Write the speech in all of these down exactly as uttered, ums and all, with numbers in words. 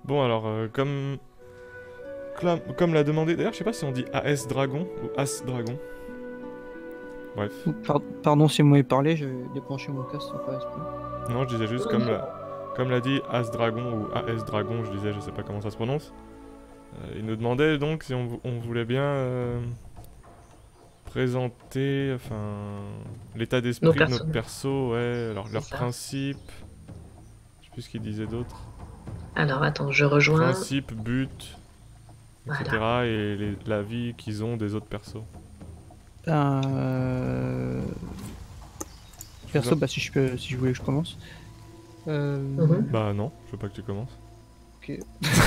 Bon alors, euh, comme... Comme, comme l'a demandé... D'ailleurs, je sais pas si on dit A S Dragon ou As Dragon. Bref. Par- Pardon si moi ai parlé, j'ai débranché mon casque sans faire exprès. Non, je disais juste comme l'a comme l'a dit As Dragon ou A S Dragon, je disais, je sais pas comment ça se prononce. Euh, il nous demandait donc si on, on voulait bien euh, présenter, enfin, l'état Nos d'esprit de notre personnages. perso, ouais, alors C'est leurs ça. principes, je sais plus ce qu'il disait d'autre, Alors attends, je rejoins. principes, buts, et cetera. Et les- la vie qu'ils ont des autres persos. Euh... Perso, Vous en- bah si je peux, si je voulais que je commence. Euh... Mhm. Bah non, je veux pas que tu commences. Ok.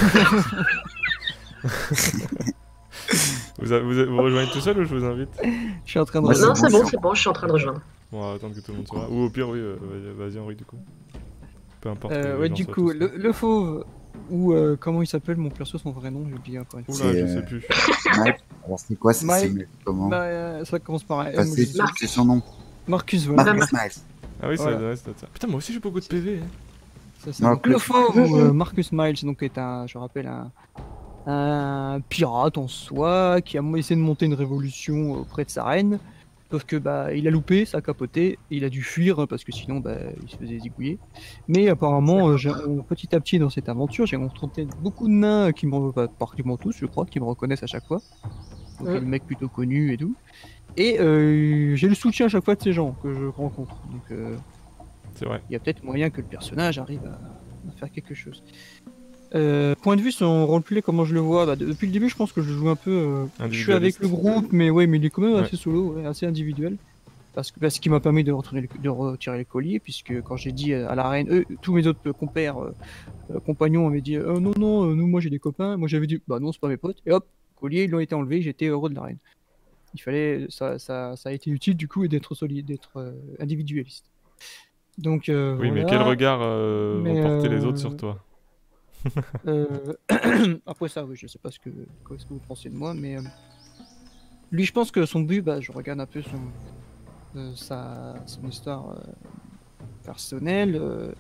Vous, a- vous, a- vous rejoignez tout seul ou je vous invite? Je suis en train de. Moi, c'est Non, bon, c'est je bon, suis c'est bon, je suis en train de rejoindre. Bon, on va attendre que tout le monde soit là. Ou au pire, oui, euh, vas-y, vas-y Henri du coup. Peu importe. que Euh, les ouais, gens du soient coup, tous là. le, le fauve, ou euh, comment il s'appelle mon perso, son vrai nom, j'ai oublié encore une fois. Oula, C'est, je euh, sais plus. Mike. Alors, c'est quoi c'est Mike. c'est- comment Bah, euh, ça commence par un M. Enfin, ou c'est- je sais- Marc. c'est son nom. Marcus, voilà. Marcus Miles. Ah oui, Voilà. ça doit être ça. Putain, moi aussi j'ai beaucoup de P V. Hein. Ça, c'est Marcus. donc le fauve, ou euh, Marcus Miles, donc est un, je rappelle, un, un pirate en soi qui a essayé de monter une révolution auprès de sa reine. Sauf que bah il a loupé, ça a capoté, et il a dû fuir hein, parce que sinon bah, il se faisait zigouiller. Mais apparemment, euh, j'ai- euh, petit à petit dans cette aventure, j'ai rencontré beaucoup de nains qui me, bah, pratiquement tous, je crois, qui me reconnaissent à chaque fois. Donc Mm. le mec plutôt connu et tout. Et euh, j'ai le soutien à chaque fois de ces gens que je rencontre. Donc euh, C'est vrai. il y a peut-être moyen que le personnage arrive à, à faire quelque chose. Euh, point de vue son roleplay, comment je le vois bah, de- depuis le début, je pense que je joue un peu. euh, je suis avec Individualiste. le groupe, mais ouais, mais il est quand même Ouais. assez solo, ouais, assez individuel. Parce que parce qu'il m'a permis de retourner le- de retirer les colliers, puisque quand j'ai dit à la reine, eux, tous mes autres euh, compères, euh, euh, compagnons avaient dit euh, non non, euh, nous moi j'ai des copains, moi j'avais dit bah non c'est pas mes potes, et hop, colliers ils l'ont été enlevés, j'étais heureux de la reine. Il fallait, ça, ça, ça a été utile du coup d'être solide, d'être euh, individualiste. Donc euh, Oui, mais voilà. quel regard euh, Mais, vont porter les euh, autres sur toi? Euh, Après ça, oui, je sais pas ce que, quoi- ce que vous pensez de moi, mais euh, lui, je pense que son but, bah, je regarde un peu son, euh, sa, son histoire euh, personnelle. euh,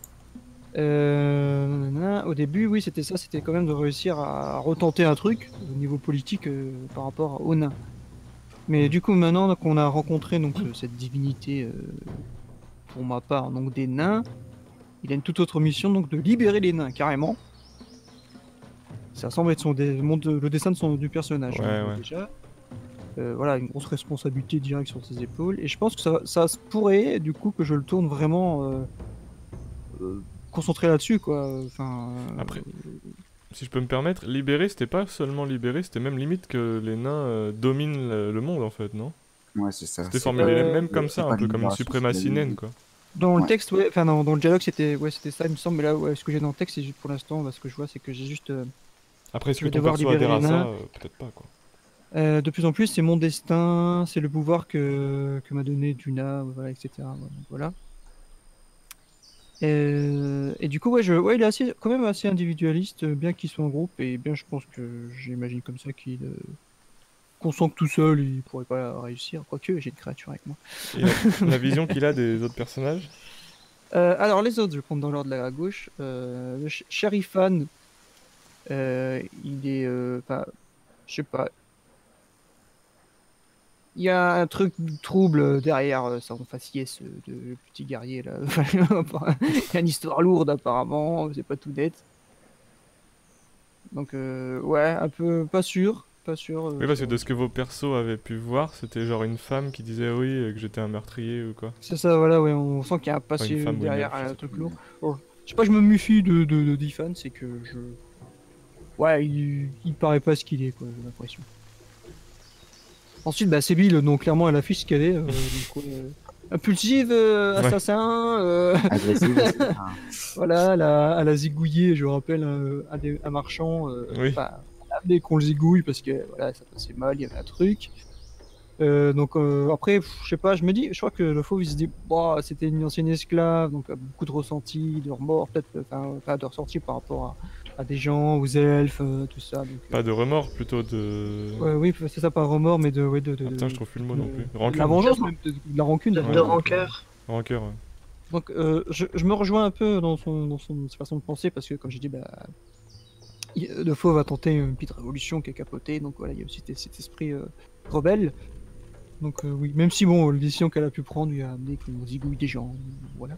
euh, nanana. Au début, oui, c'était ça, c'était quand même de réussir à retenter un truc au niveau politique euh, par rapport aux nains. Mais du coup, maintenant qu'on a rencontré donc euh, cette divinité, euh, pour ma part, donc des nains, il a une toute autre mission, donc de libérer les nains, carrément. Ça semble être son dé- mon- le dessin de son, du personnage. Ouais, hein, ouais. Déjà. Euh, voilà, une grosse responsabilité directe sur ses épaules. Et je pense que ça, ça se pourrait, du coup, que je le tourne vraiment euh, euh, concentré là-dessus, quoi. Enfin, euh, Après, si je peux me permettre, libérer, c'était pas seulement libérer, c'était même limite que les nains euh, dominent le, le monde en fait, non? Ouais, c'est ça. C'était c'est- formulé euh, même comme c'est ça, pas un peu comme une libération, suprématie c'est la naine, quoi. dans le Ouais. texte, ouais, enfin, dans, dans le dialogue, c'était ouais, c'était ça, il me semble. Mais là, ouais, ce que j'ai dans le texte, c'est juste pour l'instant, là, ce que je vois, c'est que j'ai juste. euh, Après, est-ce Je que vais ton devoir perso libérer adhère à les ça? nains. Euh, Peut-être pas, quoi. Euh, de plus en plus, c'est mon destin, c'est le pouvoir que, que m'a donné Duna, voilà, et cetera. Donc, voilà. Euh, et du coup, ouais, je, ouais, il est assez, quand même assez individualiste, euh, bien qu'il soit en groupe, et bien je pense que j'imagine comme ça qu'il euh, qu'on sent que tout seul, il pourrait pas réussir. Quoique, j'ai une créature avec moi. Et la, la vision qu'il a des autres personnages? Euh, alors, les autres, je vais prendre dans l'ordre de la gauche. Euh, le sh- Sherifan, euh, il est. euh, Enfin, je sais pas. Il y a un truc trouble derrière euh, son faciès euh, de petit guerrier là. Il y a une histoire lourde apparemment, c'est pas tout net. Donc euh, ouais, un peu pas sûr, pas sûr. euh, Oui, parce que sur- de ce que vos persos avaient pu voir, c'était genre une femme qui disait oui, euh, que j'étais un meurtrier ou quoi. C'est ça, voilà, ouais, on sent qu'il y a un Enfin, passé une femme ou une derrière elfe, je un sais truc plus. lourd. Bon, je sais pas, je me méfie de, de, de Difan, c'est que je. Ouais, il, il paraît pas ce qu'il est, quoi, j'ai l'impression. Ensuite, bah, Sébil, donc clairement, elle affiche ce qu'elle est. euh, donc, euh, impulsive, euh, Ouais. assassin, euh, Agressif aussi. Enfin, voilà, elle a, elle a zigouillé, je rappelle, un, un, des- un marchand. Euh, Oui. enfin, elle a amené qu'on le zigouille parce que voilà, ça passait mal, il y avait un truc. Euh, donc euh, après, pff, je sais pas, je me dis, je crois que le fauve il se dit, bah, c'était une ancienne esclave, donc euh, beaucoup de ressentis, de remords, peut-être, euh, enfin, enfin, de ressentis par rapport à, à des gens, aux elfes, euh, tout ça. Donc, euh, Pas de remords, plutôt de... ouais, oui, c'est ça, pas remords, mais de, ouais, de, de, Ah, putain, de- je trouve plus le mot non de- plus. de Rancune. la vengeance, même, de, de la rancune. De, Ouais, de ouais. rancœur. Rancœur, ouais. Donc euh, je, je me rejoins un peu dans son, dans son sa façon de penser parce que comme j'ai dit, bah, il- le fauve a tenté une petite révolution qui a capoté, donc voilà, il y a aussi cet cet esprit euh, rebelle. Donc euh, oui, même si bon, la décision qu'elle a pu prendre lui a amené qu'on zigouille des gens, voilà.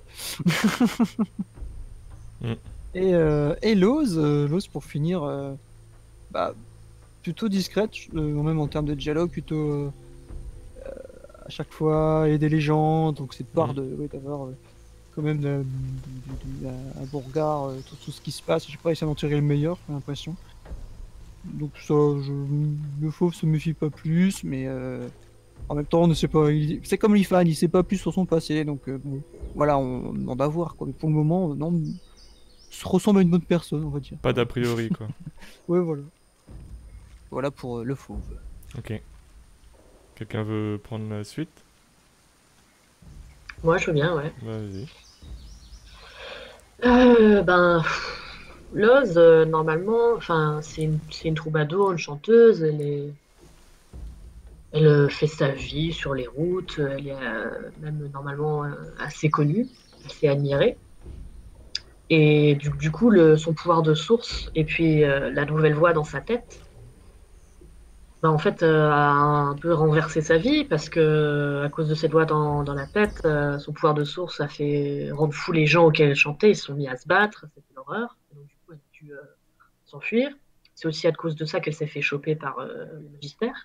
Mm. Et, euh, et Lose, euh, Lose pour finir, euh, bah, plutôt discrète, euh, même en termes de dialogue, plutôt euh, à chaque fois aider les gens, donc cette part Mm. de ouais, d'avoir euh, quand même de- de- de- un bon regard, euh, tout, tout ce qui se passe, je sais pas, essayer d'en tirer le meilleur, j'ai l'impression. Donc ça, je, le fauve se méfie pas plus, mais euh, en même temps, on ne sait pas, il- c'est comme l'Ifan, il sait pas plus sur son passé, donc euh, bon, voilà, on, on demande à voir, quoi. Mais pour le moment, euh, non, il se ressemble à une bonne personne, on va dire. Pas d'a priori, quoi. Ouais, voilà. Voilà pour euh, le fauve. Ok. Quelqu'un veut prendre la suite? Moi, je veux bien, ouais. Vas-y. Euh, ben, pff, Loz, euh, normalement, enfin, c'est une, c'est une troubadour, une chanteuse. Elle est, elle euh, fait sa vie sur les routes. Elle est euh, même normalement euh, assez connue, assez admirée. Et du, du coup, le, son pouvoir de source et puis euh, la nouvelle voix dans sa tête, ben, en fait, euh, a un peu renversé sa vie parce que à cause de cette voix dans, dans la tête, euh, son pouvoir de source a fait rendre fou les gens auxquels elle chantait. Ils se sont mis à se battre, c'était l'horreur. Et donc, du coup, elle a dû euh, s'enfuir. C'est aussi à cause de ça qu'elle s'est fait choper par euh, le magistère.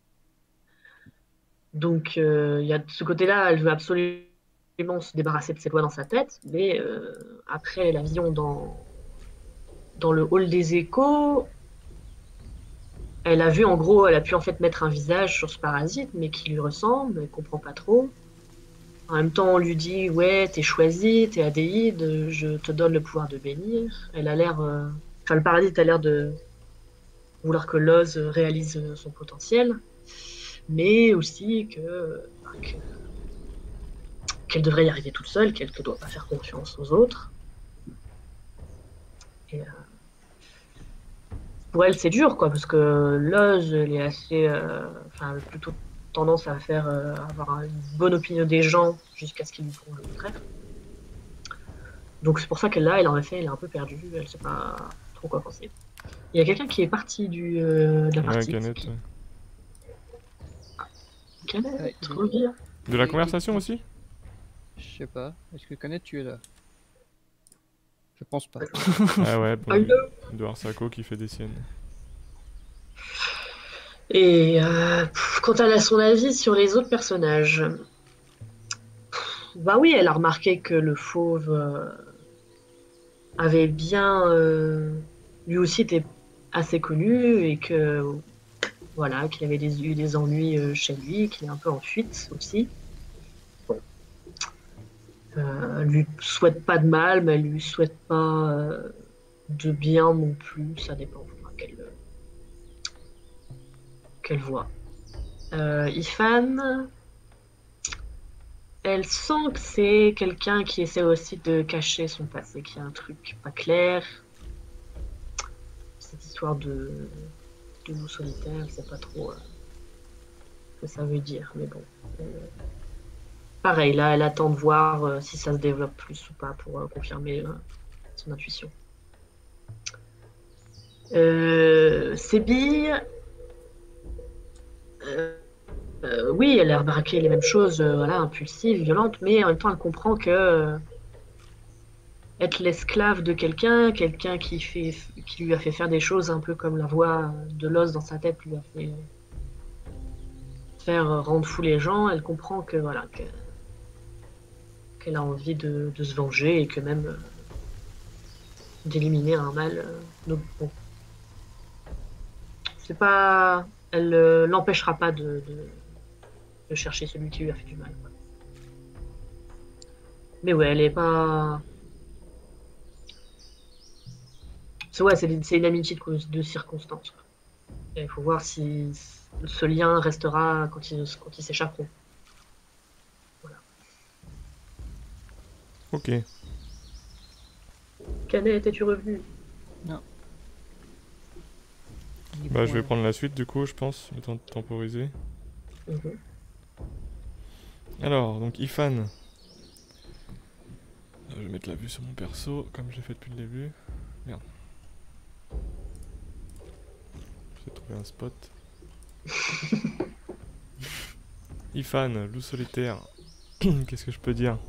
Donc, euh, il y a de ce côté-là, elle veut absolument se débarrasser de cette voix dans sa tête, mais euh, après la vision dans, dans le hall des échos, elle a vu en gros, elle a pu en fait mettre un visage sur ce parasite, mais qui lui ressemble, elle comprend pas trop. En même temps, on lui dit ouais, t'es choisi, t'es Adéide, je te donne le pouvoir de bénir. Elle a l'air, euh, enfin le parasite a l'air de vouloir que Loz réalise son potentiel, mais aussi que, enfin, que- qu'elle devrait y arriver toute seule, qu'elle ne doit pas faire confiance aux autres. Et, euh, pour elle, c'est dur, quoi, parce que Loz, elle est assez, euh, enfin, plutôt tendance à faire, euh, avoir une bonne opinion des gens jusqu'à ce qu'ils lui prouvent le contraire. Donc c'est pour ça qu'elle là, elle en effet, elle est un peu perdue, elle sait pas trop quoi penser. Il y a quelqu'un qui est parti du, euh, de la Ouais, partie. Canette. Qui... ouais. Canette, Ouais, il est- reviens. De la il- conversation il- aussi? Je sais pas. Est-ce que Canet, tu es là? Je pense pas. Ah ouais, bon, Ah, il non. il doit avoir Sako qui fait des siennes. Et euh, pff, quant à son avis sur les autres personnages, bah oui, elle a remarqué que le fauve euh, avait bien, euh, lui aussi était assez connu et que voilà, qu'il avait des, eu des ennuis euh, chez lui, qu'il est un peu en fuite aussi. Bon. Euh, elle lui souhaite pas de mal, mais elle lui souhaite pas euh, de bien non plus. Ça dépend, enfin, quelle, quelle voit. Euh, Ifan, elle sent que c'est quelqu'un qui essaie aussi de cacher son passé, qu'il y a un truc pas clair. Cette histoire de, de loup solitaire, elle sait pas trop euh, ce que ça veut dire, mais bon. Euh, pareil, là, elle attend de voir euh, si ça se développe plus ou pas pour euh, confirmer euh, son intuition. Euh, Sébi, euh, euh, oui, elle a remarqué les mêmes choses, euh, voilà, impulsive, violente, mais en même temps, elle comprend que euh, être l'esclave de quelqu'un, quelqu'un qui fait, qui lui a fait faire des choses un peu comme la voix de l'os dans sa tête lui a fait faire rendre fou les gens, elle comprend que voilà, que, qu'elle a envie de, de se venger et que même euh, d'éliminer un mal. Euh, donc, bon, c'est pas, elle euh, l'empêchera pas de, de, de chercher celui qui lui a fait du mal. Quoi. Mais ouais, elle est pas. C'est ouais, c'est c'est une amitié de, de circonstance. Quoi. Et il faut voir si ce lien restera quand ils, quand ils s'échapperont. Voilà. Ok. Canet, es-tu revenu? Bah, je vais prendre la suite du coup, je pense, le temps de temporiser. Mhm. Alors, donc Ifan. Euh, Je vais mettre la vue sur mon perso, comme je l'ai fait depuis le début. Merde. J'ai trouvé un spot. Ifan, loup solitaire. Qu'est-ce que je peux dire?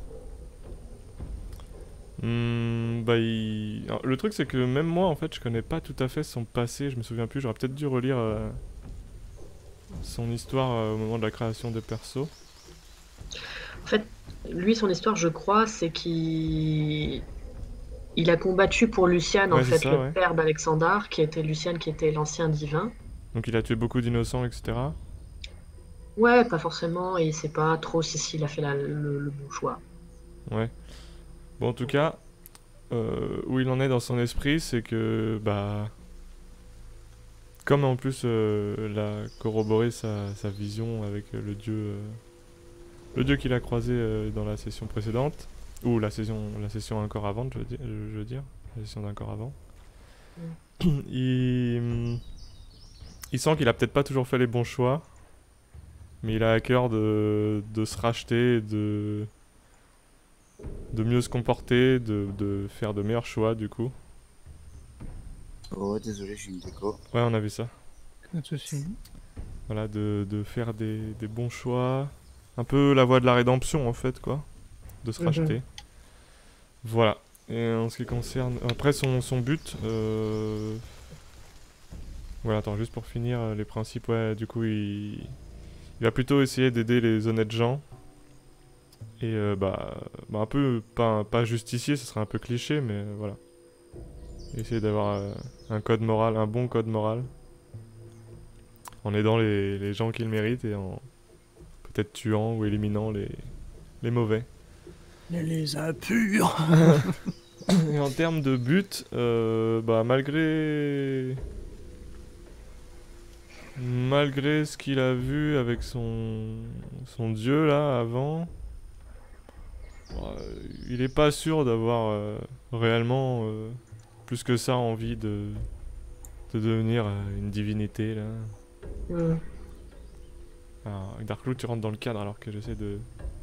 Hmm, bah, il... Alors, le truc c'est que même moi en fait je connais pas tout à fait son passé, je me souviens plus, j'aurais peut-être dû relire euh, son histoire euh, au moment de la création des persos. En fait, lui, son histoire, je crois, c'est qu'il il a combattu pour Lucian, en Ouais, c'est fait, ça, le ouais. père d'Alexandar, qui était Lucian, qui était l'ancien divin. Donc il a tué beaucoup d'innocents, et cetera. Ouais, pas forcément, et il sait pas trop si s'il a fait la- le, le bon choix. Ouais. Bon, en tout cas, euh, où il en est dans son esprit, c'est que, bah... Comme en plus, euh, il a corroboré sa, sa vision avec euh, le dieu... euh, le dieu qu'il a croisé euh, dans la session précédente. Ou la session, la session encore avant, je veux dire. Je, je veux dire. La session d'un corps avant. il... il sent qu'il a peut-être pas toujours fait les bons choix. Mais il a à cœur de, de se racheter, de... de mieux se comporter, de, de faire de meilleurs choix du coup. Oh, désolé, j'ai une déco. Ouais, on a vu ça. Pas de soucis. Voilà, de, de faire des, des bons choix. Un peu la voie de la rédemption en fait, quoi. De se Mhm. racheter. Voilà. Et en ce qui concerne... Après son, son but... Euh... Voilà, attends, juste pour finir, euh, les principes, ouais, du coup, il... il va plutôt essayer d'aider les honnêtes gens. Et euh, bah, bah, un peu, pas, pas justicier, ce serait un peu cliché, mais euh, voilà. Essayer d'avoir euh, un code moral, un bon code moral. En aidant les, les gens qui le méritent et en peut-être tuant ou éliminant les, les mauvais. Les, les impurs. Et en termes de but, euh, bah malgré... Malgré ce qu'il a vu avec son, son dieu là avant, bah, il est pas sûr d'avoir euh, réellement euh, plus que ça envie de, de devenir euh, une divinité là. Mm. Alors, avec Darkloot, tu rentres dans le cadre alors que j'essaie de...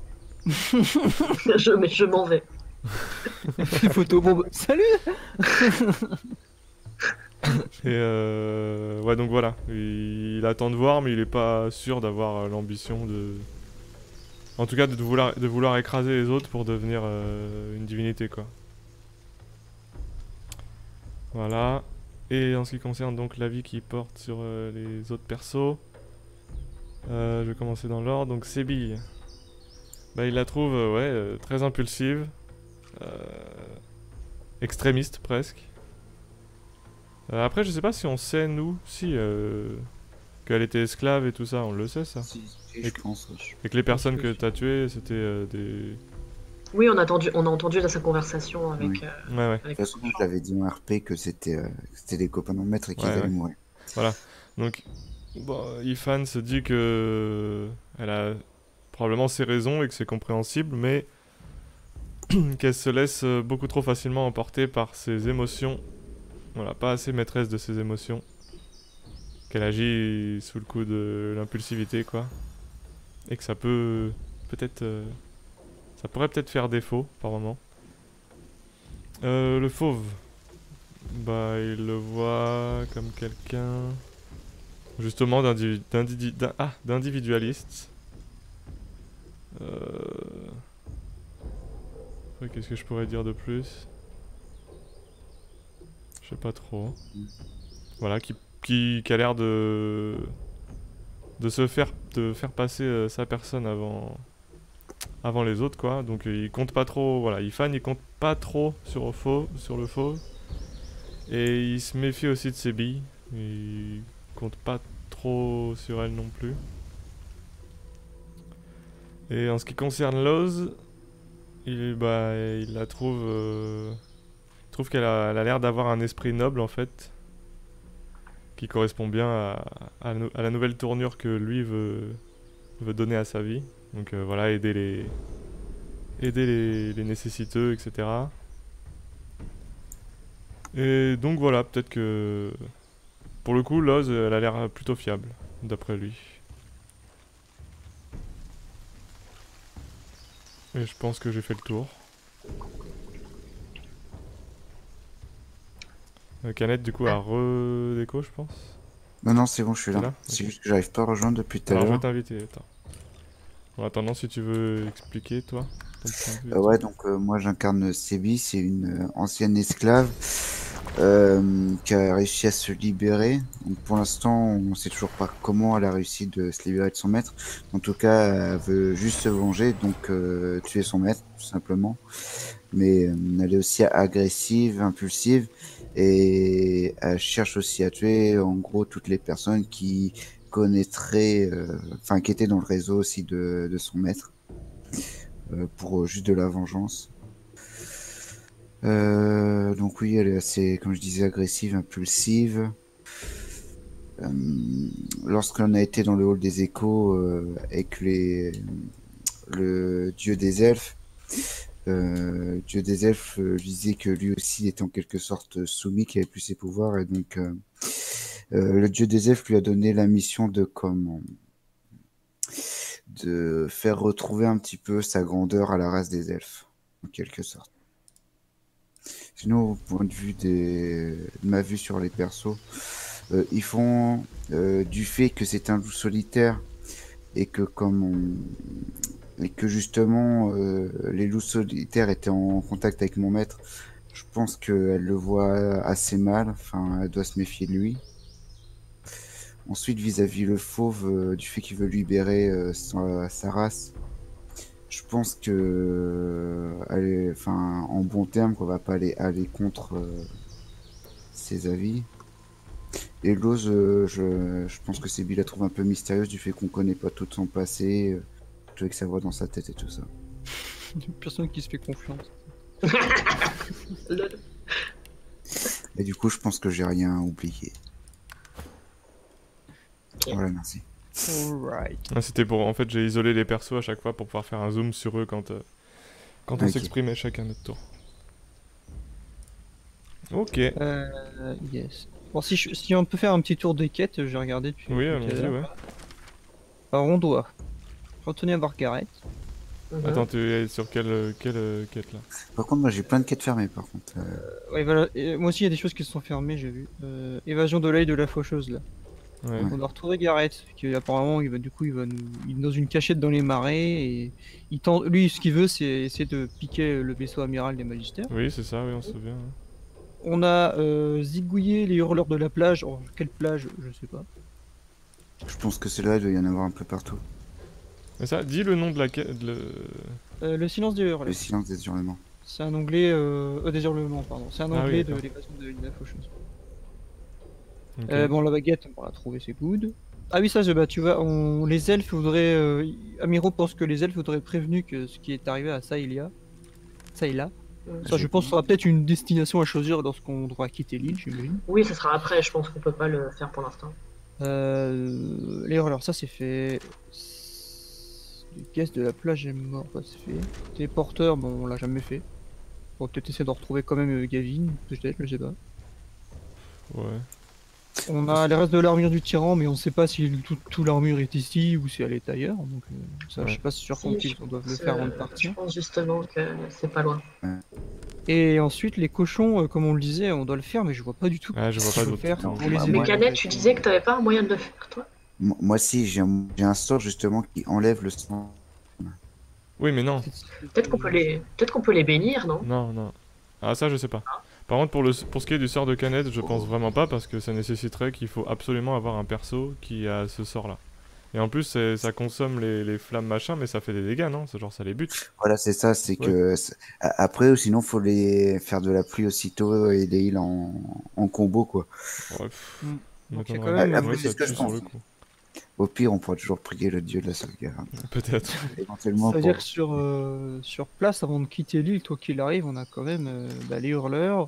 je mais je m'en vais. Les photos, bon bah, salut. Et euh... ouais, donc voilà. Il, il attend de voir, mais il est pas sûr d'avoir euh, l'ambition de... En tout cas, de vouloir, de vouloir écraser les autres pour devenir euh, une divinité, quoi. Voilà. Et en ce qui concerne donc l'avis qu'il porte sur euh, les autres persos, euh, je vais commencer dans l'ordre. Donc Sébille, bah, il la trouve euh, ouais, euh, très impulsive, euh, extrémiste presque. Euh, après, je sais pas si on sait, nous, si, euh, qu'elle était esclave et tout ça, on le sait ça. Si, si, Et je que- pense. ouais. Et que les personnes que que si. t'as tuées, c'était euh, des... Oui, on a entendu, on a entendu dans sa conversation avec. Oui. euh, Ouais, ouais. De avec toute façon, je l'avais dit en R P que c'était euh, que c'était des copains de mon maître et qu'ils Ouais, allaient ouais. mourir. Voilà. Donc, bon, Ifan se dit que elle a probablement ses raisons et que c'est compréhensible, mais qu'elle se laisse euh, beaucoup trop facilement emporter par ses émotions. Voilà, pas assez maîtresse de ses émotions. Qu'elle agit sous le coup de l'impulsivité, quoi. Et que ça peut peut-être... euh, ça pourrait peut-être faire défaut par moment. Euh, le fauve. Bah, il le voit comme quelqu'un... Justement d'indivi- d'indivi- d'in- ah, d'individualiste. Euh... Après, qu'est-ce que je pourrais dire de plus? Je sais pas trop. Voilà, qui, qui, qui a l'air de... de se faire, de faire passer euh, sa personne avant... avant les autres, quoi. Donc euh, il compte pas trop... Voilà, Ifan, il compte pas trop sur le faux, sur le faux. Et il se méfie aussi de ses billes. Il compte pas trop sur elle non plus. Et en ce qui concerne Loz, il, bah, il la trouve... euh, il trouve qu'elle a elle a l'air d'avoir un esprit noble, en fait. Qui correspond bien à, à, nou- à la nouvelle tournure que lui veut, veut donner à sa vie. Donc euh, voilà, aider les... aider les, les nécessiteux, et cetera. Et donc voilà, peut-être que... Pour le coup, Loz, elle a l'air plutôt fiable, d'après lui. Et je pense que j'ai fait le tour. Euh, Canette, du coup, a redéco, je pense. Non, non, c'est bon, je suis T'es là. là C'est Ok. juste que j'arrive pas à rejoindre depuis tout à Alors je vais l'heure. t'inviter, attends. En attendant, si tu veux expliquer, toi, ton point de vue et Euh, tout. ouais, donc euh, moi j'incarne Sébi, c'est une euh, ancienne esclave euh, qui a réussi à se libérer. Donc pour l'instant, on sait toujours pas comment elle a réussi de se libérer de son maître. En tout cas, elle veut juste se venger, donc euh, tuer son maître, tout simplement. Mais euh, elle est aussi agressive, impulsive, et elle cherche aussi à tuer, en gros, toutes les personnes qui connaîtraient, euh, enfin, qui étaient dans le réseau aussi de, de son maître, euh, pour euh, juste de la vengeance. Euh, donc oui, elle est assez, comme je disais, agressive, impulsive. Euh, Lorsqu'on a été dans le hall des échos euh, avec les, le dieu des elfes, euh, dieu des elfes euh, disait que lui aussi était en quelque sorte soumis, qu'il avait plus ses pouvoirs, et donc euh, euh, le dieu des elfes lui a donné la mission de comment de faire retrouver un petit peu sa grandeur à la race des elfes, en quelque sorte. Sinon, au point de vue des... de ma vue sur les persos, euh, ils font euh, du fait que c'est un loup solitaire et que comme on... et que justement euh, les loups solitaires étaient en contact avec mon maître, je pense qu'elle le voit assez mal, enfin elle doit se méfier de lui. Ensuite, vis-à-vis le fauve, euh, du fait qu'il veut libérer euh, sa, sa race, je pense que euh, elle est- enfin en bon terme qu'on va pas aller aller contre euh, ses avis. Et Lose, euh, je, je pense que c'est Bill la trouve un peu mystérieuse du fait qu'on connaît pas tout son passé, euh, tout avec sa voix dans sa tête et tout ça. Une personne qui se fait confiance. Lol. Et du coup, je pense que j'ai rien oublié. Ok. Voilà, merci. Alright. Ah, c'était pour. En fait, j'ai isolé les persos à chaque fois pour pouvoir faire un zoom sur eux quand, euh, quand on Ok. s'exprimait chacun notre tour. Ok. Euh, yes. Bon, si, je- si on peut faire un petit tour des quêtes, j'ai regardé depuis, Oui, depuis tout à allons-y, l'heure. ouais. Alors, on doit retourner à Margaret. Mhm. Attends, tu es sur quelle, euh, quelle euh, quête là? Par contre, moi j'ai plein de quêtes fermées par contre. Euh, Ouais, voilà. Et moi aussi, il y a des choses qui se sont fermées, j'ai vu. Euh, évasion de l'œil de la faucheuse, là. Ouais. Ouais. On doit retrouver Gareth, qui apparemment, il va, du coup, il va nous, il est dans une cachette dans les marais, et il tente, lui, ce qu'il veut, c'est essayer de piquer le vaisseau amiral des magistères. Oui, c'est ça, oui, on se souvient. Ouais. On a euh, zigouillé les hurleurs de la plage. Oh, quelle plage, je sais pas. je pense que c'est là, il doit y en avoir un peu partout. Mais ça, dis le nom de la quête. Le... Euh, le silence des Le hurleurs. silence des hurlements. C'est un onglet, euh, euh, des hurlements, pardon. C'est un Ah oui, onglet de d'accord. l'évasion de la faucheuse. Ok. Euh, bon, la baguette, on va la trouver, c'est good. Ah oui, ça, je- bah, tu vois, on... les elfes voudraient. Euh... Amiro pense que les elfes voudraient prévenu que ce qui est arrivé à Saïlia. Saïla. Mhm. Ça, je pense, sera peut-être une destination à choisir lorsqu'on devra quitter l'île, j'imagine. Oui, ça sera après, je pense qu'on peut pas le faire pour l'instant. Euh... Les hurleurs, ça, c'est fait. Les caisses de la plage est mort, ça c'est fait. Téléporteur, bon, on l'a jamais fait. On va peut-être essayer de retrouver quand même euh, Gavin, peut-être, je sais pas. Ouais. On a les restes de l'armure du tyran, mais on sait pas si tout, tout l'armure est ici ou si elle est ailleurs. Donc euh, ça, Ouais. je sais pas sur Si, combien je on doit le pense, faire avant de euh, partir. Je pense justement que c'est pas loin. Et ensuite, les cochons, euh, comme on le disait, on doit le faire, mais je vois pas du tout Ah, je vois ce qu'il pas faut d'autre. faire Non, pour les bah, aider. Mais moi- en Canet, fait. tu disais que t'avais pas un moyen de le faire, toi? Mo- Moi, si, j'ai un, j'ai un sort justement qui enlève le sang. Oui, mais non. Peut-être qu'on peut les, peut-être qu'on peut les bénir, non? Non, non. Ah, ça, je sais pas. Par contre, pour, le, pour ce qui est du sort de canette, je pense vraiment pas parce que ça nécessiterait qu'il faut absolument avoir un perso qui a ce sort-là. Et en plus, c'est- ça consomme les, les flammes machin, mais ça fait des dégâts, non? C'est genre, ça les bute. Voilà, c'est ça, c'est Ouais. que c'est- a- après, ou sinon, faut les faire de la pluie aussitôt et les heals en, en combo, quoi. Ouais, pff, Mm. on Donc, il y a attendra. quand même, Ouais, Après, euh, c'est ça ce que tue je sur pense. le coup. Au pire, on pourra toujours prier le dieu de la sauvegarde. Peut-être. Éventuellement, Ça veut pour... dire que sur, euh, sur place, avant de quitter l'île, toi qu'il arrive, on a quand même euh, bah, les hurleurs.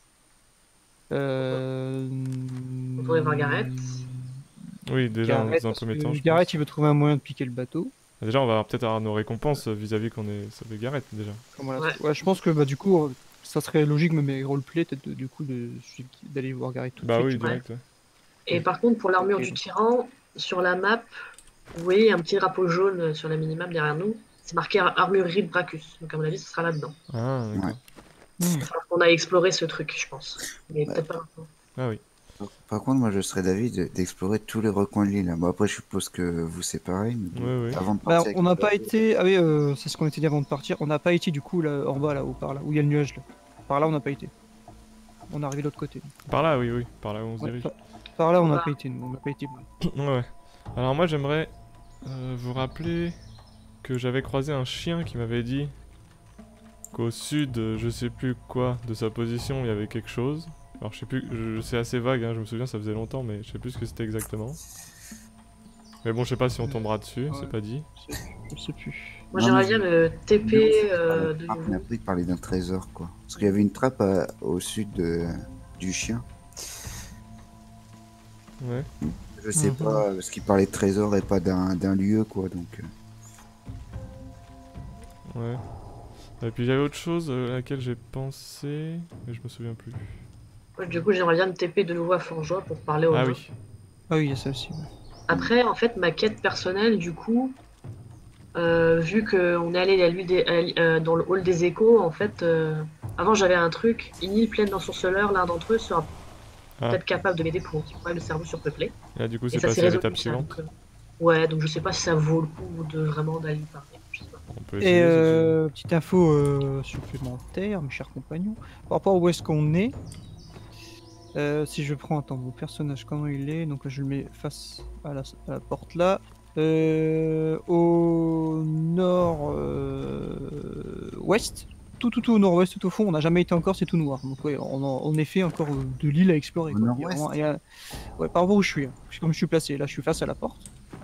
Euh... On pourrait voir Gareth. Oui, déjà, Gareth, dans un parce premier que temps, je Gareth, pense. il veut trouver un moyen de piquer le bateau. Déjà, on va peut-être avoir nos récompenses euh, vis-à-vis qu'on est sauvé Gareth, déjà. Comme on l'a- Ouais. ouais, je pense que bah, du coup, euh, ça serait logique, même mes roleplay, peut-être de- du coup, de- d'aller voir Gareth tout de Bah suite. oui, tu vois. direct. Ouais. Et par contre, pour l'armure Ok, du donc. tyran, sur la map, vous voyez un petit drapeau jaune sur la minimap derrière nous. C'est marqué Ar- armurerie de Bracus. Donc à mon avis, ce sera là-dedans. Ah, d'accord. Hmm. Enfin, on a exploré ce truc, je pense. Mais Ouais. peut-être pas maintenant. Ah oui. Par contre, moi, je serais d'avis de- d'explorer tous les recoins de l'île. Bon, après, je suppose que vous, c'est pareil. Mais bon, Ouais, ouais. avant de Bah, partir avec on n'a le pas bateau, été. Ah oui, euh, c'est ce qu'on était dit avant de partir. On n'a pas été du coup là, en bas là-haut, par là, où il y a le nuage là. Par là, on n'a pas été. On est arrivé de l'autre côté. Par là, oui, oui. Par là où on se Ouais, dirige. par, par là, on n'a Voilà. pas été. Nous, on n'a pas été. Ouais, ouais. Alors moi, j'aimerais euh, vous rappeler que j'avais croisé un chien qui m'avait dit qu'au sud, euh, je sais plus quoi, de sa position, il y avait quelque chose. Alors je sais plus, je, c'est assez vague, hein, je me souviens, ça faisait longtemps, mais je sais plus ce que c'était exactement. Mais bon, je sais pas si on tombera dessus, Ouais. c'est pas dit. Je sais plus. Moi, Non, j'aimerais mais bien je- le T Nous, P c'est euh, pas- de ah, on a nouveau. pris de parler d'un trésor, quoi. Parce qu'il y avait une trappe à- au sud de- du chien. Ouais. Je sais Mhm. pas, parce qu'il parlait de trésor et pas d'un d'un lieu, quoi. Donc, euh, Ouais. Et puis j'avais autre chose euh, à laquelle j'ai pensé, mais je me souviens plus. Ouais, du coup, j'aimerais bien le T P de nouveau à Forgeois pour parler aux Ah gens. oui. Ah oui, il y a ça aussi. Ouais. Après, en fait, ma quête personnelle, du coup, euh, vu qu'on est allé à lui des- à l- euh, dans le hall des échos, en fait, euh, avant j'avais un truc, une île pleine d'ensorceleurs, l'un d'entre eux sera Ah. peut-être capable de m'aider pour anti-problème de cerveau surpeuplé. Et là, du coup, Et c'est ça s'est passé à résolu l'étape ça. suivante. Donc, euh, ouais, donc je sais pas si ça vaut le coup de vraiment d'aller y parler. Je sais pas. On peut essayer. Et si tu veux. euh, petite info euh, supplémentaire, mes chers compagnons. Par rapport à où est-ce qu'on est, euh, si je prends, attends, mon personnage, comment il est, donc là je le mets face à la, à la porte là. Euh, au nord-ouest, tout, tout, tout au nord-ouest, tout au fond, on n'a jamais été encore, c'est tout noir. Donc, ouais, on a en effet encore euh, de l'île à explorer. Au quoi. Il y a nord-ouest vraiment- il y a- Ouais, par rapport où je suis, hein. Comme je suis placé, là je suis face à la porte.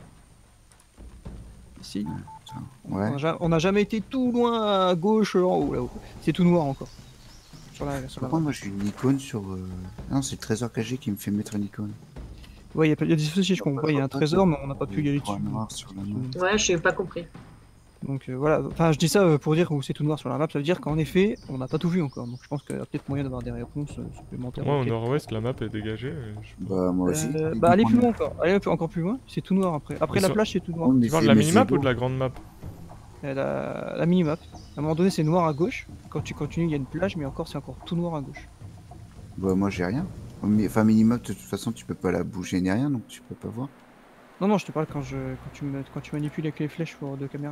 Ici. ouais. On a ja- On n'a jamais été tout loin à gauche, en haut, là-haut. C'est tout noir encore. Sur la, sur la Par contre, map. moi, j'ai une icône sur. euh, Non, c'est le trésor caché qui me fait mettre une icône. Ouais, il y, a pas- y a des soucis, je comprends. Il y a un trésor, mais on n'a pas pu y aller Point dessus. noir sur la map. Ouais, je n'ai pas compris. Donc euh, voilà, enfin je dis ça euh, pour dire que c'est tout noir sur la map, ça veut dire qu'en effet, on n'a pas tout vu encore. Donc je pense qu'il y a peut-être moyen d'avoir des réponses euh, supplémentaires. Moi, au Ok. nord-ouest, la map est dégagée. et je peux- Bah, moi aussi. Euh, Et bah allez donc, plus on a- loin encore, allez un peu- encore plus loin, c'est tout noir après. Après Mais la sur- plage c'est tout noir. on est Tu parles fait de la mes minimap égaux. ou de la grande map? Euh, La, la minimap. À un moment donné c'est noir à gauche, quand tu continues il y a une plage, mais encore c'est encore tout noir à gauche. Bah, moi, j'ai rien. Mais- Enfin, minimum, de toute façon, tu peux pas la bouger ni rien, donc tu peux pas voir. Non non je te parle quand, je, quand, tu, me, quand tu manipules avec les flèches pour de caméra.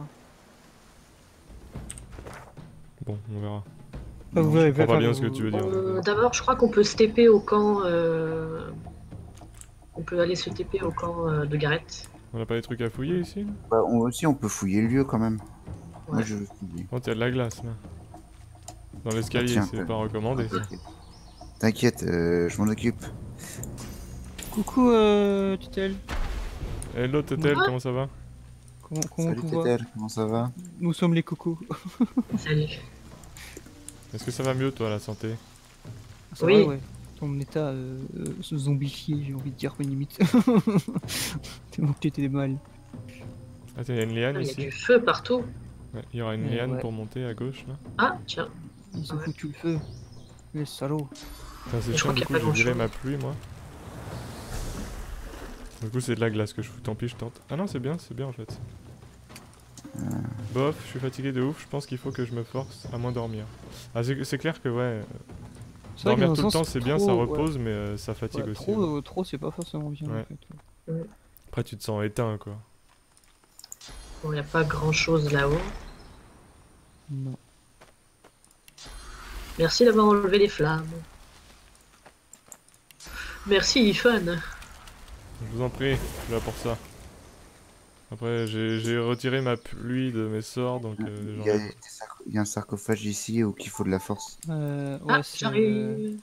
Bon, on verra. Bah, vous Non, verrez, Je comprends pas enfin, bien vous- ce que tu veux dire. Euh, D'abord, je crois qu'on peut se T P au camp. euh, On peut aller se T P au camp euh, de Gareth. On a pas des trucs à fouiller ici? Bah, on, aussi, on peut fouiller le lieu quand même. Moi, Ouais. je veux fouiller. Oh, il y a de la glace là. Dans l'escalier, tiens, c'est euh, pas recommandé. ça. T'inquiète, euh, je m'en occupe. Coucou euh, Titel, Hello Tetel, Ah. comment ça va? comment, comment Salut tu vas? Tétel, comment ça va? Nous sommes les cocos. Salut. Est-ce que ça va mieux toi la santé? Ça Oui. va, ouais. Ton état euh, euh, zombifié, j'ai envie de dire, mais limite. Tellement que tu étais mal. Ah tiens, il y a une liane Il y a ici. du feu partout. Ouais, il y aura une Euh, liane ouais. pour monter à gauche là. Ah, tiens. Ils ont Ouais. foutu le feu. Les salauds. Putain, c'est Je chiant, crois du qu'il coup y a je pas dirais grand-chose. ma pluie moi. Du coup c'est de la glace que je fous, tant pis je tente. Ah non c'est bien, c'est bien en fait. Bof, je suis fatigué de ouf, je pense qu'il faut que je me force à moins dormir. Ah c'est c'est clair que ouais, euh, C'est vrai que dormir dans tout un le temps sens, c'est bien, trop, ça ouais. repose mais euh, ça fatigue Ouais, aussi. trop, ouais. euh, trop c'est pas forcément bien. Ouais. En fait. Après tu te sens éteint quoi. Bon, il n'y a pas grand chose là-haut. Non. Merci d'avoir enlevé les flammes. Merci, Ifan. Je vous en prie, je suis là pour ça. Après j'ai j'ai retiré ma pluie de mes sorts donc euh, Il y, a, j'enlève- des sarco- il y a un sarcophage ici où il faut de la force. Euh, ouais, Ah, c'est, euh, j'arrive.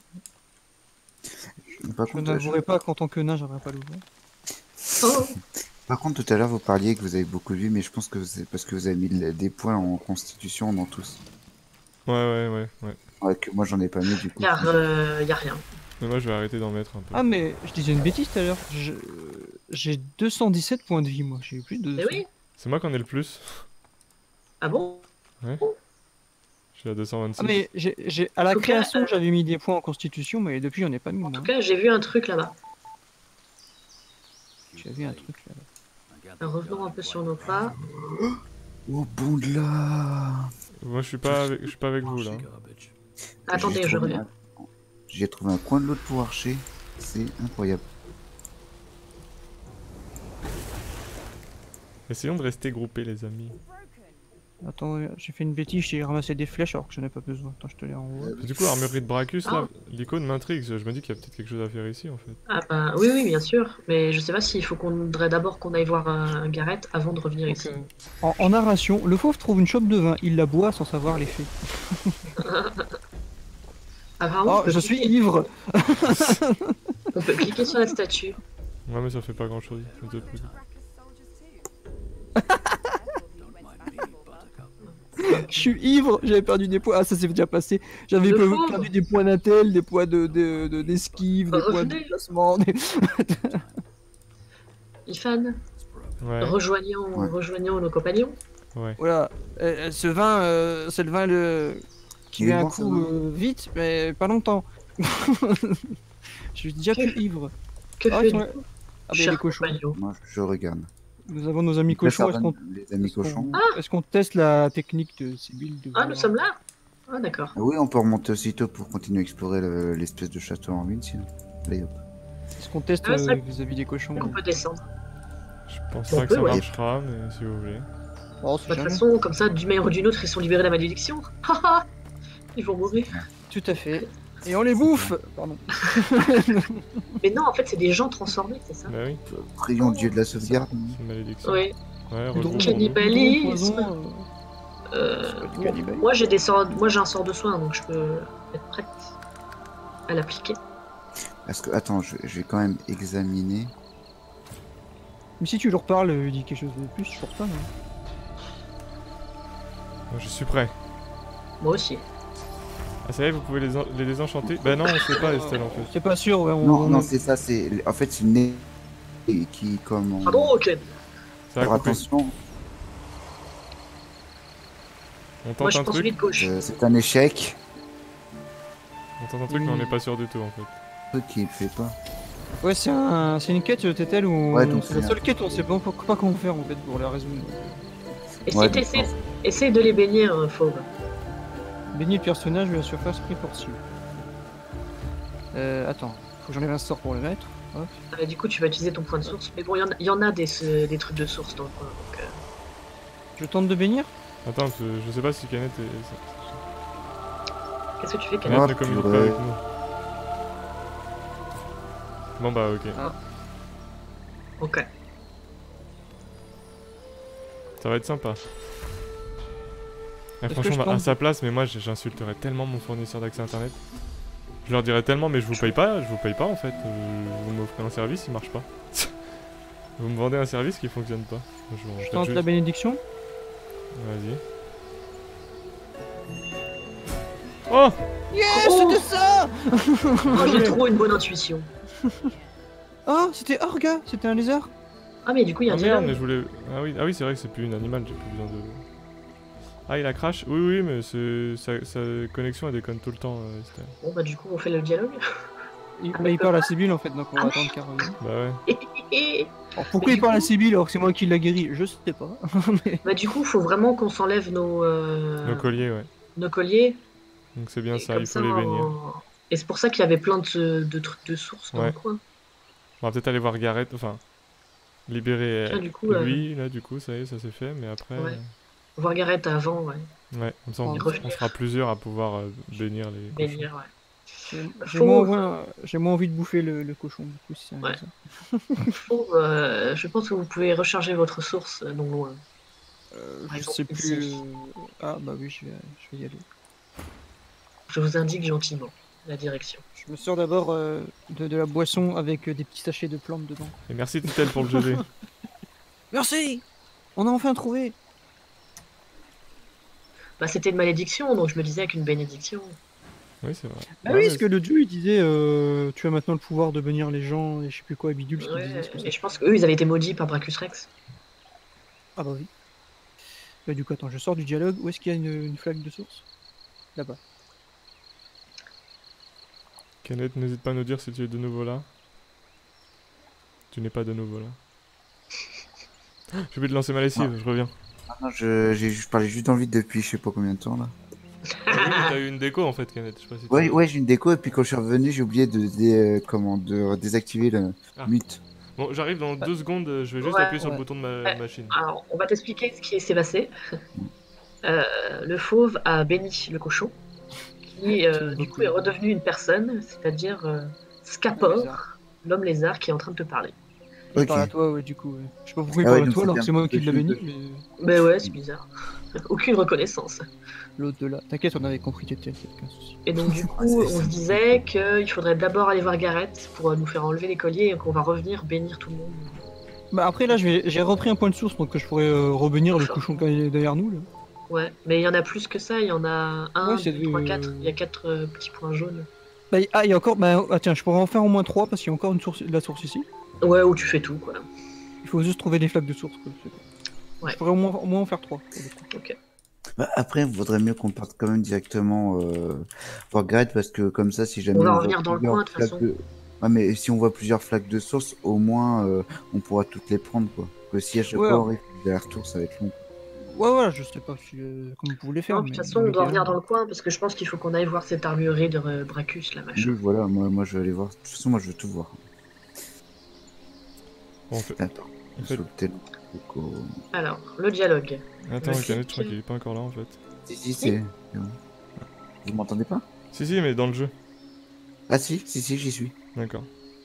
Par je contre, je- n'avouerai pas qu'en tant que nain, j'aimerais pas l'ouvrir. Oh, par contre, tout à l'heure, vous parliez que vous avez beaucoup vu, mais je pense que c'est parce que vous avez mis le- des points en constitution dans tous. Ouais ouais ouais ouais. Ouais, que moi, j'en ai pas mis du coup. car il n'y a rien. Mais moi je vais arrêter d'en mettre un peu. Ah, mais je disais une bêtise tout à l'heure. Je- J'ai deux cent dix-sept points de vie, moi. J'ai eu plus de. Eh oui. C'est moi qui en ai le plus. Ah bon? Je suis à deux cent vingt-six. Ah, mais j'ai, j'ai- à la En tout cas, création, euh, j'avais mis des points en constitution, mais depuis, j'en ai pas mis. En moi. tout cas, j'ai vu un truc là-bas. J'avais un truc là. Revenons un peu sur nos pas. Oh, bon de là. Moi je suis pas avec, je suis pas avec vous là. Attendez, J'ai je trouvé reviens. un- J'ai trouvé un coin de l'autre pour archer. C'est incroyable. Essayons de rester groupés, les amis. Attends, j'ai fait une bêtise, j'ai ramassé des flèches alors que j'en ai pas besoin. Attends, je te les renvoie. Euh, Du coup, l'armurerie de Bracus, là, Ah. l'icône m'intrigue. Je me dis qu'il y a peut-être quelque chose à faire ici, en fait. Ah bah oui, oui, bien sûr. Mais je sais pas s'il faut qu'on voudrait d'abord qu'on aille voir un Gareth avant de revenir Donc, ici. euh, en, en narration, le fauve trouve une chope de vin, il la boit sans savoir l'effet. Apparemment, Oh, on peut je suis cliquer- ivre. on peut cliquer sur la statue. Ouais, mais ça fait pas grand-chose. Je suis ivre, j'avais perdu des points. Ah, ça s'est déjà passé. J'avais Le pe- fauve. perdu des points d'intel, des points de, de, de- d'esquive, des points de Revenez. déplacement. des- Ifan, Ouais, rejoignons, Ouais. rejoignons nos compagnons. ouais. Voilà. Euh, euh, ce vin, euh, c'est le vin le... qui Il est met un bon, ce coup vin. euh, vite, mais pas longtemps. Je suis déjà plus ivre. Que Ah, ils fait sont- du coup, Ah, ben, les cher cochons. compagnon? Moi, je regarde. Nous avons nos amis Donc là, ça cochons. Est-ce donne qu'on les amis est-ce qu'on- cochons. est-ce qu'on teste la technique de Sibyl de Ah, nous voir- sommes là. Ah, d'accord. Ah oui, on peut remonter aussitôt pour continuer à explorer le- l'espèce de château en ruine, sinon. Allez hop. Est-ce qu'on teste Ah, ça- euh, vis-à-vis des cochons? On peut descendre. Je pense On pas que peut, ça ouais. marchera, mais si vous voulez. Oh, De c'est toute jamais. façon, comme ça, d'une manière ou d'une autre, ils sont libérés de la malédiction. Haha. Ils vont mourir. Tout à fait. Et on les bouffe. Pardon. Mais non, en fait, c'est des gens transformés, c'est ça? Bah oui, Prions Dieu de la sauvegarde. c'est une malédiction. Ouais. Ouais, Goudron, retour. Cannibalisme. goudron, poison, Euh, euh, c'est pas du bon, cannibalisme. moi, j'ai des sorts, moi, j'ai un sort de soin, donc je peux être prête à l'appliquer. Parce que, attends, je, je vais quand même examiner. Mais si tu leur parles, euh, dis quelque chose de plus, je porte pas. hein. Bon, je suis prêt. Moi aussi. Ah, ça y est, vous pouvez les, en- les désenchanter? Bah non, on sait pas, Estelle, en fait. C'est pas sûr, ouais. On, Non, on- non, c'est ça, c'est. En fait, c'est une nez qui, comme. on- Pardon, ok. Ça va Faire couper. attention, On Moi, tente je un pense celui truc, de gauche. euh, c'est un échec. on tente un truc, mais on n'est pas sûr du tout, en fait. Truc qui ne fait pas. Ouais, c'est un... c'est une quête, Tétel, où Ouais, donc c'est la c'est seule un- quête, on sait pas, pas comment faire en fait pour la résoudre. Essaye, Ouais, essaye- d'accord. essaye de les baigner, hein, Fauve. Baigner le personnage de la surface pris pour cible. Euh, attends, faut que j'enlève un sort pour le mettre. Hop. Euh, du coup, tu vas utiliser ton point de source. Mais bon, il y en a- il y, en a des, ce- des trucs de source dans le coin. Donc, euh, Je tente de bénir. Attends, parce que je sais pas si Canet est... qu'est-ce que tu fais, Canet Kenneth? Ah, ne communique pas purée. avec nous. Bon bah ok. Ok. Ça va être sympa. Eh, Est-ce que franchement, je bah, à tente- sa place, mais moi j- j'insulterais tellement mon fournisseur d'accès internet. Je leur dirais tellement, mais je vous paye pas, je vous paye pas en fait. Euh, vous m'offrez un service, il marche pas. Vous me vendez un service qui fonctionne pas. Je, m'en Je fais tente juste- la bénédiction. Vas-y. Oh Yes, Oh c'était ça. Oh, j'ai trop une bonne intuition. Ah, c'était Orga, c'était un lézard. Ah, mais du coup, il y a Ah un merde, dialogue. mais je voulais. Ah oui, ah oui c'est vrai que c'est plus une animal, j'ai plus besoin de. Ah, il a crash? Oui, oui, mais c'est... Sa... sa connexion elle déconne tout le temps, euh, Estelle. Bon, bah, du coup, on fait le dialogue. Il, bah, il parle à Sibyl en fait, donc on va Ah, attendre qu'elle revienne. Bah ouais. Et, Alors pourquoi Mais il du parle à coup- Sibyl alors que c'est moi qui l'a guéri? Je sais pas. Mais- bah, du coup, faut vraiment qu'on s'enlève nos, euh, Nos colliers, ouais. nos colliers. Donc c'est bien Et ça, comme il faut les baigner. on- Et c'est pour ça qu'il y avait plein de, de trucs de source dans Ouais. le coin. On va peut-être aller voir Gareth, enfin. Libérer Tiens, euh, du coup, euh, lui, là, du coup, ça y est, ça s'est fait, mais après. Ouais. euh, Voir Gareth avant, ouais. Ouais, comme ça on, Et on revenir. sera plusieurs à pouvoir euh, bénir les cochons. Bénir, ouais. J'ai j'ai Faut- moins, envie- j'ai moins envie de bouffer le, le cochon du coup si c'est un Ouais. lézard. Fauve, euh, je pense que vous pouvez recharger votre source euh, non loin. Euh, Par je exemple, sais plus. ici. euh, Ah bah oui, je vais, je vais y aller. Je vous indique gentiment la direction. Je me sers d'abord euh, de, de la boisson avec euh, des petits sachets de plantes dedans. Et merci Titel pour le G D. Merci. On a enfin trouvé. Bah, c'était une malédiction, donc je me disais qu'une bénédiction. Oui, c'est vrai. Ah Ouais, oui, mais parce que le dieu il disait euh, tu as maintenant le pouvoir de bénir les gens et je sais plus quoi, bidule ce qu'il Ouais, disait. c'est pour ça. et je pense qu'eux, ils avaient été maudits par Brachus Rex. Ah bah oui. Bah, du coup, attends, je sors du dialogue. Où est-ce qu'il y a une, une flaque de source? Là-bas. Kenneth, n'hésite pas à nous dire si tu es de nouveau là. Tu n'es pas de nouveau là. J'ai oublié de lancer ma lessive, je reviens. Ah non, je, j'ai juste parlé juste dans le vide depuis je sais pas combien de temps là. Ah oui, mais t'as eu une déco en fait, Kenneth. Je sais pas si tu Ouais, veux. ouais, j'ai une déco et puis quand je suis revenu, j'ai oublié de, dé- euh, comment, de désactiver le Ah. mute. Bon, j'arrive dans deux secondes, euh, je vais juste Ouais. appuyer sur le Ouais. bouton de ma Ouais. machine. Alors, on va t'expliquer ce qui s'est passé. Euh, le fauve a béni le cochon, qui euh, C'est du beaucoup. coup est redevenu une personne, c'est-à-dire euh, Un Scapor, lézard. l'homme lézard qui est en train de te parler. Il Ok. parle à toi, ouais, du coup. Ouais. Je sais pas pourquoi il Ah parle ouais, à donc toi alors c'était que un c'est moi qui peu l'ai béni, de- mais Mais ouais, c'est bizarre. Aucune reconnaissance. l'autre de là. T'inquiète, on avait compris que t'étais aucun souci. Et donc du Ah, coup, c'est- on se c'est- disait qu'il faudrait d'abord aller voir Gareth pour euh, nous faire enlever les colliers et qu'on va revenir bénir tout le monde. Bah après là, je vais- j'ai repris un point de source donc je pourrais euh, revenir le Enfin. cochon qui est derrière nous là. Ouais, mais il y en a plus que ça, il y en a un, Ouais, c'est deux, trois, euh, quatre. Il y a quatre euh, petits points jaunes. Bah, y- ah, il y a encore. Bah, ah, tiens, je pourrais en faire au moins trois parce qu'il y a encore une source, de la source ici. Ouais, où tu fais tout, quoi. Il faut juste trouver des flaques de source. Quoi. c'est tout. Ouais. Je pourrais au moins, au moins en faire trois. pour le coup. Ok. Bah, après, il vaudrait mieux qu'on parte quand même directement euh, voir Gareth parce que comme ça, si jamais On va voit revenir dans le plusieurs coin, de toute flaques façon. de- Ah, mais si on voit plusieurs flaques de source, au moins euh, on pourra toutes les prendre quoi. Que si à chaque Ouais. fois on arrive vers retour, ça va être long. Ouais, ouais, je sais pas si, euh, comment vous voulez faire. Non, de mais toute façon, on doit l'idéal- revenir dans le coin parce que je pense qu'il faut qu'on aille voir cette armurerie de euh, Bracus, là, machin. Oui, voilà, moi, moi je vais aller voir. De toute façon, moi je veux tout voir. Bon, on fait... Attends, En je fait- vais sauter le truc au- Alors, le dialogue. Attends, Le Kenneth, je crois flic. qu'il est pas encore là en fait. Si, si, c'est. c'est bon. Vous m'entendez pas? Si, si, mais dans le jeu. Ah, si, si, si, j'y suis. D'accord.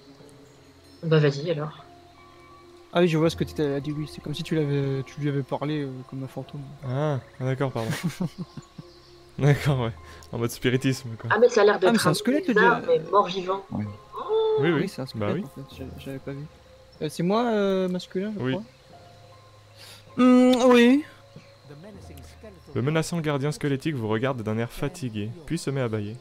Bah vas-y alors. Ah oui, je vois ce que tu as dit, oui. C'est comme si tu, l'avais, tu lui avais parlé euh, comme un fantôme. Ah, ah, d'accord, pardon. D'accord, ouais. En mode spiritisme, quoi. Ah mais ça a l'air Ah, mais d'être c'est un un squelette, le lézard, dia- mais mort-vivant. Ouais. Oh, Oui, Oui, oui. c'est un Bah squelette oui. en fait. J'ai- J'avais pas vu. Euh, c'est moi, euh, masculin, je Oui. crois. Hmm, oui. Le menaçant gardien squelettique vous regarde d'un air fatigué, puis se met à bâiller.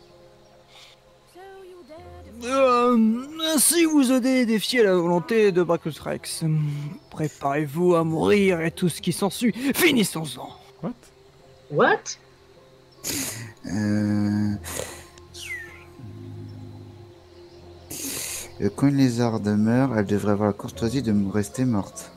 Euh, si vous osez défier la volonté de Bracus Rex, préparez-vous à mourir et tout ce qui s'ensuit. Finissons-en. What? what? Euh... Euh, Quand une lézarde meurt, elle devrait avoir la courtoisie de me rester morte.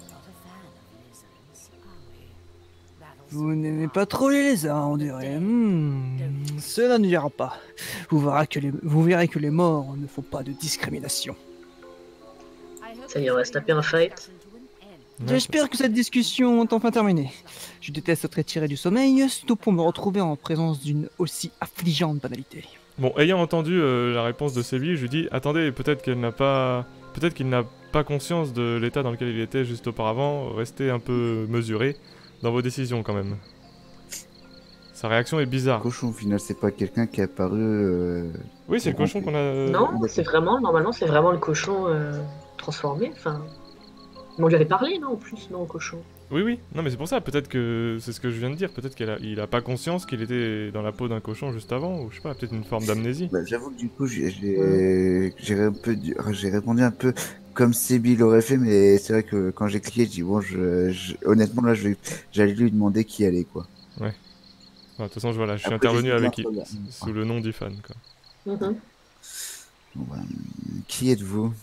Vous n'aimez pas trop les lézards, on dirait. Hmm, cela ne ira pas. Vous verrez, que les, vous verrez que les morts ne font pas de discrimination. Ça y est, on va se taper un fight. Ouais, J'espère que cette discussion est enfin terminée. Je déteste être tiré du sommeil, surtout pour me retrouver en présence d'une aussi affligeante banalité. Bon, ayant entendu euh, la réponse de Séville, je lui dis attendez, peut-être qu'elle n'a pas. Peut-être qu'il n'a pas conscience de l'état dans lequel il était juste auparavant. Restez un peu mesuré dans vos décisions quand même. Sa réaction est Le bizarre. cochon, au final, c'est pas quelqu'un qui est apparu. euh, Oui, c'est le cochon qu'on a. Non, d'accord. c'est vraiment, normalement, c'est vraiment le cochon euh, transformé. Enfin, mais on lui avait parlé, non, en plus, non, au cochon. Oui, oui. Non, mais c'est pour ça. Peut-être que c'est ce que je viens de dire. Peut-être qu'il a... il a pas conscience qu'il était dans la peau d'un cochon juste avant, ou je sais pas. Peut-être une forme d'amnésie. Bah, j'avoue que du coup, j'ai j'ai- j'ai un peu du- j'ai répondu un peu comme Sébi l'aurait fait, mais c'est vrai que quand j'ai cliqué, j'ai dit bon, je, je- honnêtement là, je vais- j'allais lui demander qui allait quoi. Ouais, de toute façon, voilà, je suis Après, intervenu j'hésite avec entre là. sous le nom d'Ifan, quoi. Mhm. Bon, bah, qui êtes-vous?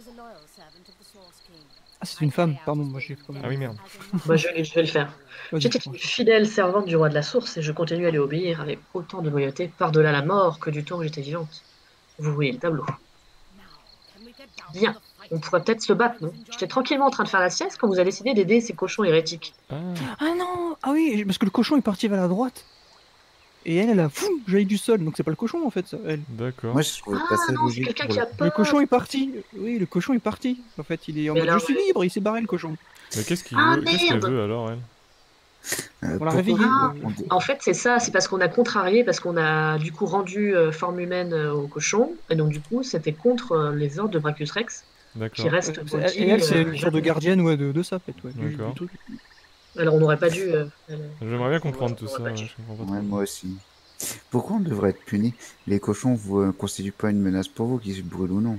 Ah, c'est une femme, pardon, moi j'ai comme. Ah oui, merde. Moi, je, vais- je vais le faire. Vas-y, J'étais franchement. une fidèle servante du roi de la source et je continue à lui obéir avec autant de loyauté par-delà la mort que du temps où j'étais vivante. Vous voyez le tableau. Bien, on pourrait peut-être se battre, non? J'étais tranquillement en train de faire la sieste quand vous avez décidé d'aider ces cochons hérétiques. Ah, Ah non, ah oui, parce que le cochon est parti vers la droite. Et elle, elle a fou, jailli du sol, donc c'est pas le cochon en fait, ça, elle. d'accord. Moi, je trouvais pas Ah ça non, c'est logique. quelqu'un pour qui a le- peur. Le cochon est parti. Oui, le cochon est parti. En fait, il est en Mais mode alors, je suis ouais. libre, il s'est barré le cochon. Mais qu'est-ce qu'il Ah, veut Qu'est-ce qu'elle merde. veut alors, elle? Euh, On l'a pourquoi réveillé. Ah. euh, on dit- En fait, c'est ça, c'est parce qu'on a contrarié, parce qu'on a du coup rendu euh, forme humaine euh, au cochon, et donc du coup, c'était contre euh, les ordres de Bracus Rex, qui D'accord. reste ouais, maudit, et elle, c'est euh, une sorte de gardienne ouais, de, de ça, peut-être. Ouais, du- D'accord. du truc. Alors on n'aurait pas dû. euh, elle- J'aimerais bien comprendre tout on ça, aurait pas ouais, dû. je comprends pas Ouais, trop. moi aussi. Pourquoi on devrait être puni? Les cochons vous euh, constituent pas une menace pour vous, qu'ils se brûlent ou non?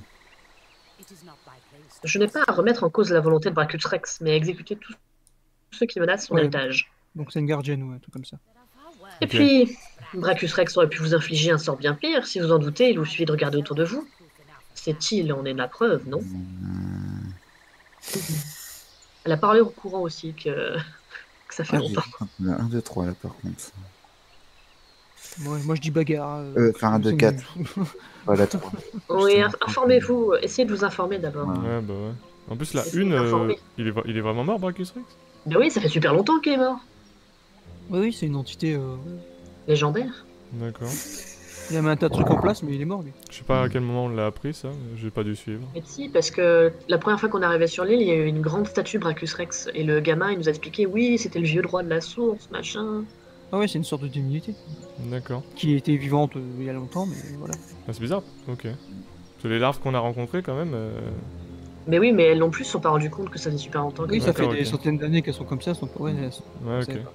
Je n'ai pas à remettre en cause la volonté de Bracus Rex, mais à exécuter tous ceux qui menacent son Ouais. héritage. Donc c'est une gardienne, ouais, un truc comme ça. Et Ok. puis, Bracus Rex aurait pu vous infliger un sort bien pire, si vous en doutez, il vous suffit de regarder autour de vous. C'est-il, on est la preuve, non? Euh, Elle a parlé au courant aussi que, que ça fait Ah, j'ai longtemps. un, deux, trois là par contre. Moi, moi je dis bagarre. euh, Euh, Enfin, un de c'est quatre. nul. Voilà, trois. Oui, inf- informez-vous, essayez de vous informer d'abord. Ouais. Ouais, bah ouais. En plus, la Essayez une, euh, d'informer. il, est, va- il est vraiment mort, Brachus Rex? Ben oui, ça fait super longtemps qu'il est mort. Oui, oui, c'est une entité. euh, Légendaire. D'accord. Il a mis un tas de trucs en place, mais il est mort lui. Je sais pas à quel moment on l'a appris, ça. mais J'ai pas dû suivre. Mais si, parce que la première fois qu'on est arrivé sur l'île, il y a eu une grande statue de Brachus Rex. Et le gamin, il nous a expliqué, oui, c'était le vieux droit de la source, machin. Ah ouais, c'est une sorte de divinité. D'accord. Qui était vivante euh, il y a longtemps, mais voilà. Ah, c'est bizarre. Ok. Parce que les larves qu'on a rencontrées, quand même. euh, Mais oui, mais elles non plus se sont pas rendues compte que ça faisait super longtemps. Oui, que- ça fait D'accord, des ok. centaines d'années qu'elles sont comme ça, elles sont pas. Ouais, elles sont- Ouais, je savais ok. pas.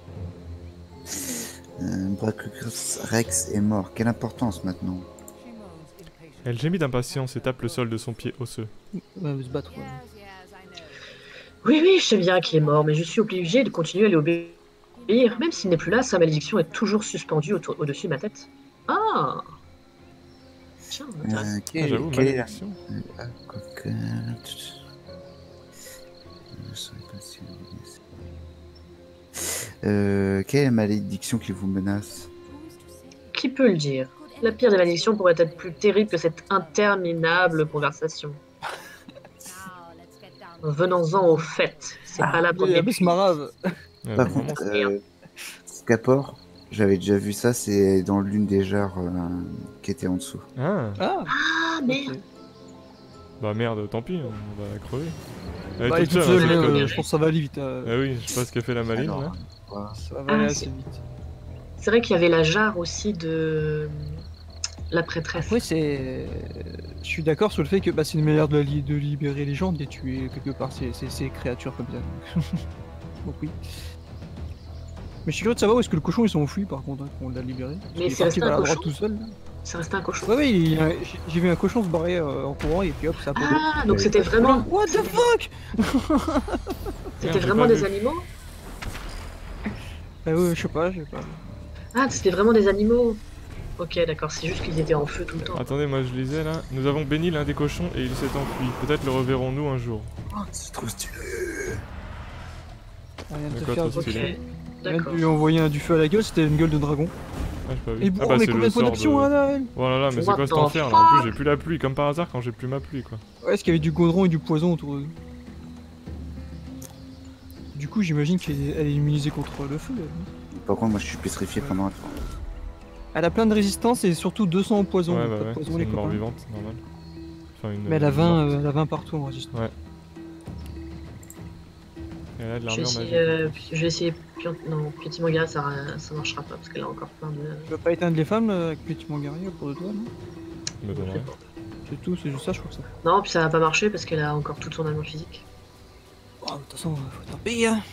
Euh, Brachus Rex est mort. Quelle importance maintenant? Elle gémit d'impatience et tape le sol de son pied osseux. Ouais, se battre. ouais. Oui, oui, je sais bien qu'il est mort, mais je suis obligé de continuer à lui obéir. Même s'il n'est plus là, sa malédiction est toujours suspendue autour- au-dessus de ma tête. Ah Tiens, intéressant. Euh, Ah, quelle, j'avoue, quelle est la... malédiction. Ah, quoique- Je saurais pas si- Euh, quelle est la malédiction qui vous menace? Qui peut le dire? La pire des malédictions pourrait être plus terrible que cette interminable conversation. Venons-en au fait. C'est pas la Oui, première. Abyss Marave. Ouais, Par bah, vraiment, contre, euh, Scapor, j'avais déjà vu ça, c'est dans l'une des jarres euh, qui était en dessous. Ah, Ah, Ah merde. ok. bah merde, tant pis, on va crever. Elle est Bah, elle est toute toute seule, seule, hein, hein, cette euh, conne. je pense que ça va aller vite. euh, Ah oui, je sais pas ce qu'a fait la maline, Alors, là. voilà. Ça va aller Ah, assez c'est- vite. C'est vrai qu'il y avait la jarre aussi de la prêtresse. Après, c'est. Je suis d'accord sur le fait que bah, c'est une manière de, la li- de libérer les gens, de les tuer quelque part, ces, ces, ces créatures comme ça. Donc, oui. Mais je suis curieux de savoir où est-ce que le cochon ils sont enfouis par contre, hein, qu'on l'a libéré. Parce Mais qu'il est c'est parti resté vers un la droite cochon tout seul. Là. Ça restait un cochon. Ouais, ouais, il y a- j'ai- j'ai vu un cochon se barrer euh, en courant et puis hop, ça a popé. Ah, donc c'était vraiment. What the fuck? C'était Merde, j'ai vraiment pas des vu. animaux. Bah ouais, je sais pas, je sais pas. Ah, c'était vraiment des animaux. Ok, d'accord. C'est juste qu'ils étaient en feu tout le temps. Attendez, moi je lisais là. Nous avons béni l'un des cochons et il s'est enfui. Peut-être le reverrons-nous un jour. Oh, c'est trop stylé. Rien de De te quoi faire. trop Ok, stylé. Rien d'accord. de lui envoyer un du feu à la gueule, c'était une gueule de dragon. Ah, j'ai pas vu. Et bon, ah, bah, mais c'est combien le de points sort d'action de... là, elle Oh là là, mais c'est What quoi cet the enfer là? En plus, fuck j'ai plus la pluie, comme par hasard quand j'ai plus ma pluie quoi. Ouais, est-ce qu'il y avait du goudron et du poison autour d'eux? Du coup, j'imagine qu'elle elle est immunisée contre le feu. elle. Par contre, moi je suis pétrifié pendant un temps. Elle a plein de résistance et surtout deux cents au poison. Ouais, donc bah pas de ouais, poison, c'est les une mort copains. vivante, normal. Enfin, une. Mais elle a une vingt, morte. euh, elle a vingt partout en résistance. Ouais. Et elle a de Je vais l'armure essayer, magique. euh, je vais essayer. pion- Non, Petit Mangara, ça, ça marchera pas parce qu'elle a encore plein de. Tu veux pas éteindre les femmes là, avec Petit Mangaria pour de toi, non? Me donnerait. C'est tout, c'est juste ça, je crois que ça. Non, puis ça va pas marcher parce qu'elle a encore toute son armure physique. Oh, de toute façon, faut tant pis, hein.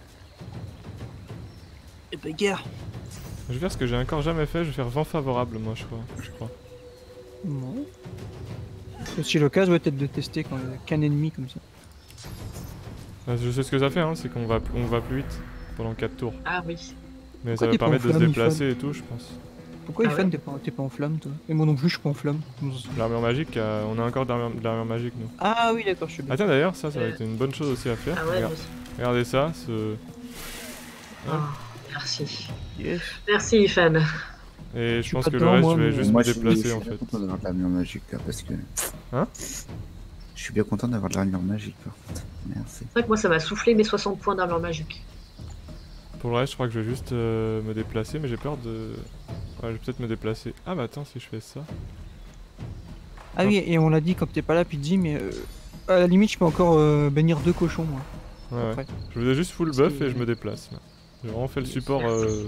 Et bah, guerre. Je vais faire ce que j'ai encore jamais fait, je vais faire vent favorable moi je crois. Je crois. Non. C'est aussi l'occasion, ouais, peut-être de tester quand il y a qu'un ennemi comme ça. Bah, je sais ce que ça fait, hein, c'est qu'on va, on va plus vite pendant quatre tours. Ah oui. Mais Pourquoi ça va t'es pas en permettre de se flamme, déplacer et tout, je pense. Pourquoi Ah Ifan, ouais t'es pas, t'es pas en flamme, toi? Et moi non plus, je suis pas en flamme. Comment ça se fait? L'armure magique, euh, on a encore de l'armure- de l'armure magique nous. Ah oui, d'accord, je suis bien. Ah tiens d'ailleurs, ça, ça va Euh. être une bonne chose aussi à faire. Ah ouais, Regarde- moi- Regardez ça, ce... Ah, merci. Yes. Merci, Ifan. Et je suis pense pas que le dedans, reste, moi, je vais mais- juste Moi, me je suis- déplacer je en suis fait. bien content d'avoir de l'armure magique là parce que. Hein? Je suis bien content d'avoir de l'armure magique par contre. Merci. C'est vrai que moi, ça m'a soufflé mes soixante points d'armure magique. Pour le reste, je crois que je vais juste euh, me déplacer, mais j'ai peur de... Ouais, je vais peut-être me déplacer. Ah bah attends, si je fais ça... Ah oui, et on l'a dit quand t'es pas là, Pidgey, mais euh, à la limite, je peux encore euh, bénir deux cochons, moi. Ouais, ouais. Après. Je faisais juste full Parce buff que- et je me déplace là. J'ai vraiment fait le Yes, support... merci. euh,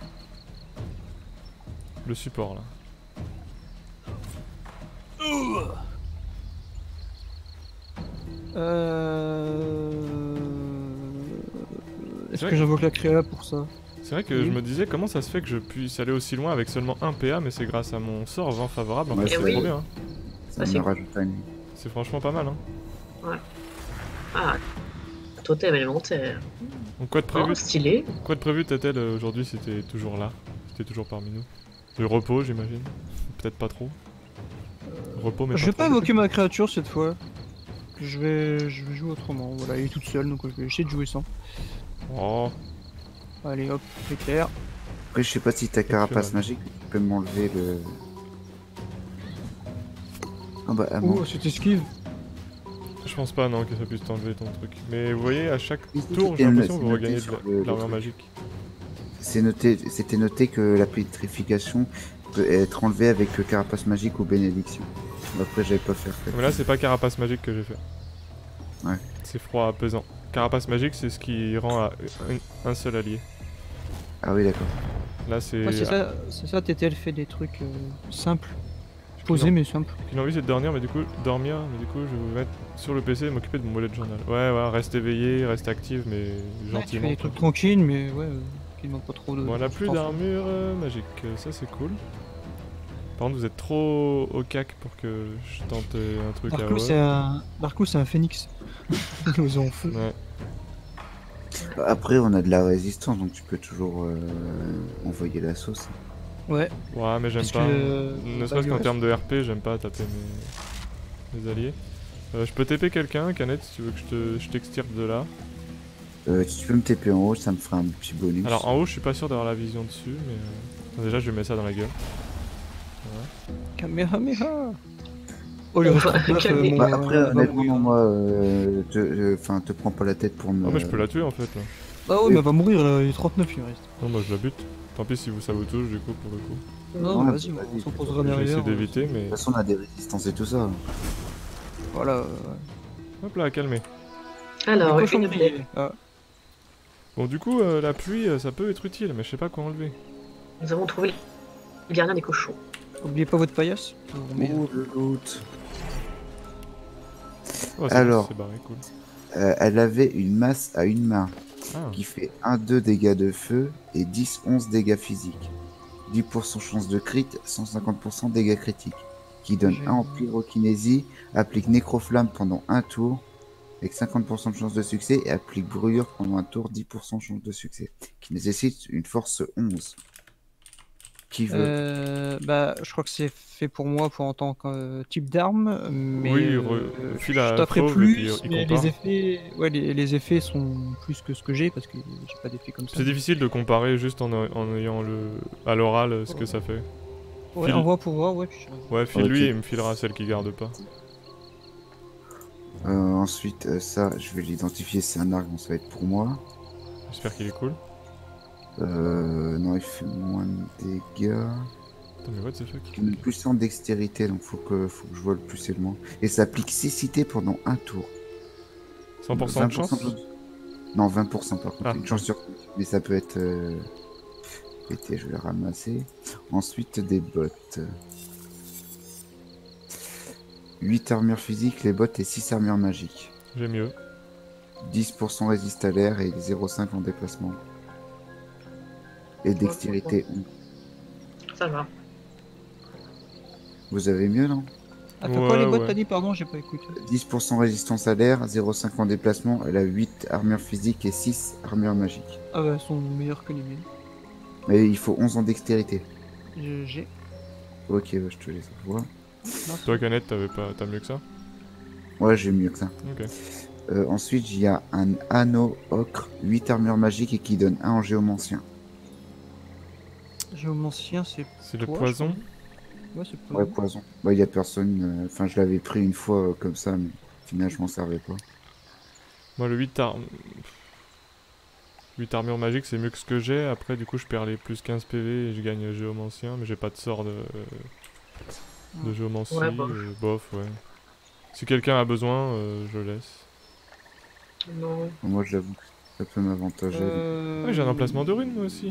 Le support là. Euh... Est-ce Ouais. que j'invoque la créa pour ça? C'est vrai que Oui. je me disais comment ça se fait que je puisse aller aussi loin avec seulement un P A, mais c'est grâce à mon sort vent favorable. En Ouais, fait, c'est oui. trop bien. hein. Ça Ah, c'est me cool. rajoute une. C'est franchement pas mal. Hein. Ah, totem élémentaire. Donc quoi de prévu Oh, stylé. Quoi de prévu Tatel euh, aujourd'hui si t'es toujours là? Si t'es toujours parmi nous? Le repos j'imagine? Peut-être pas trop? Repos mais Je pas vais trop. pas invoquer ma créature cette fois. Je vais, je vais jouer autrement. Voilà, elle est toute seule, donc je vais essayer de jouer sans. Oh, Allez hop, éclair. Après, je sais pas si ta carapace magique, tu peux m'enlever le. Ah bah, ah, Oh, c'est esquive. Je pense pas, non, que ça puisse t'enlever ton truc. Mais vous voyez, à chaque Oui, tour, c'était j'ai l'impression noté que vous regagnez de sur la- le- de l'armure le truc. magique. C'est noté, c'était noté que la pétrification peut être enlevée avec le carapace magique ou bénédiction. Après, j'avais pas fait. Mais là, c'est pas carapace magique que j'ai fait. Ouais. C'est froid apaisant. Carapace magique, c'est ce qui rend à un, un seul allié. Ah oui, d'accord. Là, c'est. Ouais, c'est ça, c'est ça, T T L fait des trucs euh, simples. J'ai Posés qu'une en- mais simples. qu'une envie, c'est de dormir, mais du coup, dormir, mais du coup, je vais vous mettre sur le P C et m'occuper de mon bullet journal. Ouais, ouais, reste éveillé, reste active, mais Ouais, tu fais gentiment. des quoi. trucs tranquilles, mais ouais, euh, qui demandent pas trop de. Bon, on a plus substance. d'armure euh, magique, euh, ça c'est cool. Par contre, vous êtes trop au cac pour que je tente euh, un truc à Darko, haut. c'est un. Darko, c'est un phénix. Ils nous ont fou. Ouais. Après, on a de la résistance, donc tu peux toujours euh, envoyer la sauce. Ouais. Ouais, mais j'aime Parce pas. que, euh, Ne bah, serait-ce qu'en ouais. termes de R P, j'aime pas taper mes, mes alliés. Euh, je peux T P quelqu'un, Canet, si tu veux que je te- je t'extirpe de là. Euh, si tu peux me T P en haut, ça me fera un petit bonus. Alors en haut, je suis pas sûr d'avoir la vision dessus, mais euh, attends, déjà je vais mettre ça dans la gueule. Kamehameha. Oh, les On restes va trente-neuf, euh, calmer. mon- Bah, après, va honnêtement, mourir. non, moi, euh, te, euh, enfin, te prends pas la tête pour me. Oh, mais je peux la tuer en fait là. Ah ouais, mais elle va mourir, là, il est trente-neuf, il reste. Non, moi je la bute. Tant pis si vous ça vous touche du coup pour le coup. Non, Ouais, vas-y, vas-y, on s'en fais posera Je vais derrière. essayer euh, d'éviter, mais. De toute façon, on a des résistances et tout ça. Voilà. euh, Hop là, calmez. Alors, les cochons une grillés. plaie. Ah, Bon, du coup, euh, la pluie euh, ça peut être utile, mais je sais pas quoi enlever. Nous avons trouvé le gardien des cochons. oubliez pas votre paillasse. Vous remettez- Oh, le loot. Oh, c'est Alors. c'est barré, cool. Euh, elle avait une masse à une main Ah, qui fait un deux dégâts de feu et dix onze dégâts physiques. dix pour cent chance de crit, cent cinquante pour cent dégâts critiques. Qui donne J'ai- un en pyrokinésie, applique nécroflamme pendant un tour, avec cinquante pour cent de chance de succès, et applique brûlure pendant un tour, dix pour cent de chance de succès. Qui nécessite une force onze. Qui veut Euh, bah, je crois que c'est fait pour moi pour en tant que euh, type d'arme, mais Oui, euh, re- file je à taperai Fauve et plus. puis, euh, il mais compare. les effets, ouais, les, les effets sont plus que ce que j'ai parce que j'ai pas d'effet comme ça. C'est difficile de comparer juste en, en ayant le à l'oral euh, ce que ça fait. Ouais, file- on voit pour voir, ouais. Puis je- Ouais, file-lui Ok. et il me filera celle qui garde pas. Euh, Ensuite, euh, ça, je vais l'identifier, c'est un arc, donc ça va être pour moi. J'espère qu'il est cool. Euh, non, il fait moins de dégâts. Attends, mais what the fuck? Il est plus en dextérité, donc faut que, faut que je vois le plus et le moins. Et ça applique cécité pendant un tour. cent pour cent de chance? Non, vingt pour cent par contre. Ah, Une chance sur... Mais ça peut être... Euh... pété, je vais le ramasser. Ensuite, des bottes. huit armures physiques, les bottes et six armures magiques. J'ai mieux. dix pour cent résiste à l'air et zéro virgule cinq en déplacement. Et dextérité. Ça va. Vous avez mieux, non? Attends, quoi les Ouais, bottes ouais. t'as dit, pardon, j'ai pas écouté. dix pour cent résistance à l'air, zéro virgule cinq en déplacement, elle a huit armures physiques et six armures magiques. Ah bah, elles sont meilleures que les miennes. Mais il faut onze en dextérité. Je- J'ai. Ok, bah, je te les envoie. Non, Toi, Canette, t'avais pas... t'as mieux que ça? Ouais, j'ai mieux que ça. Ok. Euh, ensuite, il y a un anneau ocre, huit armures magiques et qui donne un en géomancien. Géomancien, c'est. C'est le toi, je poison? crois. Ouais, c'est Ouais, poison. poison. Bah, il y a personne. euh, Enfin, je l'avais pris une fois euh, comme ça, mais finalement, je m'en servais pas. Moi, le huit armes... huit armures magiques, c'est mieux que ce que j'ai. Après, du coup, je perds les plus quinze P V et je gagne géomancien, mais j'ai pas de sort de... de géomancie. Ouais, bof. euh, bof, ouais. Si quelqu'un a besoin, euh, je laisse. Non. Moi, j'avoue, ça peut m'avantager. Euh... Ouais, j'ai un emplacement de rune, moi aussi.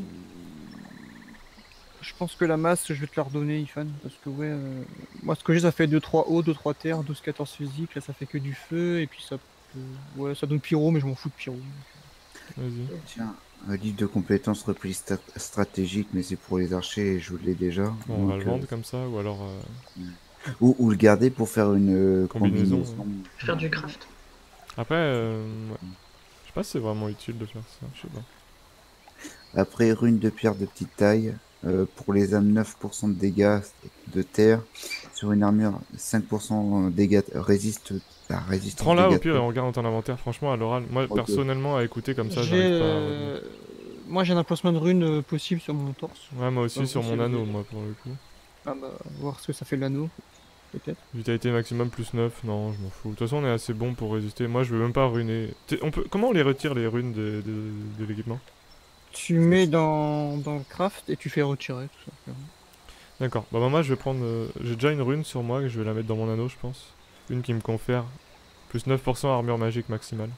Je pense que la masse, je vais te la redonner, Ifan. Parce que, ouais, euh, moi, ce que j'ai, ça fait deux trois eau, deux trois terre, douze quatorze physique. Là, ça fait que du feu. Et puis, ça peut... Ouais, ça donne pyro, mais je m'en fous de pyro. Vas-y. Tiens, un livre de compétences repli sta- stratégique, mais c'est pour les archers et je l'ai déjà. Bon, on va Donc, le euh, vendre comme ça, ou alors... euh, ou, ou le garder pour faire une euh, Combinaison, combinaison. Faire du craft. Après, euh... ouais. Je sais pas si c'est vraiment utile de faire ça, je sais pas. Après, rune de pierre de petite taille. euh, pour les âmes, neuf pour cent de dégâts de terre. Sur une armure, cinq pour cent dégâts résiste la résistance. Prends-la au dégâts de pire et terre. on regarde dans ton inventaire, franchement, à l'oral. Moi, Ok. personnellement, à écouter comme ça, J'ai j'arrive pas à euh, retenir. moi j'ai un emplacement de runes euh, possible sur mon torse. Ouais, moi aussi Ah, sur vous, mon c'est- anneau, moi pour le coup. Ah bah, voir ce que ça fait l'anneau, peut-être. Vitalité maximum plus neuf, non, je m'en fous. De toute façon, on est assez bon pour résister. Moi, je veux même pas ruiner. T'es- On peut... Comment on les retire, les runes de, de, de l'équipement? Tu mets dans, dans le craft et tu fais retirer tout simplement. D'accord. Bah, bah, moi, je vais prendre. euh, J'ai déjà une rune sur moi que je vais la mettre dans mon anneau, je pense. Une qui me confère plus neuf pour cent armure magique maximale.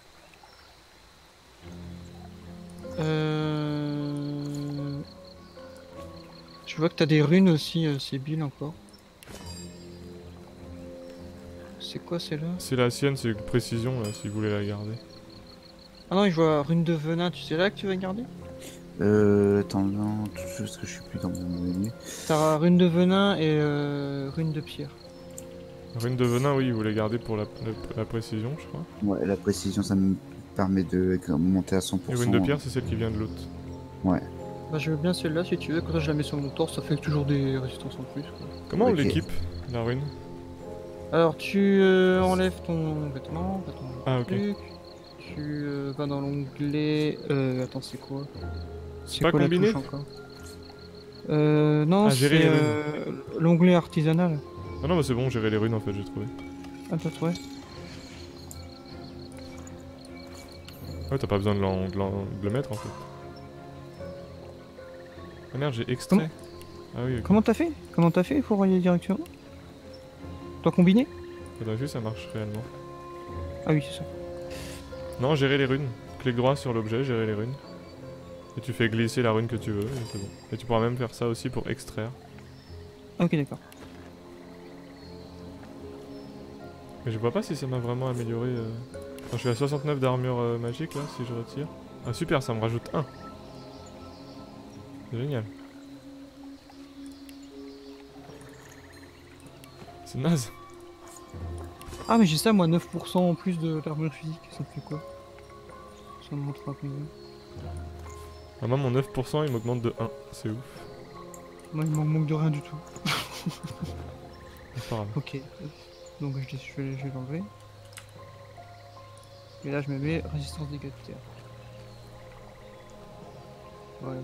Euh... Je vois que t'as des runes aussi, euh, c'est Bill encore. C'est quoi celle-là? C'est la sienne, c'est précision, là, si vous voulez la garder. Ah non, je vois rune de venin, tu sais là que tu vas garder? Euh, attends, non, tout juste que je suis plus dans mon menu. T'as rune de venin et euh, rune de pierre. Rune de venin, oui, vous les gardez pour la, la, la précision, je crois. Ouais, la précision, ça me permet de monter à cent pour Et cent. rune de pierre, c'est celle qui vient de l'autre. Ouais. Bah je veux bien celle-là si tu veux, quand je la mets sur mon torse, ça fait toujours des résistances en plus, quoi. Comment on Ok. l'équipe, la rune? Alors tu euh, enlèves ton vêtement, pas ton Ah, ok. truc. Tu euh, vas dans l'onglet. Euh, attends, c'est quoi? C'est pas quoi la combiné? touche encore? Euh, non, Ah, gérer c'est les runes. euh, l'onglet artisanal. Ah non, bah c'est bon, gérer les runes en fait, j'ai trouvé. Ah, t'as trouvé? Ouais, t'as pas besoin de, l'en- de l'en- de le mettre en fait. Ah merde, j'ai extrait. Comment- Ah oui, ok. Comment t'as fait? Comment t'as fait pour relier directement? T'as combiné? T'as vu, ça marche réellement. Ah oui, c'est ça. Non, gérer les runes. Clic droit sur l'objet, gérer les runes. Et tu fais glisser la rune que tu veux, et c'est bon. Et tu pourras même faire ça aussi pour extraire. Ok, d'accord. Mais je vois pas si ça m'a vraiment amélioré. euh. Quand je suis à soixante-neuf d'armure euh, magique là, si je retire. Ah super, ça me rajoute un. C'est génial. C'est naze. Ah, mais j'ai ça, moi, neuf pour cent en plus de l'armure physique. Ça me fait quoi? Ça me montre pas combien. Ah, moi mon neuf pour cent il m'augmente de un. C'est ouf. Moi, il m'en manque de rien du tout. C'est pas grave. Ok. Donc, je, je vais, je vais l'enlever. Et là, je me mets résistance dégâts de terre. Voilà.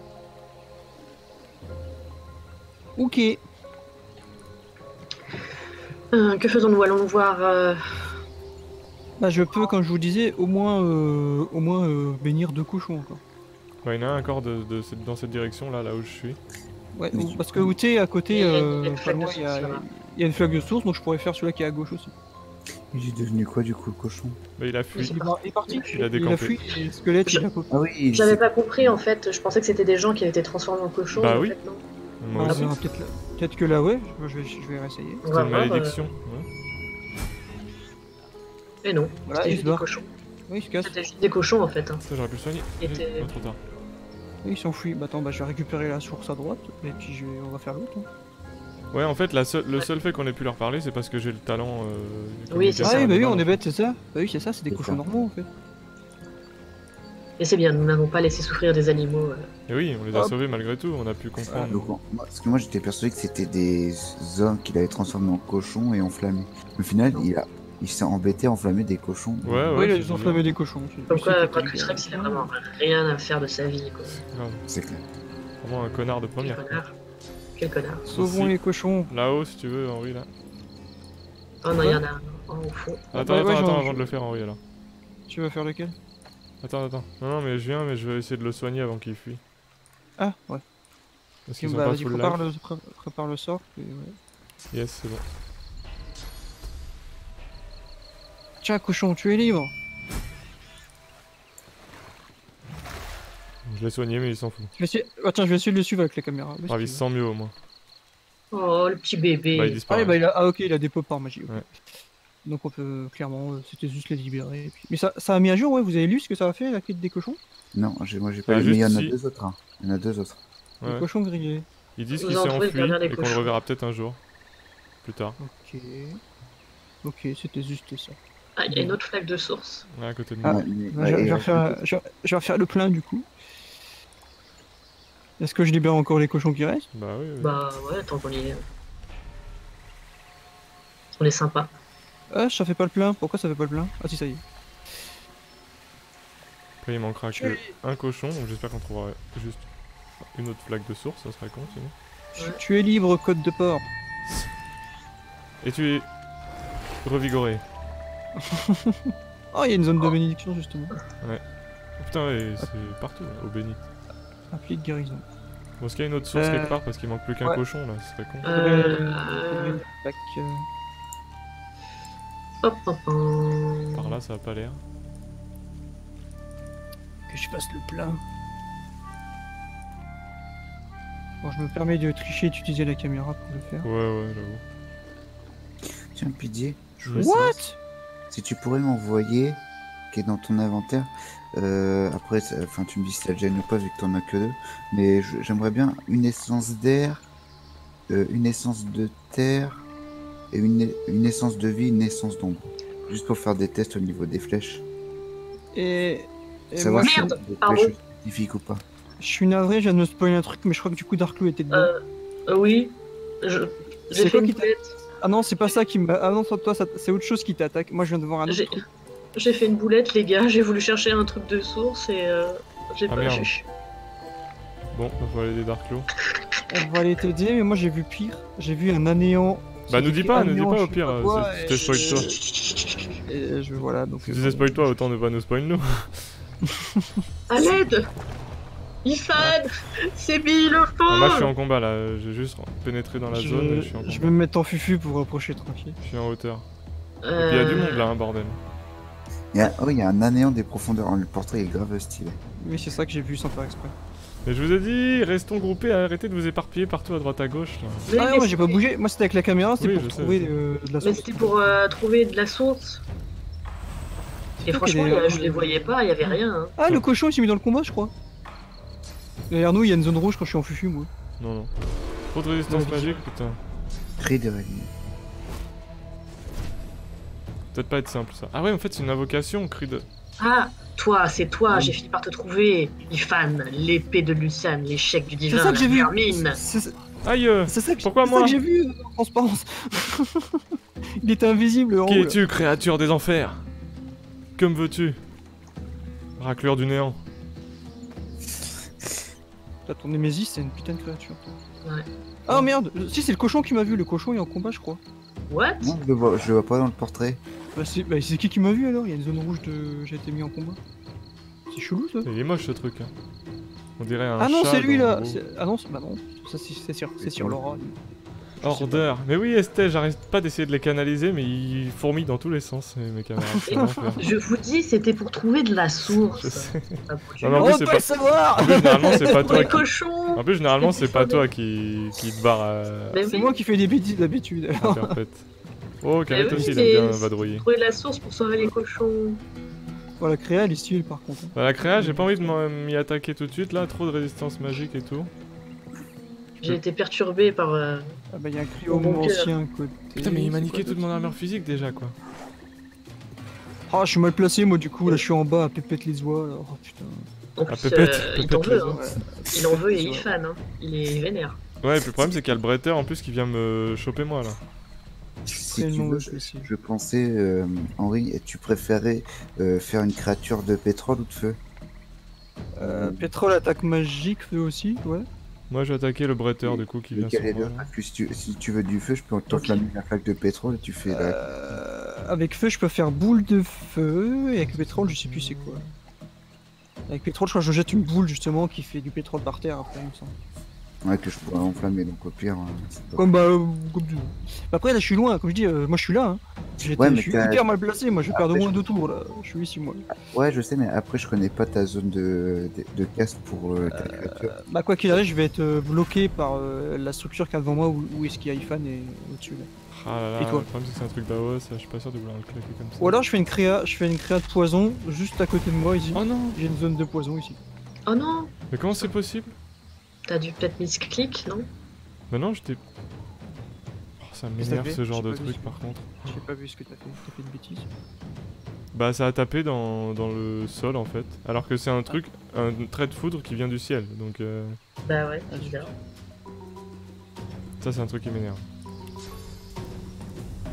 Ok. Euh, que faisons-nous? Allons voir. euh, Bah, je peux, comme je vous disais, au moins, euh, au moins euh, bénir deux cochons encore. Ouais, il y en a un encore de, de cette- dans cette direction là, là où je suis. Ouais, Mais ou- tu parce que peux- où t'es à côté, Il y a une- euh, il y a une pas flaque de loin, il y, a- source, là-bas. il y a une flaque de source, donc je pourrais faire celui-là qui est à gauche aussi. Il est devenu quoi du coup le cochon? Bah il a Mais fui. c'est Il, parti. est parti. Il a Il a décampé. fui et le squelette Je- il a popé. Ah oui, il J'avais s'est- pas compris en fait, je pensais que c'était des gens qui avaient été transformés en cochons. Bah mais en oui. fait, non. Moi Ah, aussi. bah, peut-être là- peut-être que là, ouais, je vais, je vais réessayer. On C'est va une voir, malédiction. euh, Ouais. Et non, Voilà, c'était il juste se des barre. cochons. Oui, il se casse. C'était juste des cochons en fait. hein. Ça j'aurais pu le soigner. Il Eh, était- non, trop tard. Oui, il s'enfuit. Bah attends, bah je vais récupérer la source à droite, et puis je vais... on va faire l'autre. hein. Ouais, en fait, la seule- le seul fait qu'on ait pu leur parler, c'est parce que j'ai le talent. Euh, de Oui, c'est Ah ça. oui, bah oui, on animal. est bête, c'est ça. Bah oui, c'est ça, c'est des C'est cochons ça. normaux en fait. Et c'est bien, nous n'avons pas laissé souffrir des animaux. euh. Et oui, on les a Hop. sauvés malgré tout, on a pu comprendre. Donc, en- moi- parce que moi j'étais persuadé que c'était des hommes qu'il avait transformés en cochons et enflammés. Au final, Non. il, a, il s'est embêté à enflammer des cochons. Ouais, ouais. oui, c'est ils ont génial. enflammé des cochons. c'est- Comme c'est quoi, qui Patrick était Rex, il a libéré. vraiment rien à faire de sa vie. Quoi. Grave. C'est clair. Vraiment un connard de Quel première. connard. Quel connard. Sauvons Ici. les cochons. Là-haut, si tu veux, Henri, là. Oh non, il y en a un en au fond. Attends, ouais, attends, ouais, attends, j'en- avant de le faire, Henri, alors. Tu vas faire lequel? Attends, attends. Non, non, mais je viens, mais je vais essayer de le soigner avant qu'il fuit. Ah, ouais. Parce Ok, qu'ils sont bah pas vas-y, full prépare life. le, pré- prépare le sort. Et ouais. Yes, c'est bon. Tiens, cochon, tu es libre. Je l'ai soigné, mais il s'en fout. Je vais essayer... ah, tiens, je vais essayer de le suivre avec la caméra. Ah, il se sent mieux au moins. Oh, le petit bébé. Bah, il Ah, disparaît. oui, bah, il a... ah ok, il a des pop par magie. ok. Ouais. Donc on peut clairement, euh, c'était juste les libérer. et puis- Mais ça, ça a mis à jour, ouais. Vous avez lu ce que ça a fait la quête des cochons? Non, j'ai- moi j'ai pas Bah, lu, mais il y en juste a si- deux autres. hein. Il y en a deux autres. Ouais, Les ouais. cochons grillés. Ils disent Vous qu'il en s'est trouvez le enfui gardien des et qu'on le cochons. reverra peut-être un jour. Plus tard. Ok. Ok, c'était juste ça. Ah, il y a une autre flaque de source. Ouais, à côté de Ah. nous. Ouais, mais- Bah, ouais, je, je et- vais refaire, je, je vais refaire le plein du coup. Est-ce que je libère encore les cochons qui restent? Bah oui, oui. Bah ouais, tant qu'on y est. On est sympa. Ah, ça fait pas le plein. Pourquoi ça fait pas le plein? Ah si, ça y est. Après, il manquera Tu que es- un cochon, donc j'espère qu'on trouvera juste une autre flaque de source, ça serait con sinon. Ouais. Tu es libre, code de port. Et tu es revigoré. Oh, il y a une zone de bénédiction justement. Putain, ouais, c'est partout, là, au bénit. Appli de guérison. Bon, est-ce qu'il y a une autre source Euh, quelque part parce qu'il manque plus qu'un ouais. cochon là, ce serait con. Euh... Tac, euh, Hop, hop, hop. Par là, ça a pas l'air. que je fasse le plein. Bon, je me permets de tricher et d'utiliser la caméra pour le faire. Ouais, ouais, j'avoue. Tiens, Pidgey, je voulais Ouais. savoir What? si tu pourrais m'envoyer, qui est dans ton inventaire, euh, après, ça- enfin, tu me dis si ça te gêne ou pas vu que t'en as que deux, mais je- j'aimerais bien une essence d'air, euh, une essence de terre et une, une essence de vie, une essence d'ombre. Juste pour faire des tests au niveau des flèches. Et, et Savoir moi, si Merde, c'est des pardon. flèches spécifiques ou pas. je suis navré, je viens de me spoiler un truc, mais je crois que du coup Darklo était dedans. Euh, euh, oui. Je... C'est J'ai fait quoi une qui t'a- boulette. Ah non, c'est pas ça qui me. Ah non, toi, ça- c'est autre chose qui t'attaque. Moi, je viens de voir un autre J'ai truc. j'ai fait une boulette, les gars. J'ai voulu chercher un truc de source et euh, j'ai Ah, pas merde. vu. Bon, on va aller des Darklo. On va aller t'aider, mais moi j'ai vu pire. J'ai vu un anéant. Bah, nous C'est dis écrit pas, nous dis anéant, pas je au sais pire, pas euh, quoi, c'est- et- c'était spoil-toi. Et je voilà donc. Si euh, tu disais spoil-toi, autant ne pas nous spoil nous. À l'aide Ifan C'est Billy le faux Ah, moi, je suis en combat là, j'ai juste pénétré dans la je, zone et je suis en je combat. vais me mettre en fufu pour approcher tranquille. Je suis en hauteur. Et Euh, puis il y a du monde là, hein, bordel. Il y a, oh, il y a un anéant des profondeurs. Le portrait est grave stylé. Oui, c'est ça que j'ai vu sans faire exprès. Mais je vous ai dit, restons groupés, arrêtez de vous éparpiller partout à droite à gauche là. mais- Ah mais non, moi j'ai pas c'était- bougé. Moi c'était avec la caméra, c'était Oui, pour je sais, trouver je sais. euh, de la Mais source. c'était pour euh, trouver de la source. Et toi qui franchement, les- il y a- je les voyais pas, il y avait rien. hein. Ah, le cochon il s'est mis dans le combat, je crois. Et Arnaud, il y a une zone rouge quand je suis en fufu, moi. Non, non. Trop de résistance Ouais, magique, putain. Cri de réunion. Peut-être pas être simple ça. Ah ouais, en fait, c'est une invocation, cri de. Ah, toi, c'est toi, Oui. j'ai fini par te trouver. Ifan, l'épée de Lucian, l'échec du C'est divin, ça que la j'ai vu. vermine. C'est c'est- Aïe euh, c'est ça que, Pourquoi c'est ça moi que j'ai vu euh, en transparence. Il était invisible en Qui haut. là. es-tu, créature des enfers? Que me veux-tu? Raclure du néant. Là, ton Némésis, c'est une putain de créature. Ouais. Ah merde, si c'est le cochon qui m'a vu, le cochon est en combat, je crois. What Non, je le vois, je le vois pas dans le portrait. Bah c'est bah, c'est qui qui m'a vu alors? Il y a une zone rouge de j'ai été mis en combat. C'est chelou ça. Il est moche ce truc. Hein. On dirait un Ah non, chat c'est lui dans là. le gros. C'est- Ah non, c'est- bah non, ça c'est c'est sur, c'est sur Laura. Order. Mais oui, Estelle, j'arrête pas d'essayer de les canaliser, mais ils fourmillent dans tous les sens, mes mes camarades. C'est l'enfer. Je vous dis, c'était pour trouver de la Je source. sais. Pas pour du Non, mais en On plus, va c'est pas pas- le savoir. En plus, généralement, c'est pas Pour toi les qui. cochons. En plus, généralement, c'est pas toi qui, qui te barre à, Mais C'est oui, moi qui fais des bêtises d'habitude. à perpète. Oh, Karet oui, aussi, il c'est- aime bien vadrouiller. trouver de la source pour sauver les cochons. Voilà, créa, elle est stylée par contre. Bah, la créa, j'ai pas envie de m'en- m'y attaquer tout de suite là, trop de résistance magique et tout. J'ai été perturbé par. euh, Ah bah il y a un Oh, mon cryo cœur. ancien côté. Putain, mais il m'a c'est niqué quoi toute d'autre mon armure physique déjà quoi. Ah, je suis mal placé moi du coup, là je suis en bas à pépette les oies. là. Oh putain. En Ah, plus, pépette, euh, il pépette t'en les veut. os. Hein. Ouais. Il en veut et C'est il vrai. fan. Hein. Il est vénère. Ouais, et puis le problème c'est qu'il y a le bretter en plus qui vient me choper moi là. Si tu Tellement veux, mal je, placé. je pensais, euh, Henri, et tu préférais euh, faire une créature de pétrole ou de feu? Euh, pétrole attaque magique, feu aussi, ouais. Moi je vais attaquer le bretter du coup qui vient sur Lequel est moi. deux? là. Parce que si tu, si tu veux du feu, je peux t'enflammer la flaque de pétrole et tu fais la... Euh, avec feu, je peux faire boule de feu, et avec pétrole, je sais plus c'est quoi. Avec pétrole, je crois que je jette une boule justement qui fait du pétrole par terre après, il me semble. Ouais, que je pourrais enflammer, donc au pire... hein, c'est pas- Comme bah, euh, comme tu veux. Après, là, je suis loin, comme je dis, euh, moi je suis là. Hein. J'étais- Ouais, mais je suis t'as- hyper mal placé, moi je vais perdre au Après, moins je- deux tours là. Je suis ici, moi. Ouais, je sais, mais après, je connais pas ta zone de, de, de caste pour euh, ta créature. Bah, quoi qu'il arrive, je vais être euh, bloqué par euh, la structure qu'il y a devant moi où, où est-ce qu'il y a Ifan et au-dessus là. Ah là là, Et toi le problème c'est que c'est un truc d'A O S, je suis pas sûr de vouloir le claquer comme ça. Ou alors je fais une créa, je fais une créa de poison juste à côté de moi ici. Oh non. J'ai une zone de poison ici. Oh non Mais comment c'est possible? T'as dû peut-être misclick, non Bah non, j'étais. Oh, ça Qu'est-ce que m'énerve t'as ce fait genre J'ai de pas vu truc ce que- par contre. J'ai pas vu ce que t'as fait. T'as fait une bêtise. Bah ça a tapé dans, dans le sol en fait. Alors que c'est un truc, un trait de foudre qui vient du ciel. Donc euh, Bah ouais, Ah, c'est bizarre. ça c'est un truc qui m'énerve.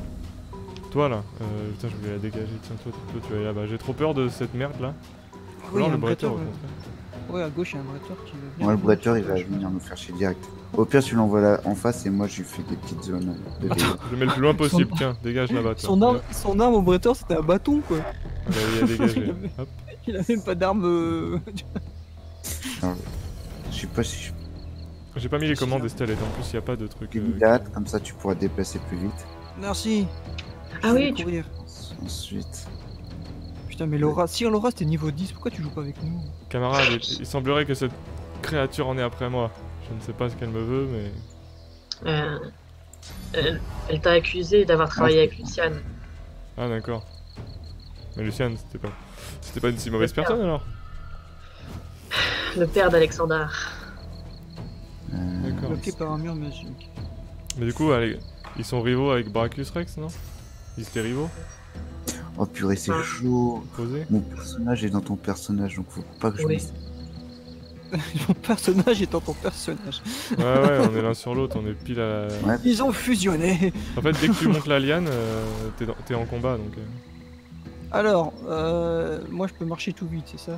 Toi là, euh, putain je voulais la dégager, tiens toi, toi tu vas aller là-bas. J'ai trop peur de cette merde là. Ou alors un le bretteur, au bretteur, contraire. Ouais, à gauche, il y a un bretteur qui veut bien. Moi, le bretteur, il va venir nous faire chier direct. Au pire, tu l'envoies là en face et moi, je lui fais des petites zones de dégâts. Je le mets le plus loin possible, tiens, dégage là-bas. toi. Son arme, son arme au bretteur, c'était un bâton, quoi. Allez, il a dégagé. Hop. Il a même pas d'arme. euh, Alors, je sais pas si je J'ai pas mis les commandes Estelle, et en plus il y a pas de truc. peux euh, une date, comme ça tu pourras te déplacer plus vite. Merci. Ah Je vais oui, tu- courir. Ensuite, Putain, mais Laura, si Laura c'était niveau dix, pourquoi tu joues pas avec nous? Camarade, il, il semblerait que cette créature en est après moi. Je ne sais pas ce qu'elle me veut, mais. euh, elle, elle t'a accusé d'avoir travaillé c'est avec Luciane. Ah d'accord. Mais Luciane, c'était pas. C'était pas une si mauvaise D'accord. personne alors. Le père d'Alexandar. euh, D'accord. Bloqué par un mur magique. Mais du coup, allez, ils sont rivaux avec Brachus Rex, non? Ils étaient rivaux? oh purée, c'est Ah. chaud. Posés? Mon personnage est dans ton personnage, donc faut pas que je Oui. me... Mon personnage est dans ton personnage. Ouais, ouais, on est l'un sur l'autre, on est pile à. Ouais. Ils ont fusionné. En fait, dès que tu montes la liane, euh, t'es dans- t'es en combat donc. euh. Alors, euh, moi je peux marcher tout vite, c'est ça?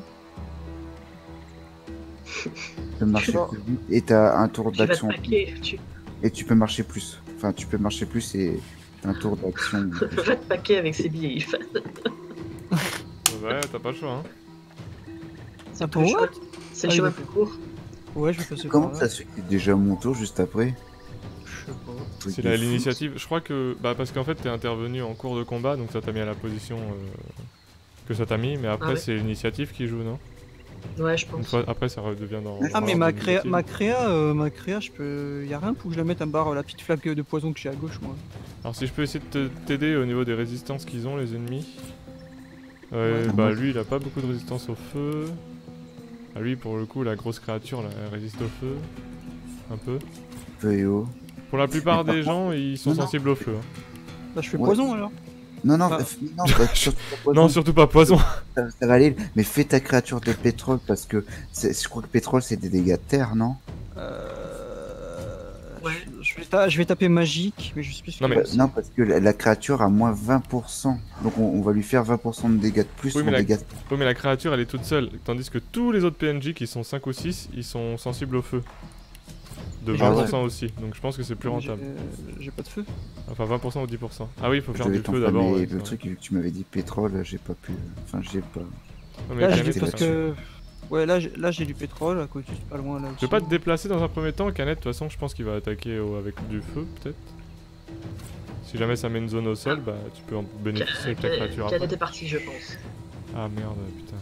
Tu peux marcher Bon. plus vite et t'as un tour Tu vas te d'action. paquer, tu Et tu peux marcher plus. Enfin, tu peux marcher plus et t'as un tour d'action. vas te paquer avec ses billets. Yves. Ouais, t'as pas le choix, hein. C'est Attends, le what? chemin- c'est le Ah, chemin il plus court. Ouais, je vais passer Comment par là. ça se fait que t'es déjà mon tour juste après? Je sais pas. Truc C'est de la- fou. l'initiative. Je crois que. Bah, parce qu'en fait, t'es intervenu en cours de combat, donc ça t'a mis à la position euh, que ça t'a mis, mais après, Ah ouais. c'est l'initiative qui joue, non? Ouais, je Une pense. fois, après, ça redevient dans. Ah, dans mais l'ordre ma de créa, l'initiative. ma créa, euh, ma créa, je peux. Y a rien pour que je la mette un bar, la petite flaque de poison que j'ai à gauche, moi. Alors, si je peux essayer de te- t'aider au niveau des résistances qu'ils ont, les ennemis. Euh, Ouais. bah, lui, il a pas beaucoup de résistance au feu. Ah, lui, pour le coup, la grosse créature, là, elle résiste au feu. Un peu. Peu et haut. Pour la plupart Mais par des gens, ils sont Non, non. sensibles au feu. hein. Bah, je fais Ouais. poison alors. Non, non, Ah. f- non, bah, surtout pas poison, Non, surtout pas poison. ça, ça va aller, mais fais ta créature de pétrole parce que c'est- je crois que pétrole c'est des dégâts de terre, non? Euh... Ouais. Je, je vais ta- je vais taper magique, mais je sais plus ce Non, que mais- c'est. Non, parce que la, la créature a moins vingt pour cent. Donc on, on va lui faire vingt pour cent de dégâts de plus Oui, en mais la- dégâts. Oui, mais la créature, elle est toute seule. Tandis que tous les autres P N J qui sont cinq ou six, ils sont sensibles au feu. De J'ai vingt pas pour de cent aussi. Donc je pense que c'est plus Mais rentable. J'ai j'ai pas de feu. Enfin, vingt pour cent ou dix pour cent. Ah oui, il faut Je faire devais du feu d'abord. t'enflammer ouais, le c'est vrai. truc, vu que tu m'avais dit pétrole, j'ai pas pu. Enfin, j'ai pas. Non, mais Là, Canet, j'ai j'étais parce enfin, que. Ouais, là, j'ai- là j'ai du pétrole à côté, c'est pas loin là. Tu veux pas te déplacer dans un premier temps, Canet? De toute façon, je pense qu'il va attaquer au- avec du feu, peut-être. Si jamais ça met une zone au sol, bah tu peux en bénéficier avec ta créature Canet après. est parti, je pense. Ah merde, putain.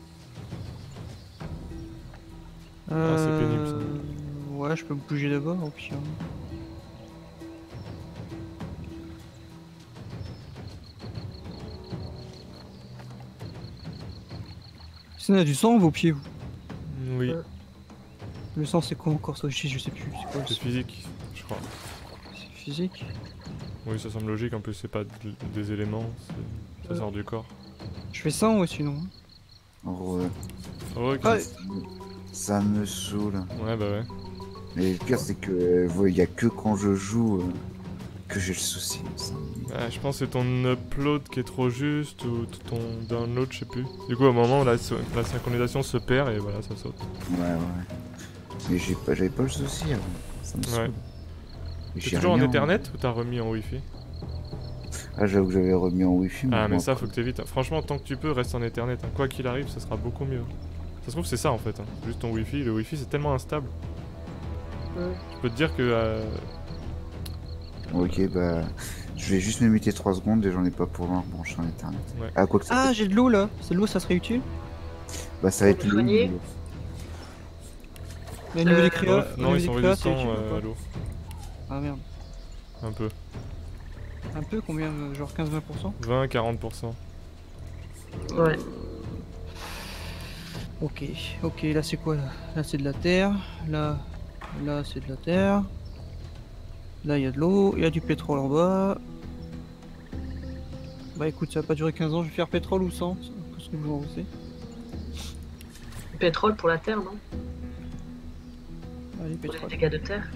Euh... Ah, c'est pénible, ça. Ouais, je peux me bouger d'abord au pire. Ça a du sang vos pieds, vous. Oui, Euh. Le sang c'est quoi encore ça aussi, je sais plus. C'est quoi le c'est sang physique, je crois. C'est physique. Oui, ça semble logique, en plus c'est pas d- des éléments, c'est- ça Euh. sort du corps. Je fais ça ouais sinon. Alors, euh, Ok. Ah, ça me saoule. Ouais, bah ouais. Mais le pire, c'est que euh, ouais, y a que quand je joue euh, que j'ai le souci. ça. Ah, je pense que c'est ton upload qui est trop juste ou t- ton download, je sais plus. Du coup, au moment, la, so- la synchronisation se perd et voilà, ça saute. Ouais, ouais. Mais j'ai pas, j'avais pas le souci avant. Ça me Ouais. saoule. Mais T'es j'ai toujours en rien. Ethernet ou t'as remis en Wi-Fi? Ah, j'avoue que j'avais remis en wifi. Ah, mais bon, ça, après- faut que t'évites. Franchement, tant que tu peux, reste en Ethernet. hein. Quoi qu'il arrive, ça sera beaucoup mieux. Ça se trouve, c'est ça en fait. hein. Juste ton Wi-Fi. Le Wi-Fi, c'est tellement instable. Mm. Je peux te dire que. euh, Ok, bah. Je vais juste me muter trois secondes et j'en ai pas pour loin brancher en internet. Ouais. Ah, quoi que ça. Ah j'ai de l'eau là. C'est de l'eau, ça serait utile. Bah, ça va être Pour le. soigner. Mais au niveau Euh, des créas, bof, au non, niveau ils des sont créas, c'est résistants utile ou euh, pas à l'eau. Ah merde. Un peu. Un peu combien euh, genre quinze vingt pour cent. vingt à quarante pour cent. Ouais. Ok, ok, là c'est quoi là? Là c'est de la terre, là, là c'est de la terre. Là il y a de l'eau, il y a du pétrole en bas. Bah écoute, ça va pas durer quinze ans, je vais faire pétrole ou sang, qu'est-ce que vous en pensez? Pétrole pour la terre, non? Allez, Pour les pétrole. dégâts de terre.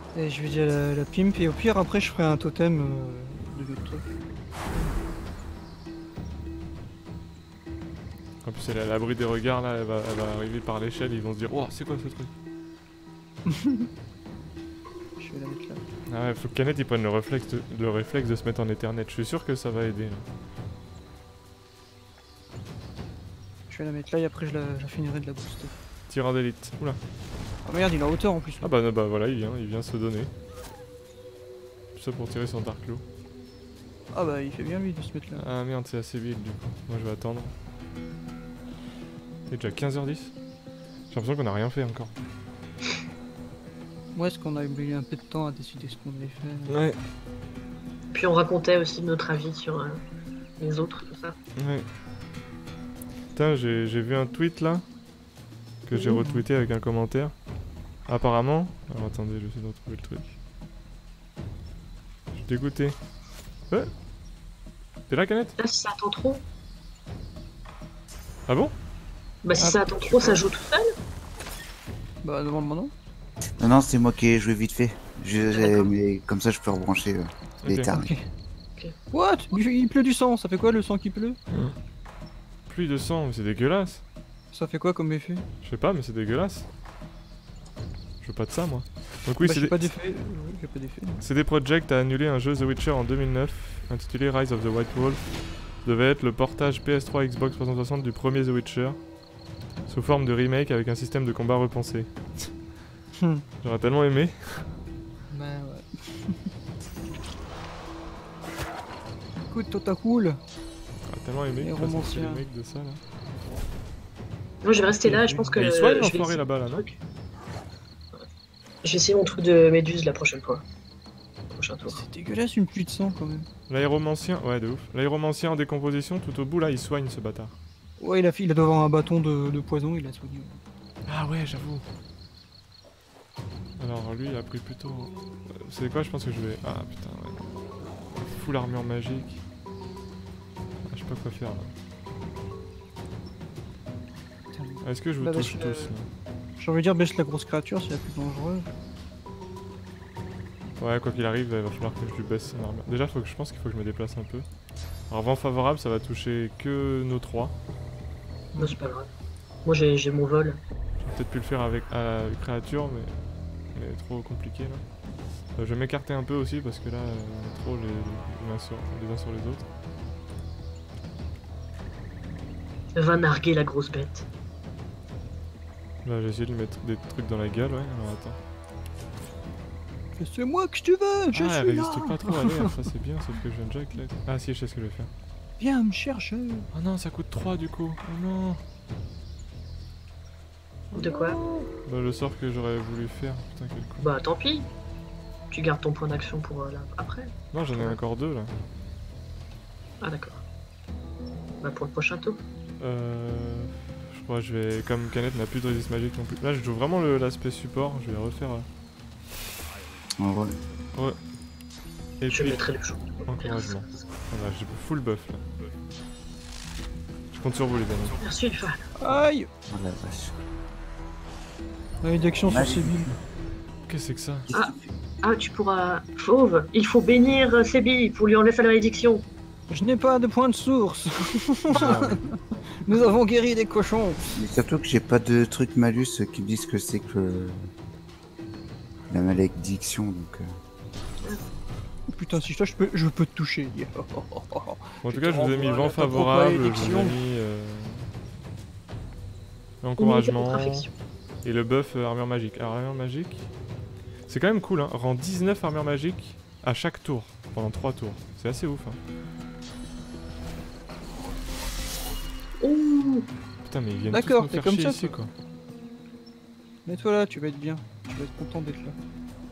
Et je vais dire la, la pimp, et au pire, après, je ferai un totem euh, de l'autre truc. En plus, elle est à l'abri des regards là, elle va, elle va arriver par l'échelle, ils vont se dire oh, c'est quoi ce truc? Je vais la mettre là. Ah ouais, faut que Canet il prenne le réflexe, de, le réflexe de se mettre en Ethernet, je suis sûr que ça va aider là. Je vais la mettre là, et après, je la, je la finirai de la booster. Tireur d'élite, oula. Ah merde, il est en hauteur en plus. Ah bah, bah voilà, il vient, il vient se donner. Tout ça pour tirer sur Dark Claw. Ah bah, il fait bien lui de se mettre là. Ah merde, c'est assez vite du coup. Moi je vais attendre. Il est déjà quinze heures dix. J'ai l'impression qu'on a rien fait encore. Moi, est-ce qu'on a oublié un peu de temps à décider ce qu'on allait faire? Ouais. Puis on racontait aussi notre avis sur euh, les autres, tout ça. Ouais. Putain, j'ai j'ai vu un tweet là. Que j'ai Mmh. retweeté avec un commentaire. Apparemment. Alors attendez, je vais essayer de retrouver le truc. Je suis dégoûté. Ouais. T'es là, Canette? Là, si ça attend trop, Ah bon? bah si Ah, ça attend trop, ça joue tout seul. Bah, demande-moi non. Non, non, c'est moi qui ai joué vite fait. Je- j'ai- D'accord. mais comme ça, je peux rebrancher euh, les Ok. termes. Ok. What? Il il pleut du sang, ça fait quoi le sang qui pleut? Pluie de sang, mais c'est dégueulasse. Ça fait quoi comme effet? Je sais pas, mais c'est dégueulasse. Je veux pas de ça, moi. Donc oui, Bah, c'est j'ai des... pas d'effet. euh, J'ai pas d'effet. C D Projekt a annulé un jeu The Witcher en deux mille neuf, intitulé Rise of the White Wolf. Ce devait être le portage P S trois Xbox trois cent soixante du premier The Witcher, sous forme de remake avec un système de combat repensé. Hmm. J'aurais tellement aimé. Bah ouais. Écoute, toi t'as cool. J'aurais tellement aimé Les qu'ils fassent un petit romanciers. remake de ça là. Moi, je vais rester là, je pense que. Et il soigne je vais l'enfoiré essayer là-bas là, mon non? truc. Je vais essayer mon truc de méduse la prochaine fois. Prochain tour. C'est dégueulasse une pluie de sang quand même. L'aéromancien, ouais de ouf. L'aéromancien en décomposition, tout au bout là, il soigne ce bâtard. Ouais, il a, il a devant un bâton de, de poison, il a soigné. Ah ouais, j'avoue. Alors lui, il a pris plutôt... Euh, Vous savez quoi, je pense que je vais... Ah putain, ouais. Full armure magique. Ah, je sais pas quoi faire là. Putain. Ah, Est-ce que je vous Bah, touche baisse tous le- là? J'ai envie de dire baisse la grosse créature, c'est la plus dangereuse. Ouais, quoi qu'il arrive, il va falloir que je lui baisse son armure. Déjà, faut que, je pense qu'il faut que je me déplace un peu. Alors vent favorable, ça va toucher que nos trois. Non, c'est pas grave. Moi, j'ai j'ai mon vol. J'aurais peut-être pu le faire avec à la créature, mais... mais trop compliqué là. Euh, je vais m'écarter un peu aussi parce que là, euh, on est trop les, les, uns sur, les uns sur les autres. Va narguer la grosse bête. Là, j'ai essayé de lui mettre des trucs dans la gueule, ouais. Alors attends. C'est moi que tu veux, je ah, elle suis là. résiste pas trop à l'air, ça c'est bien, sauf que je viens déjà avec la... Ah si, je sais ce que je vais faire. Viens me chercher. Oh non, ça coûte trois du coup. Oh non. De quoi? Bah le sort que j'aurais voulu faire, putain quel con. Bah, tant pis. Tu gardes ton point d'action pour euh, là, après. Non, j'en ai encore deux là. Ah, d'accord. Bah, pour le prochain tour. Euh... Je crois que je vais... Comme Canet n'a plus de résiste magique non plus. Là, je joue vraiment le- l'aspect support, je vais refaire... euh, En vrai. Ouais. Et Je puis, mettrai le jour. encouragement. Voilà, j'ai full buff là. Je compte sur vous les amis. Merci, les fans. Aïe. Oh la vache. Malédiction sur Magie. ces billes. Qu'est-ce que c'est que ça? Ah. Ah, tu pourras. Fauve, il faut bénir euh, ses billes pour lui enlever sa malédiction. Je n'ai pas de point de source. Nous avons guéri des cochons. Mais surtout que j'ai pas de truc malus qui me disent que c'est que la malédiction, donc. euh, Putain, si je touche, je peux, je peux te toucher. Bon, en tout Je cas, te je vous ai mis renvoie vent la ta propre favorable, je vous ai malédiction. mis euh, Immunité l'encouragement contre infection. et le buff euh, armure magique. Alors, armure magique, c'est quand même cool, hein. Rend dix-neuf armure magique à chaque tour, pendant trois tours. C'est assez ouf, hein. Ouh, Putain, mais ils viennent D'accord, tous nous t'es faire comme chier ça, ici, toi. quoi. Mets-toi là, tu vas être bien. Tu vas être content d'être là.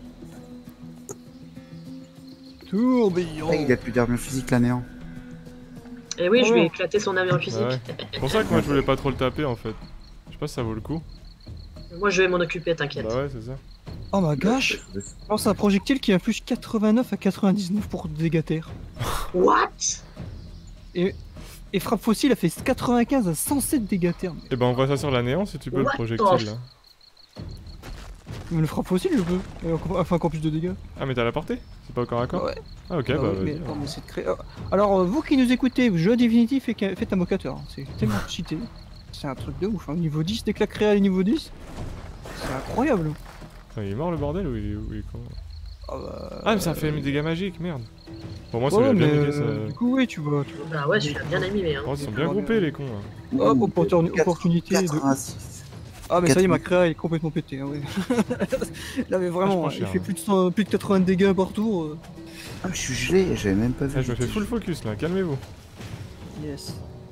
Tourbillon. Ah, il a plus d'armure physique, là, néant. et oui, je lui ai Oh. éclaté son armure physique. Ouais. C'est pour ça que moi, je voulais pas trop le taper, en fait. Je sais pas si ça vaut le coup. Moi, je vais m'en occuper, t'inquiète. Bah ouais, c'est ça. Oh ma gosh. Alors c'est un projectile qui inflige quatre-vingt-neuf à quatre-vingt-dix-neuf pour dégâts terre. What? Et frappe fossile a fait quatre-vingt-quinze à cent sept dégâts terre. Et ben, on voit ça sur la néant si tu peux, le What the projectile, là. Mais le frappe aussi, je peux. Et encore- Enfin, encore plus de dégâts. Ah, mais t'as la portée? C'est pas au corps à corps? Ouais. Ah, ok, Ah bah oui, vas-y. mais attends, mais c'est de créer- ah, alors, euh, vous qui nous écoutez, jeu définitif, fait qu'un- faites un mocateur. hein. C'est tellement cheaté. C'est un truc de ouf. Hein. Niveau dix, dès que la créa est niveau dix, c'est incroyable. Enfin, il est mort le bordel ou il est, ou il est comment? Ah, bah, Ah, mais ça fait des dégâts magiques, merde. Pour moi, ça ouais, lui a bien mais, niqué ça. euh, du coup, oui, tu vois. Tu vois. Bah ouais, je suis bien animé. Hein. Oh, ils sont bien groupés les cons là. Hop, Ouh, opportuni- quatre- opportunité de- quatre-vingt-six. Ah, mais ça y est, ma quatre- créa est complètement pétée. Hein, ouais. Là, mais vraiment, prends hein, il cher, fait hein. plus de, cent plus de quatre-vingts dégâts par tour. euh. Ah, je suis gelé, j'avais même pas vu. Ah, je me fais full focus là, calmez-vous. Yes.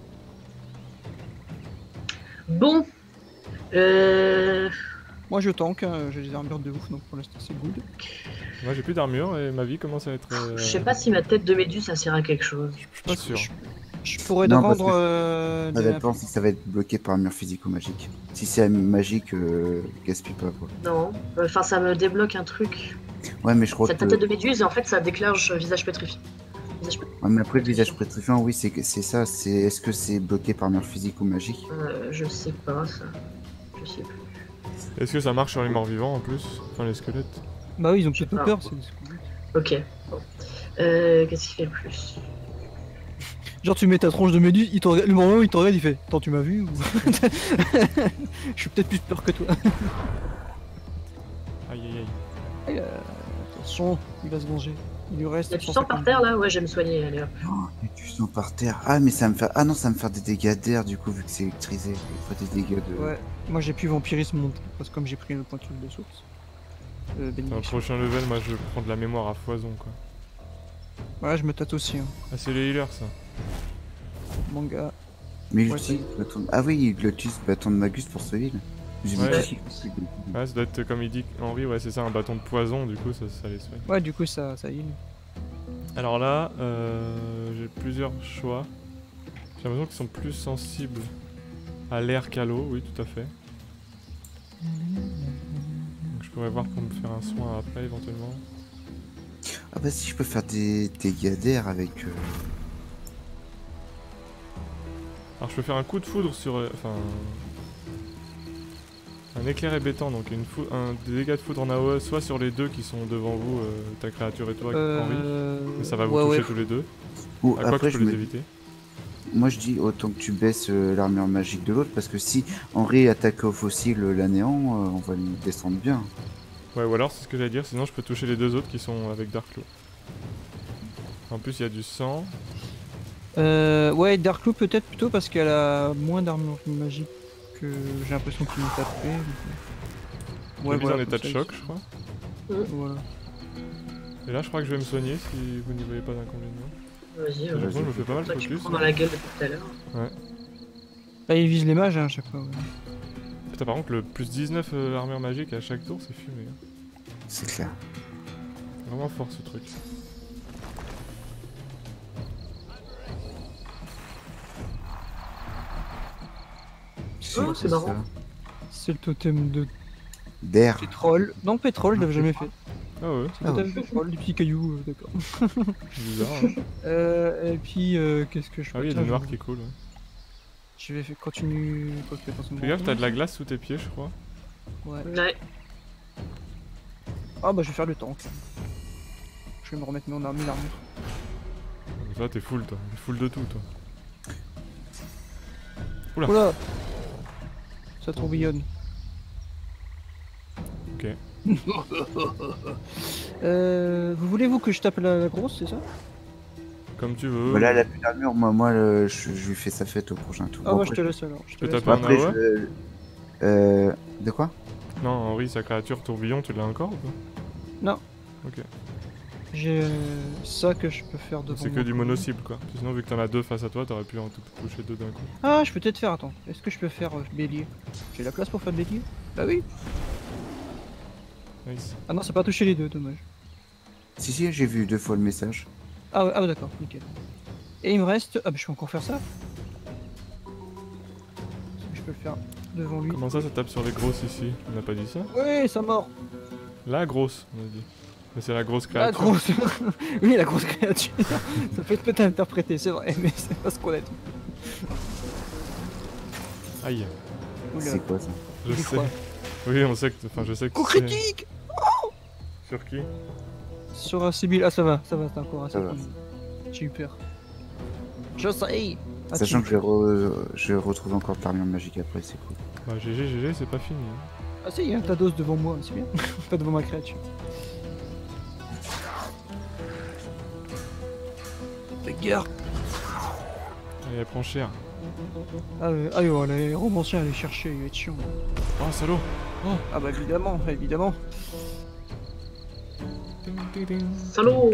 Bon. Euh... Moi, je tank, hein, j'ai des armures de ouf, donc pour l'instant, c'est good. Moi j'ai plus d'armure et ma vie commence à être. euh, Je sais pas si ma tête de méduse ça sert à quelque chose. Je suis pas sûr. Je, je pourrais Non, te parce rendre. que euh, Ça des- dépend si ça va être bloqué par un mur physique ou magique. Si c'est magique, euh, gaspille pas quoi. Non. Enfin, ça me débloque un truc. Ouais, mais je crois C'est que. ta tête de méduse et en fait ça déclenche visage pétrifié. Visage pétrifié. Ouais, mais après, le visage pétrifiant, oui, c'est que- c'est ça. C'est est-ce que c'est bloqué par mur physique ou magique? Euh, je sais pas ça. Je sais plus. Est-ce que ça marche sur les morts vivants en plus? Enfin, les squelettes. Bah oui, ils ont peut-être Ah. pas peur. c'est- Ok. Bon. Euh, Qu'est-ce qu'il fait le plus? Genre, tu mets ta tronche de méduse, il te regarde- le moment où il te regarde, il fait attends, tu m'as vu ou... Je suis peut-être plus peur que toi. Aïe aïe aïe. Aïe, euh, attention, il va se venger. Il lui reste. Y'a du cent sang par cinquante. terre là? Ouais, je vais me soigner. Allez hop. Et tu sens par terre. Ah, mais ça me fait. Ah non, ça me fait des dégâts d'air du coup, vu que c'est électrisé. Il faut des dégâts de. Ouais, moi j'ai pu vampirisme mon parce que comme j'ai pris une pointure de source. Euh, Dans le bénédiction. prochain level, moi je vais prendre de la mémoire à foison quoi. Ouais, je me tâte aussi. Hein. Ah, c'est les healers ça. Manga. Mais il Ouais, utilise le bâton- Ah oui, il utilise le bâton de Magus pour se heal. J'ai Ouais. mis dessus. Ouais, ça doit être comme il dit Henri, ouais, c'est ça, un bâton de poison, du coup ça, ça les soigne. Ouais, du coup, ça, ça heal. Alors là, euh, j'ai plusieurs choix. J'ai l'impression qu'ils sont plus sensibles à l'air qu'à l'eau, oui, tout à fait. Donc je pourrais voir pour me faire un soin après éventuellement. Ah bah si je peux faire des dégâts d'air avec. euh, Alors je peux faire un coup de foudre sur... euh, Enfin... Un éclair hébétant, donc une fou- un des dégâts de foudre en A O E, soit sur les deux qui sont devant vous, euh, ta créature et toi, Henri. Euh... Mais ça va vous ouais, toucher ouais. tous les deux. Ou À quoi que après, je je peux les me... éviter. moi je dis autant que tu baisses euh, l'armure magique de l'autre, parce que si Henri attaque au fossile euh, la néant, euh, on va lui descendre bien. Ouais, ou alors c'est ce que j'allais dire, sinon je peux toucher les deux autres qui sont avec Darklo. En plus il y a du sang. Euh, ouais, Darklo peut-être plutôt parce qu'elle a moins d'armure magique que j'ai l'impression qu'il m'est tapé. J'ai mis en voilà, état comme de ça, choc, je crois. Voilà. Et là je crois que je vais me soigner si vous n'y voyez pas d'inconvénient. Vas-y. J'ai euh, l'impression que je me fais pas mal toi, tu me focus. prends dans la gueule depuis tout à l'heure. Là, il vise les mages hein, à chaque fois. ouais. Putain, par contre le plus dix-neuf euh, armure magique à chaque tour c'est fumé. hein. C'est clair. Vraiment fort ce truc. Oh, c'est marrant. ça. C'est le totem de D'air. pétrole. Non, pétrole, je l'avais jamais fait. Ah ouais, C'est le Ah totem de pétrole, du petit caillou, euh, d'accord. c'est bizarre. hein. Euh, et puis, euh, qu'est-ce que je Ah oui, il y a tiens, du noir je- qui est cool. Ouais. Je vais faire continue. Quoi que attention. Fais gaffe, t'as de la glace sous tes pieds je crois. Ouais. Ouais. Ah bah je vais faire le tank. Je vais me remettre mon armure. l'armure. Donc là t'es full toi, t'es full de tout toi. Oula. Oula. Ça tourbillonne. Ok. euh, vous voulez-vous que je tape la, la grosse, c'est ça? Comme tu veux. Voilà, la plus d'armure, moi, moi le- je, je lui fais sa fête au prochain tour. Ah Bon, bah je après, te laisse alors. Je te peux laisse. taper un après, A O E je- Euh. De quoi? Non, Henri, sa créature tourbillon, tu l'as encore ou pas? Non. Ok. J'ai euh, ça que je peux faire devant C'est que moi. du mono-cible quoi. Sinon, vu que t'en as deux face à toi, t'aurais pu en tout toucher deux d'un coup. Ah, je peux peut-être faire, attends. Est-ce que je peux faire euh, bélier? J'ai la place pour faire bélier? Bah oui. Nice. Ah non, c'est pas touché les deux, dommage. Si, si, j'ai vu deux fois le message. Ah ouais, ah ouais, d'accord, nickel. Et il me reste... Ah bah je peux encore faire ça? Est-ce que je peux le faire devant lui? Comment ça, ça tape sur les grosses ici? On n'a pas dit ça? Ouais, ça mord. La grosse, on a dit. Mais c'est la grosse La créature. grosse... oui, la grosse créature. Ça peut être peut-être interprété, c'est vrai, mais c'est pas ce qu'on a dit. Aïe, Oula. C'est quoi ça? je Il est sais. froid. Oui, on sait que. Enfin, je sais que. Coup c'est- critique. Sur qui? Sur un Sibyl. Ah, ça va, ça va, c'est encore assez Ça va. cool. J'ai eu peur. Je sais. Ah, Sachant tu- que je vais, re- je vais retrouver encore de l'armure magique après, c'est cool. Bah, G G, G G, c'est pas fini. hein. Ah, si, il y a un tas d'os devant moi, c'est bien. Pas devant ma créature. Fais gare. Allez, elle prend cher. Ah, euh, ah, ouais, les romanciers, aller chercher, il va être chiant. Oh, salaud! Ah, bah évidemment, évidemment. Salaud.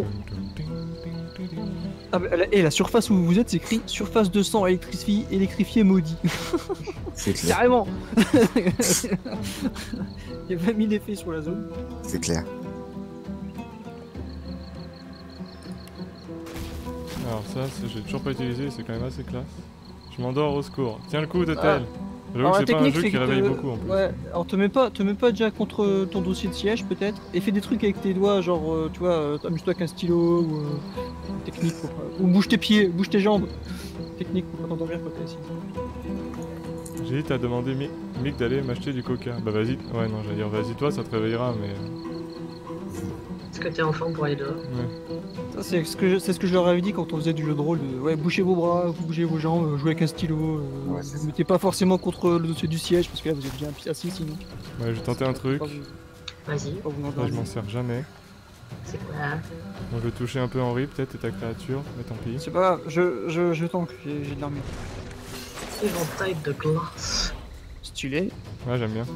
Ah, bah, la, et la surface où vous êtes, c'est écrit surface de sang électrifié, électrifié maudit. C'est clair. Carrément. Il y a vingt mille effets sur la zone. C'est clair. Alors, ça, c'est- j'ai toujours pas utilisé, c'est quand même assez classe. Je m'endors au secours. Tiens le coup, Totel! Ah. J'avoue Alors, que la c'est pas un technique, jeu c'est qui que réveille te- beaucoup en plus. Ouais, alors te mets pas, te mets pas déjà contre ton dossier de siège peut-être, et fais des trucs avec tes doigts, genre euh, tu vois, euh, amuse-toi avec un stylo ou euh, une technique pour pas- ou bouge tes pieds, bouge tes jambes. Technique pour pas t'endormir quand t'es assis. J'ai dit, t'as demandé Mi- Mick d'aller m'acheter du coca. Bah vas-y, ouais non, j'allais dire vas-y toi, ça te réveillera, mais... Est-ce que t'es en forme pour aller dehors? Ouais. Ça c'est ce que je, c'est ce que je leur avais dit quand on faisait du jeu de rôle. De, ouais, bougez vos bras, vous bougez vos jambes, jouez avec un stylo. Euh, Ouais, c'est vous ça. mettez pas forcément contre le dossier du siège parce que là vous êtes bien assis sinon. Ouais, j'ai tenté un truc, Pas vous- Vas-y, pas vous là je endormir. m'en sers jamais. c'est quoi? Donc je vais toucher un peu Henri peut-être et ta créature, mais tant pis. C'est pas grave, je, je, je tank, j'ai j'ai de l'armure. Éventail de glace. Stylé. Ouais, j'aime bien.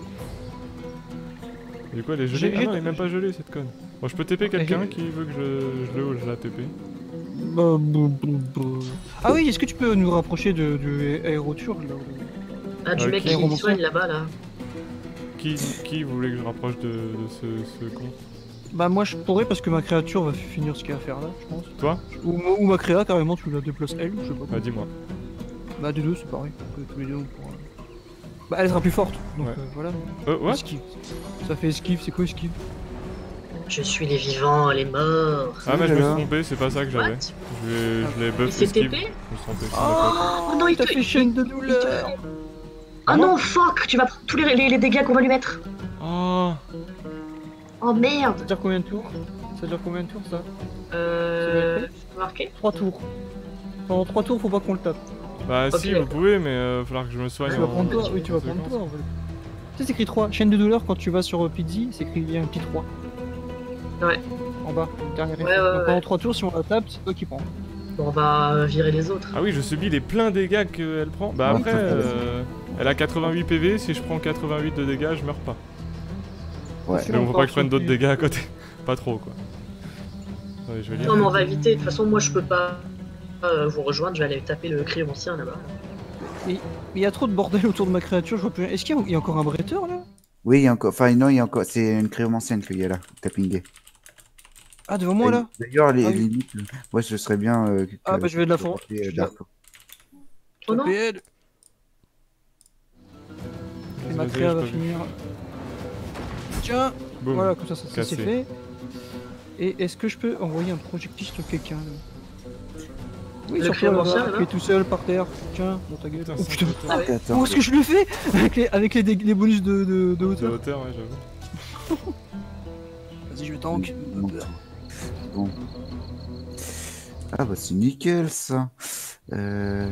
Du coup, elle est J'ai- gelée? Ah j'ai- non, elle est même pas gelée cette conne. Bon, je peux T P quelqu'un j'ai- qui veut que je, je le ou je la T P. Bah, bah, bah, bah. Ah oui, est-ce que tu peux nous rapprocher de, de Aéroturge là ou- Ah, du Ok. mec Les qui romanciers. soigne là-bas, là. Qui, qui voulait que je rapproche de, de ce, ce con? Bah moi je pourrais parce que ma créature va finir ce qu'il y a à faire là, je pense. Toi? Ou, ou ma créa carrément tu la déplaces elle, je sais pas. Bah dis-moi. Bah des deux c'est pareil, que tous les deux on pourra... Bah elle sera plus forte, donc Ouais. euh, voilà. Euh, what? Esquive. Ça fait esquive, c'est quoi esquive? Je suis les vivants, les morts. Ah mais je me suis Voilà. trompé, c'est pas ça que j'avais. What? Je l'ai je l'ai buff Il s'est esquive. T P? Je me suis trompé. Oh, Oh non, il t'as te- fait chaîne de douleur. Ah non, fuck! Tu vas prendre tous les, les, les dégâts qu'on va lui mettre. Oh! Oh merde! Ça dure combien de tours? Ça dure combien de tours ça? Euh. C'est marqué? trois tours. Pendant trois tours faut pas qu'on le tape. Bah Ok, si, vous d'accord. pouvez, mais euh, falloir que je me soigne. Tu vas en- prendre toi, oui tu vas en prendre séquence. toi en fait. Tu sais c'est écrit trois, chaîne de douleur quand tu vas sur euh, Pizzi, c'est écrit il y a un petit trois. Ouais. En bas, le dernier effet. Ouais, ouais, Donc, ouais. pendant trois tours si on la tape, c'est toi qui prends. Bon, on va euh, virer les autres. Ah oui, je subis les pleins dégâts qu'elle prend. Bah Oui, après, tout à fait. euh, elle a quatre-vingt-huit P V, si je prends quatre-vingt-huit de dégâts, je meurs pas. Ouais. Mais on faut pas que je prenne d'autres sauter. dégâts à côté. Pas trop quoi. Attendez, je vais lire. Non, mais on va éviter. De toute façon, moi, je peux pas euh, vous rejoindre. Je vais aller taper le cri ancien là-bas. Mais il y a trop de bordel autour de ma créature, je vois plus rien. Est-ce qu'il y, a- il y a encore un bretteur là? Oui, il y a encore. Enfin, non, il y a encore. C'est une créomancienne qu'il y a là. T'as pingé. Ah, devant moi là? D'ailleurs, les Ah oui. limites. euh, Moi, ce serait bien. euh, que- Ah, bah, je vais de la for- que- je euh, vais de la- Dark. Oh non? Tapez elle. Et Vas-y, ma vas-y, créa je va peux- finir. Tiens, Boum. voilà, comme ça, ça, ça Cassé. c'est fait. Et est-ce que je peux envoyer un projectile sur quelqu'un là? Oui, Le sur toi créancien, là-bas, là-bas qui est tout seul par terre. Tiens, dans ta gueule. Putain, Oh c'est putain, un peu Ah ouais. Attends. où est-ce que je le fais? Avec les, avec les, dé- les bonus de, de, de De hauteur. hauteur, ouais, j'avoue. Vas-y, je tank. Bon. Bon. Ah, bah, c'est nickel ça. Euh.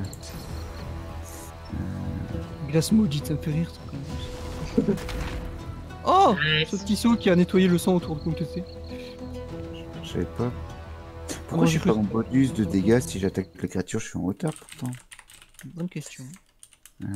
Glace maudite, ça me fait rire. ça. Oh! Ouais. Ce petit saut qui a nettoyé le sang autour de mon T C. Je savais pas. Moi, Pourquoi j'ai j'ai pas cru- mon bonus de dégâts si j'attaque la créature? Je suis en hauteur pourtant. Bonne question. Euh...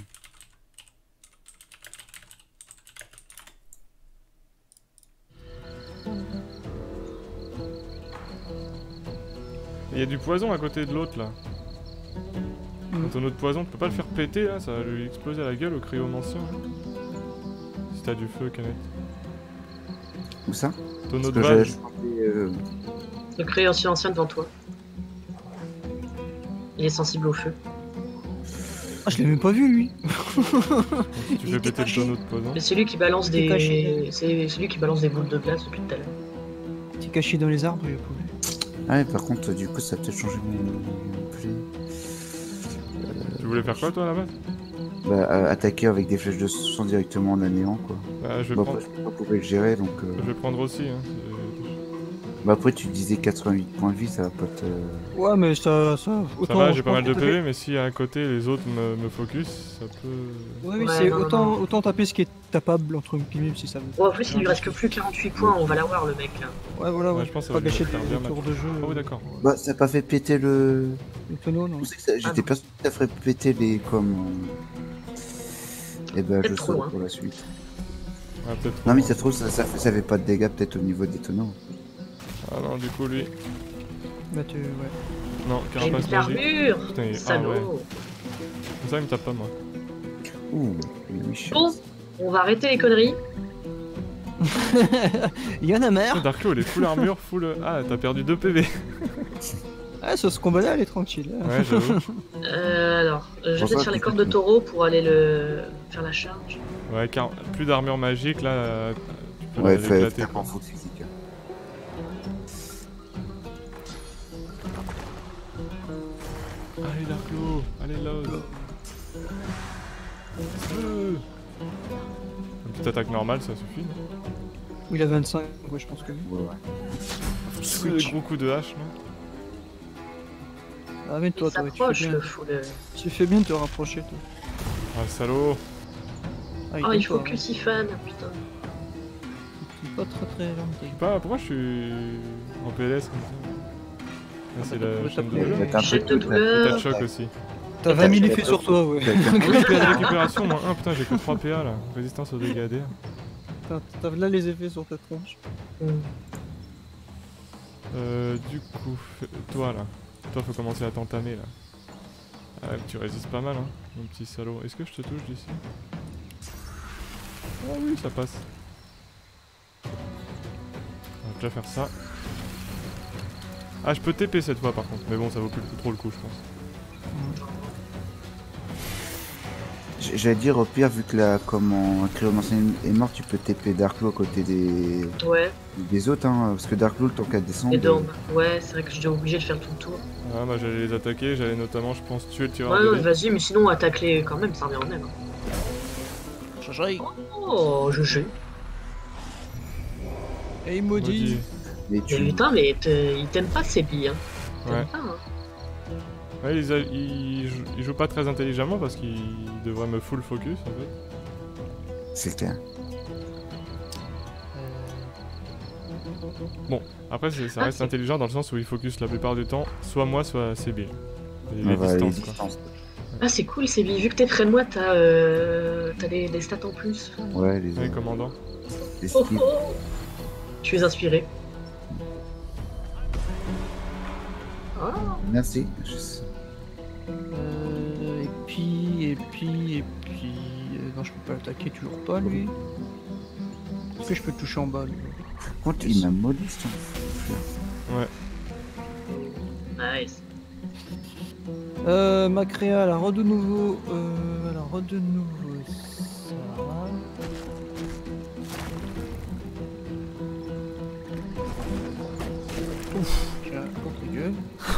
Il y a du poison à côté de l'autre là. Mm. Ton autre poison, tu peux pas le faire péter là, ça va lui exploser à la gueule au cryomancien. hein. Si t'as du feu, Kenneth. Où ça? Tonneau Parce de que j'ai vase. changé, euh, Le cri ancien ancien devant toi. Il est sensible au feu. Ah, je l'ai même pas vu lui. Donc, si tu Il fais était péter le caché. tonneau de poison. C'est celui qui balance Il est caché. des. C'est celui qui balance des boules de glace depuis tout à l'heure. T'es caché dans les arbres, il pouvait. Ah ouais, par contre, du coup, ça a peut-être changé mon, mon play. Tu voulais faire quoi toi à la base? Bah, à- attaquer avec des flèches de sang directement en anéant, quoi. Bah, je vais Bah, prendre, après, je peux pas pouvoir le gérer, donc... euh, je vais prendre aussi. Hein. c'est- Bah, après, tu disais quatre-vingt-huit points de vie, ça va pas te... Ouais, mais ça. Ça, Ça autant, va, je j'ai pas pense mal de que P V, mais si à côté les autres me, me focus, ça peut. Ouais, oui, Ouais, c'est non, non, autant, non. autant taper ce qui est tapable, entre guillemets, si ça veut. Bon, en plus, il lui reste que plus quarante-huit points, on va l'avoir le mec là. Ouais, voilà, Ouais, ouais. je pense que ça Pas va lui gâcher faire des bien des tours mal. de jeu. Ah oui, d'accord. Bah, ça a pas fait péter le... Le tonneau, non. Je sais que ça- J'étais non. persuadé que ça ferait péter les... comme... Et ben, je Peut-être trop saurai loin. pour la suite. Ouais, peut-être. Non, mais trop ça se trouve, ça, ça, fait, ça fait pas de dégâts, peut-être, au niveau des tonneaux. Ah non, du coup, lui. Bah, tu. Ouais. Non, J'ai mis carapace de magique. l'armure. Putain, il- ah Salaud. ouais. Comme ça, il me tape pas, moi. Ouh, il est méchant. Bon, on va arrêter les conneries. Il y en a marre. Darklo, il est full armure, full. Ah, t'as perdu deux P V. Ah, sur ce combat-là, elle est tranquille. Ouais, j'avoue. Euh, alors, euh, je vais Pour peut-être ça, faire les tu cordes fais de tout. taureau pour aller le faire la charge. Ouais, car plus d'armure magique, là. euh, Tu peux Ouais, l'éclater, fait quoi. en foot physique. Allez, Darklo. Allez, Loz. Euh. Une petite attaque normale, ça suffit. non Il a vingt-cinq, ouais, je pense que oui. Ouais, ouais. Des gros coups de hache, non Ah, mais toi, Il toi, tu fais s'approche bien. le fou. Le... Tu fais bien de te rapprocher, toi. Ah, salaud. Ah, Oh, t'aime il faut pas, que hein. Sifan, putain. Il est pas très très gentil. Pas, pourquoi je suis en P L S comme ça Ah, c'est bah, la t'as chaîne de pris- douleur. T'as un peu Chaîne de de trucs, là. État de douleur. choc aussi. T'as vingt mille effets sur toi, ouais. P P A de récupération, moins un, putain, j'ai que trois P A là. Résistance aux dégâts d'air. T'as t'as là les effets sur ta tronche. Hmm. Euh, du coup, f- toi là. Toi, faut commencer à t'entamer là. Ah, tu résistes pas mal, hein, mon petit salaud. Est-ce que je te touche d'ici? Ah oui, ça passe. On va déjà faire ça. Ah, je peux T P cette fois par contre, mais bon, ça vaut plus trop le coup, je pense. J- J'allais dire, au pire, vu que la, comment, un cryomancien est mort, tu peux T P Darklo à côté des, Ouais, des autres, hein, parce que Darklo, tant qu'à descendre... les dents. Ouais, c'est vrai que je suis obligé de faire tout le tour. Ah, moi j'allais les attaquer, j'allais notamment, je pense, tuer le tireur Ouais, de ouais, dés. vas-y, mais sinon attaque-les quand même, ça revient en même. Chachaï. Oh, G G. Et maudit. Mais Mais tu... putain, mais te- il t'aime pas ces billes, hein. Il t'aime Ouais. pas, hein. Ouais, ils, a- ils jou- ils jouent pas très intelligemment parce qu'ils devraient me full focus en fait. C'est clair. Après, c'est- ça Ah, reste c'est- intelligent dans le sens où ils focus la plupart du temps, soit moi, soit C B. Les, les On va aller distances, quoi. distances. Ah, c'est cool ces billes. Vu que t'es près de moi, t'as euh, t'as des, des stats en plus. Ouais, les, Ouais, commandant. les Oh, skills. oh. Tu es inspiré. Ah, Merci. Je sais. Euh, et puis, et puis, et puis. euh, non, je peux pas l'attaquer, toujours pas lui. Est-ce que je peux le toucher en bas lui? Par contre, il m'a maudit, ce Ouais. nice. Euh, ma créa, alors re de nouveau. Euh, alors re de nouveau ça. Ouf, tiens, contre-gueule.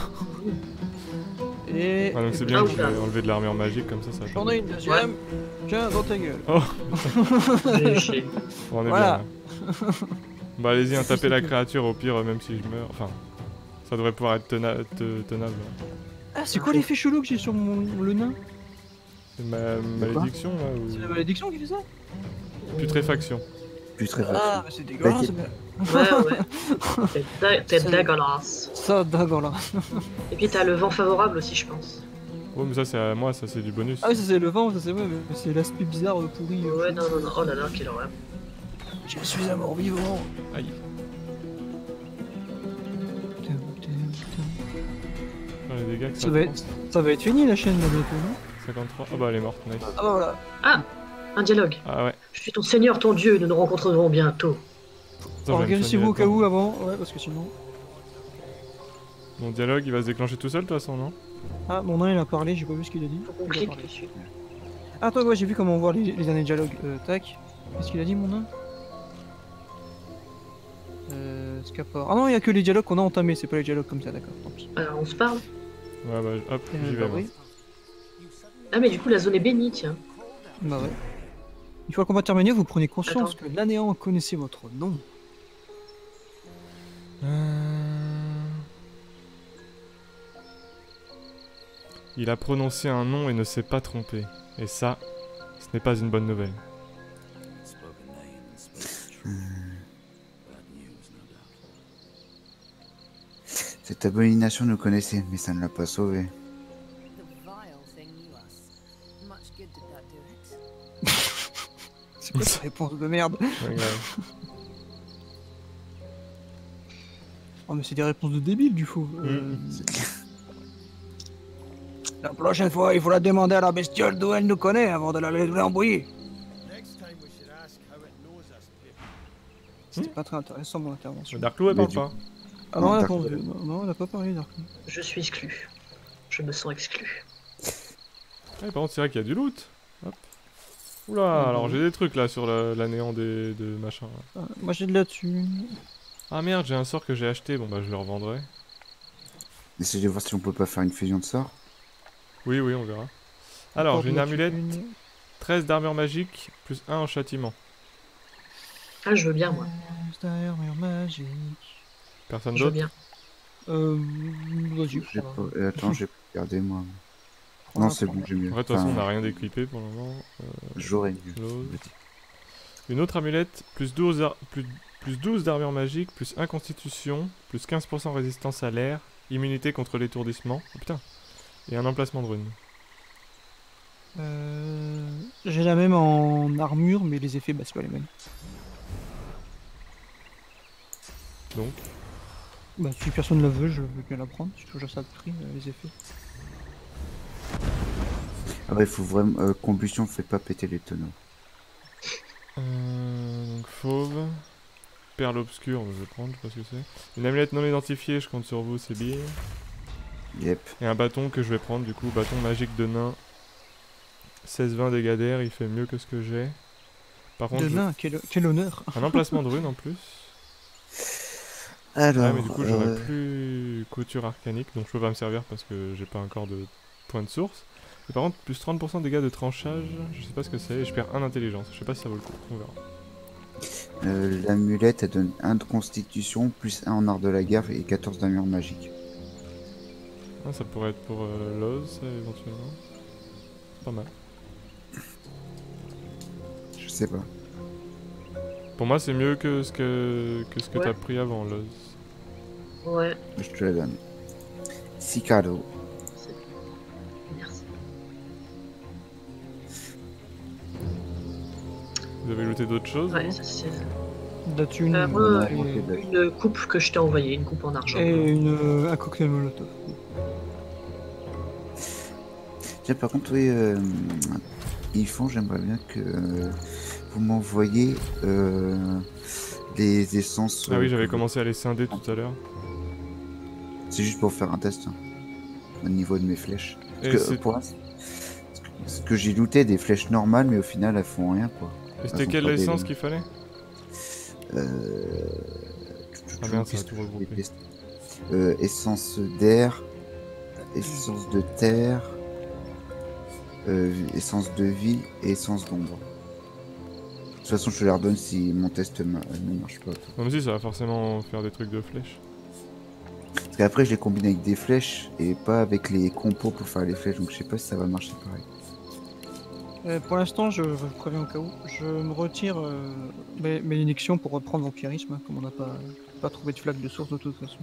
Et. Ah, donc c'est et bien Ah, que j'ai oula. enlevé de l'armure magique comme ça, ça J'en ai une deuxième. Tiens, dans ta gueule. G G. On est Voilà. bien là. Bah allez-y, hein, tapez la créature au pire, même si je meurs. Enfin, ça devrait pouvoir être tena- te- tenable. Ah, c'est quoi l'effet chelou que j'ai sur mon, le nain? C'est ma malédiction là C'est la ou... malédiction qui fait ça? Putréfaction. Plus très facile. Ah, mais c'est dégueulasse. T'inquiète. mais- Ouais, ouais. T'es da- T'es Ça- dégueulasse. Ça, d'accord là. Et puis t'as le vent favorable aussi, je pense. Oh, mais ça c'est à moi, ça c'est du bonus. Ah oui, ça c'est le vent, ça c'est vrai, mais c'est l'aspect bizarre, euh, pourri. euh, Ouais, non, non, non. Oh là là, quelle horreur. Je suis un mort vivant. Aïe. Faire les dégâts que ça, Ça va, prend. être, ça va être fini la chaîne là bientôt, non? cinquante-trois. Ah bah elle est morte, nice. Ah bah voilà. Un dialogue. Ah ouais. Je suis ton seigneur, ton dieu, nous nous rencontrerons bientôt. Attends, je vais me Organisez-vous au soigner cas où là-dedans. avant, ouais, parce que sinon. Mon dialogue il va se déclencher tout seul de toute façon, non? Ah, mon nain il a parlé, j'ai pas vu ce qu'il a dit. Faut qu'on Il a clique parlé. dessus. Ah, toi, ouais, j'ai vu comment voir les, les derniers dialogues. Euh, tac. Qu'est-ce qu'il a dit, mon nain? Euh. Scapor. Ah non, il y a que les dialogues qu'on a entamés, c'est pas les dialogues comme ça, d'accord, tant pis. Alors, on se parle. Ouais bah hop, Euh, j'y bah vais moi. oui. Ah, mais du coup, la zone est bénie, tiens. Bah ouais. Une fois le combat terminé, vous prenez conscience Attends. que l'anéant connaissait votre nom. Euh, Il a prononcé un nom et ne s'est pas trompé. Et ça, ce n'est pas une bonne nouvelle. Cette abomination nous connaissait, mais ça ne l'a pas sauvé. C'est quoi cette réponse de merde? Ouais, grave. Oh mais c'est des réponses de débiles du coup. Euh, Mm. La prochaine fois, il faut la demander à la bestiole d'où elle nous connaît avant de la laisser embrouiller. C'était pas très intéressant mon intervention. Darklou, elle Mais parle du- pas. Ah non, Non, elle a Dark- pas- non, non, elle a pas parlé Darklou. Je suis exclu. Je me sens exclu. Ouais, par contre, c'est vrai qu'il y a du loot. Hop. Oula, Ah, alors bah j'ai des trucs là sur la- l'anéant des de machin. là. Ah, moi j'ai de la thune. Ah merde, j'ai un sort que j'ai acheté. Bon bah je le revendrai. Essayez de voir si on peut pas faire une fusion de sorts. Oui, oui, on verra. Alors, Encore j'ai de une la amulette, thune. treize d'armure magique, plus un en châtiment. Ah, je veux bien, moi. Armure magique. Personne Je veux d'autre? bien. Euh. Vas-y, J'ai prends-la. pas- euh, Attends, j'ai regardé moi. Prends-la, Non, c'est prends-la. bon, j'ai mieux. En vrai, de toute façon, on Enfin, n'a rien d'équipé pour le moment. Euh, J'aurais mieux. Close. Une autre amulette, plus douze, ar- plus, plus douze d'armure magique, plus un constitution, plus quinze pour cent résistance à l'air, immunité contre l'étourdissement. Oh putain. Et un emplacement de rune. Euh, J'ai la même en armure, mais les effets, bah, c'est pas les mêmes. Donc, Bah, si personne la veut, je veux bien la prendre. C'est toujours ça de prix, euh, les effets. Après, il faut vraiment. euh, combustion, fait pas péter les tonneaux. euh, donc fauve. Perle obscure, je vais prendre, je sais pas ce que c'est. Une amulette non identifiée, je compte sur vous, c'est bien. Yep. Et un bâton que je vais prendre, du coup, bâton magique de nain. seize vingt dégâts d'air, il fait mieux que ce que j'ai. Par contre, De je- nain, quel, quel honneur! un emplacement de rune en plus. Alors. Ah mais du coup j'aurai euh, plus couture arcanique, donc je peux pas me servir parce que j'ai pas encore de point de source. Et par contre plus trente pour cent de dégâts de tranchage, je sais pas ce que c'est, et je perds un intelligence, je sais pas si ça vaut le coup, on verra. euh, L'amulette, elle donne un de constitution, plus un en art de la guerre et quatorze d'armure magique. Ah, ça pourrait être pour euh, Loz, ça, éventuellement. Pas mal. Je sais pas. Pour moi c'est mieux que ce que, que, ce que Ouais. t'as pris avant Loz. Ouais. Je te la donne. six cadeaux. c'est- Merci. Vous avez looté d'autres choses Ouais, vous ça c'est. De la thune, Euh, moi, euh, euh, et, Une coupe que je t'ai envoyée, une coupe en argent. et une, euh, un cocktail molotov. Tiens, par contre, oui, euh, ils font, j'aimerais bien que euh, vous m'envoyiez euh, les essences. Ah oui euh, j'avais que- commencé à les scinder tout à l'heure. C'est juste pour faire un test hein, au niveau de mes flèches. Parce Et que, c'est- euh, pour l'instant, ce que j'ai looté des flèches normales, mais au final, elles font rien, quoi. Et c'était Elles sont quelle pas des- essence qu'il fallait? Euh... Ah merde, ça qu'est-ce a tout que je regroupé. voulais tester Euh, essence d'air, essence de terre, euh, essence de vie et essence d'ombre. De toute façon, je te les redonne si mon test ma- ne marche pas. Non mais si ça va forcément faire des trucs de flèches. Parce qu'après, je les combine avec des flèches et pas avec les compos pour faire les flèches, donc je sais pas si ça va marcher pareil. Euh, pour l'instant, je, je préviens au cas où, je me retire euh, mes, mes élections pour reprendre l'empirisme, comme on n'a pas, pas trouvé de flaque de source de toute façon.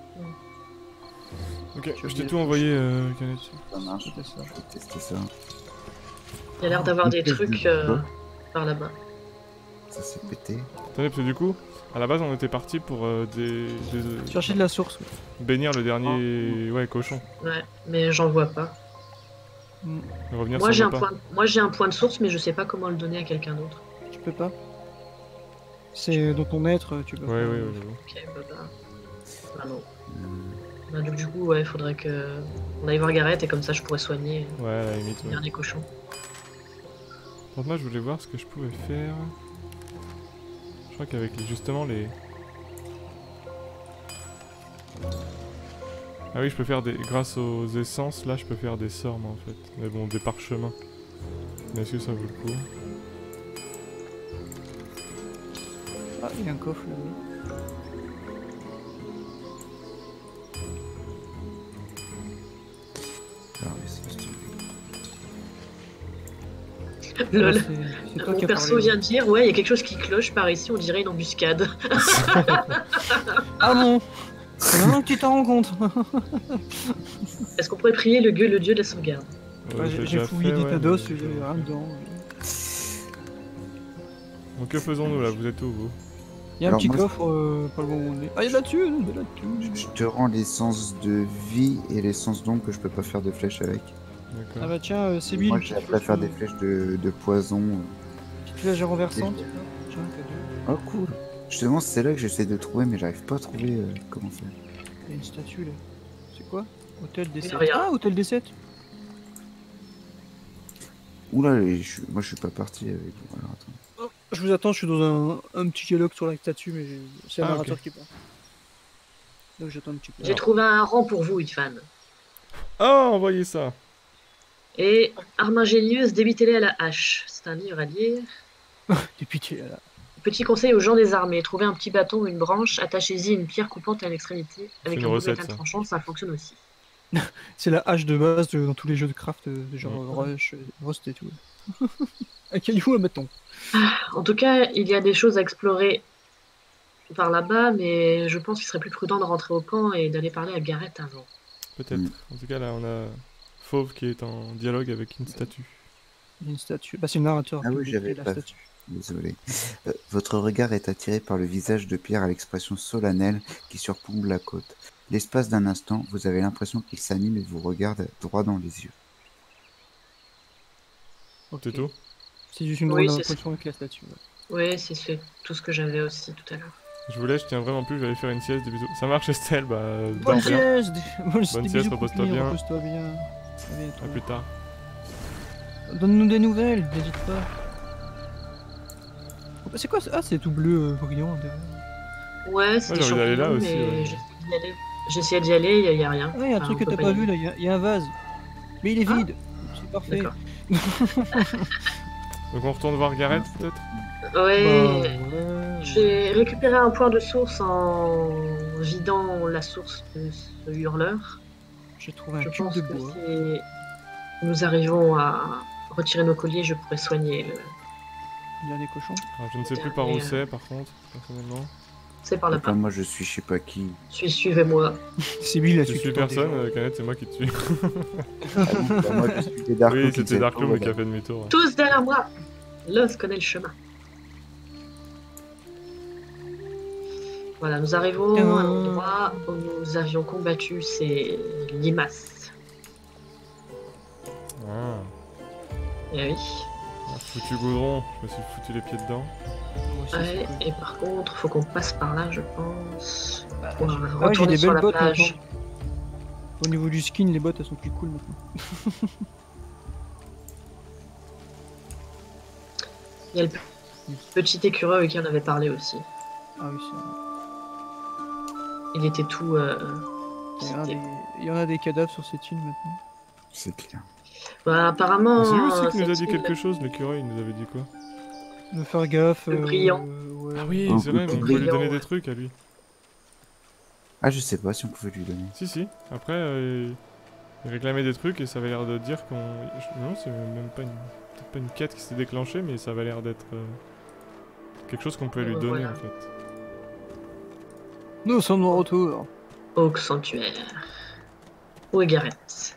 Ok, J'ai je t'ai oublié tout de envoyé euh, Kenneth. Ça marche, C'était ça. je vais tester ça. Il y a l'air d'avoir des Une pièce trucs de euh, bois. par là-bas. Ça s'est pété. Attendez, parce que du coup, à la base on était parti pour euh, des, des- Chercher de la source. ouais. bénir le dernier ouais, cochon. Ouais, mais j'en vois pas. Et revenir Moi sur j'ai nos un pas. point, moi j'ai un point de source, mais je sais pas comment le donner à quelqu'un d'autre. Tu peux pas. C'est dans ton être, tu peux Ouais, pas. ouais, ouais, j'avoue. Ok, bah bah. Ah non. Euh, Bah, donc du coup, ouais, il faudrait que on aille voir Gareth et comme ça je pourrais soigner Ouais, à la limite, le ouais. dernier cochon. Donc moi je voulais voir ce que je pouvais faire. Je crois qu'avec les- justement les... Ah oui, je peux faire des... Grâce aux essences, là, je peux faire des sorts, moi, en fait. Mais bon, des parchemins. Mais est-ce que ça vaut le coup? Ah, il y a un coffre là. Alors, l'essence de vie. Lol. C'est- c'est toi Mon qui as perso parlé. vient de dire, ouais, il y a quelque chose qui cloche par ici, on dirait une embuscade. Ah bon. C'est maintenant que tu t'en rends compte. Est-ce qu'on pourrait prier le, gueux, le dieu de la sauvegarde? Ouais, Ouais, je l'ai J'ai j'ai déjà fouillé fait, des ouais, tas d'os, mais- il y a rien dedans. Donc que faisons-nous là? Vous êtes où vous? Il y a un Alors, petit moi, coffre euh, pas loin où on est. Ah, il y a là-dessus, il y a là-dessus. Je te rends l'essence de vie et l'essence d'ombre que je peux pas faire de flèches avec. Ah D'accord. bah tiens, euh, c'est Bill. Moi, j'ai appris à faire des flèches de, de poison. Petite flèche renversante. Tiens, t'as deux. Oh, cool. Justement, c'est là que j'essaie de trouver, mais j'arrive pas à trouver euh, comment faire. Il y a une statue là. C'est quoi? Hôtel D sept. regarde. Ah, Hôtel D sept. Oula, je suis- moi je suis pas parti avec vous. Alors, attends. Oh, je vous attends, je suis dans un, un petit dialogue sur la statue, mais j'ai- c'est un Ah, narrateur ok. qui parle. Donc j'attends un petit peu. J'ai trouvé un rang pour vous, Ifan. Oh, envoyez ça! Et arme ingénieuse, débitez-les à la hache. C'est un livre à lire. T'es pitié là. Petit conseil aux gens des armées, trouvez un petit bâton ou une branche, attachez-y une pierre coupante à l'extrémité. Avec une un bout de recette, métal ça. tranchant, ça fonctionne aussi. C'est la hache de base de- dans tous les jeux de craft, euh, genre Mhm. euh, Rush, euh, Rust et tout. À quel niveau un bâton? En tout cas, il y a des choses à explorer par là-bas, mais je pense qu'il serait plus prudent de rentrer au camp et d'aller parler à Gareth avant. Peut-être. Mm. En tout cas, là, on a Fauve qui est en dialogue avec une statue. Il y a une statue. Bah, c'est le narrateur Ah qui oui, décrit j'avais la pas statue. Désolé. Euh, votre regard est attiré par le visage de Pierre à l'expression solennelle qui surplombe la côte. L'espace d'un instant, vous avez l'impression qu'il s'anime et vous regarde droit dans les yeux. C'est Ok. tout? C'est juste une Oui, drôle c'est d'impression avec la statue. ouais. Oui, c'est c'est tout ce que j'avais aussi tout à l'heure. Je vous laisse, je tiens vraiment plus, je vais aller faire une sieste, des bisous. Ça marche Estelle, bah Bonne dors bien. sieste. Bonne sieste, bisous, repose-toi copine, bien. Repose-toi bien. À bientôt. À plus tard. Donne-nous des nouvelles, n'hésite pas. C'est quoi ça? Ah, c'est tout bleu euh, brillant derrière. Ouais, c'est Ouais, des j'ai envie d'aller là champignons, aussi, mais ouais. j'essaie d'y aller. J'essayais d'y aller, il n'y a, rien. Ah, il y a un Enfin, truc on que peut t'as y pas aller. vu là, il y a- il y, a un vase. Mais il est Ah. vide. C'est parfait. D'accord. Donc on retourne voir Gareth peut-être? Ouais, Bah, ouais. j'ai récupéré un point de source en vidant la source de ce hurleur. J'ai trouvé un Je cube pense de que bois. si nous arrivons à retirer nos colliers, je pourrais soigner le... Il y a des cochons. Alors, je ne sais plus par où Dernier, c'est par contre, personnellement. C'est par là-bas. Enfin, moi je suis je sais pas qui. Suis- Suivez-moi. C'est lui là Je suis personne, euh, Kenneth, c'est moi qui te suis. Ah bon, bah, moi je suis des Dark Oui, Oak qui c'était ne Darkloom savent qui pas, a fait demi-tour. ouais. Tous derrière moi. L'os connaît le chemin. Voilà, nous arrivons à l'endroit où nous avions combattu ces limaces. Ah, Eh oui. un foutu goudron, je me suis foutu les pieds dedans. Moi aussi, Ouais, c'est cool. et par contre, faut qu'on passe par là, je pense. Pour Ah ouais, j'ai retourner des sur belles la bottes plage. maintenant. Au niveau du skin, les bottes elles sont plus cool maintenant. Il y a le petit écureuil qui en avait parlé aussi. Ah oui, c'est Il était tout. euh, Il y, en a c'était- des... il y en a des cadavres sur cette île maintenant. C'est clair. Bah, apparemment. C'est lui aussi euh, qui nous a cette dit île- quelque chose, l'écureuil, il nous avait dit quoi? De faire gaffe. Le euh, brillant. ouais. Ah oui, Un c'est vrai, mais petit on peut lui brillant, donner ouais. des trucs à lui. Ah, je sais pas si on pouvait lui donner. Si, si, après, euh, il réclamait des trucs et ça avait l'air de dire qu'on... je- Non, c'est même pas une... peut-être pas une quête qui s'est déclenchée, mais ça avait l'air d'être... euh, quelque chose qu'on peut lui Ouais, donner voilà. en fait. Nous sommes de retour. Oak Sanctuaire. Où est Gareth?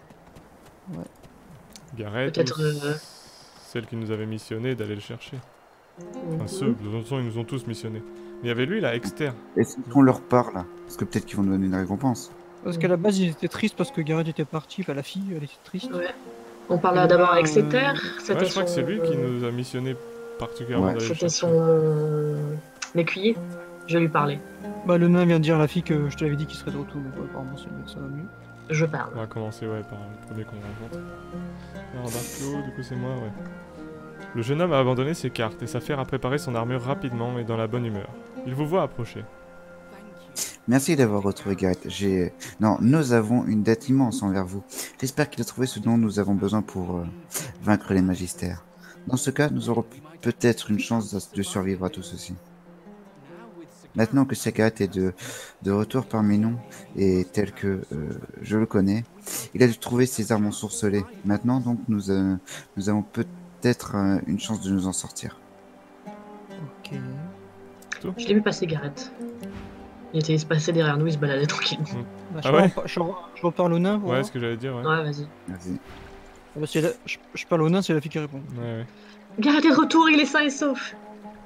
Gareth, Peut-être, ou euh, celle qui nous avait missionné d'aller le chercher. Enfin, Mhm. ceux, de toute façon, ils nous ont tous missionnés. Mais il y avait lui, là, Exter. Est-ce qu'on leur parle? Parce que peut-être qu'ils vont nous donner une récompense. Parce qu'à la base, ils étaient tristes parce que Gareth était parti. Enfin, la fille, elle était triste. Ouais. On parlait d'abord avec Exeter. Euh, C'était Ouais, je crois que son- c'est lui qui nous a missionné particulièrement Ouais. d'aller le C'était chercher. son écuyer. Je lui parlais. Bah, le nain vient de dire à la fille que je te l'avais dit qu'il serait de retour. Donc, ouais, apparemment, c'est le- ça va mieux. Je parle. On va commencer ouais, par le premier qu'on rencontre. Alors Darklo, du coup c'est moi, ouais. Le jeune homme a abandonné ses cartes et s'affaire à préparer son armure rapidement et dans la bonne humeur. Il vous voit approcher. Merci d'avoir retrouvé Gareth. J'ai... Non, nous avons une dette immense envers vous. J'espère qu'il a trouvé ce dont nous avons besoin pour euh, vaincre les magistères. Dans ce cas, nous aurons peut-être une chance de survivre à tout ceci. Maintenant que Sagat est de, de retour parmi nous, et tel que euh, je le connais, il a dû trouver ses armes ensorcelées. Maintenant, donc, nous, euh, nous avons peut-être euh, une chance de nous en sortir. Ok. Je l'ai vu passer Gareth. Il était passé derrière nous, il se baladait tranquillement. Bah, je, Ah ouais repa- je, re- je reparle au nain. Pour Ouais, voir. ce que j'allais dire, ouais. Ouais, vas-y. Vas-y. Ah bah, c'est la- je, je parle au nain, c'est la fille qui répond. Ouais, ouais. Gareth est de retour, il est sain et sauf.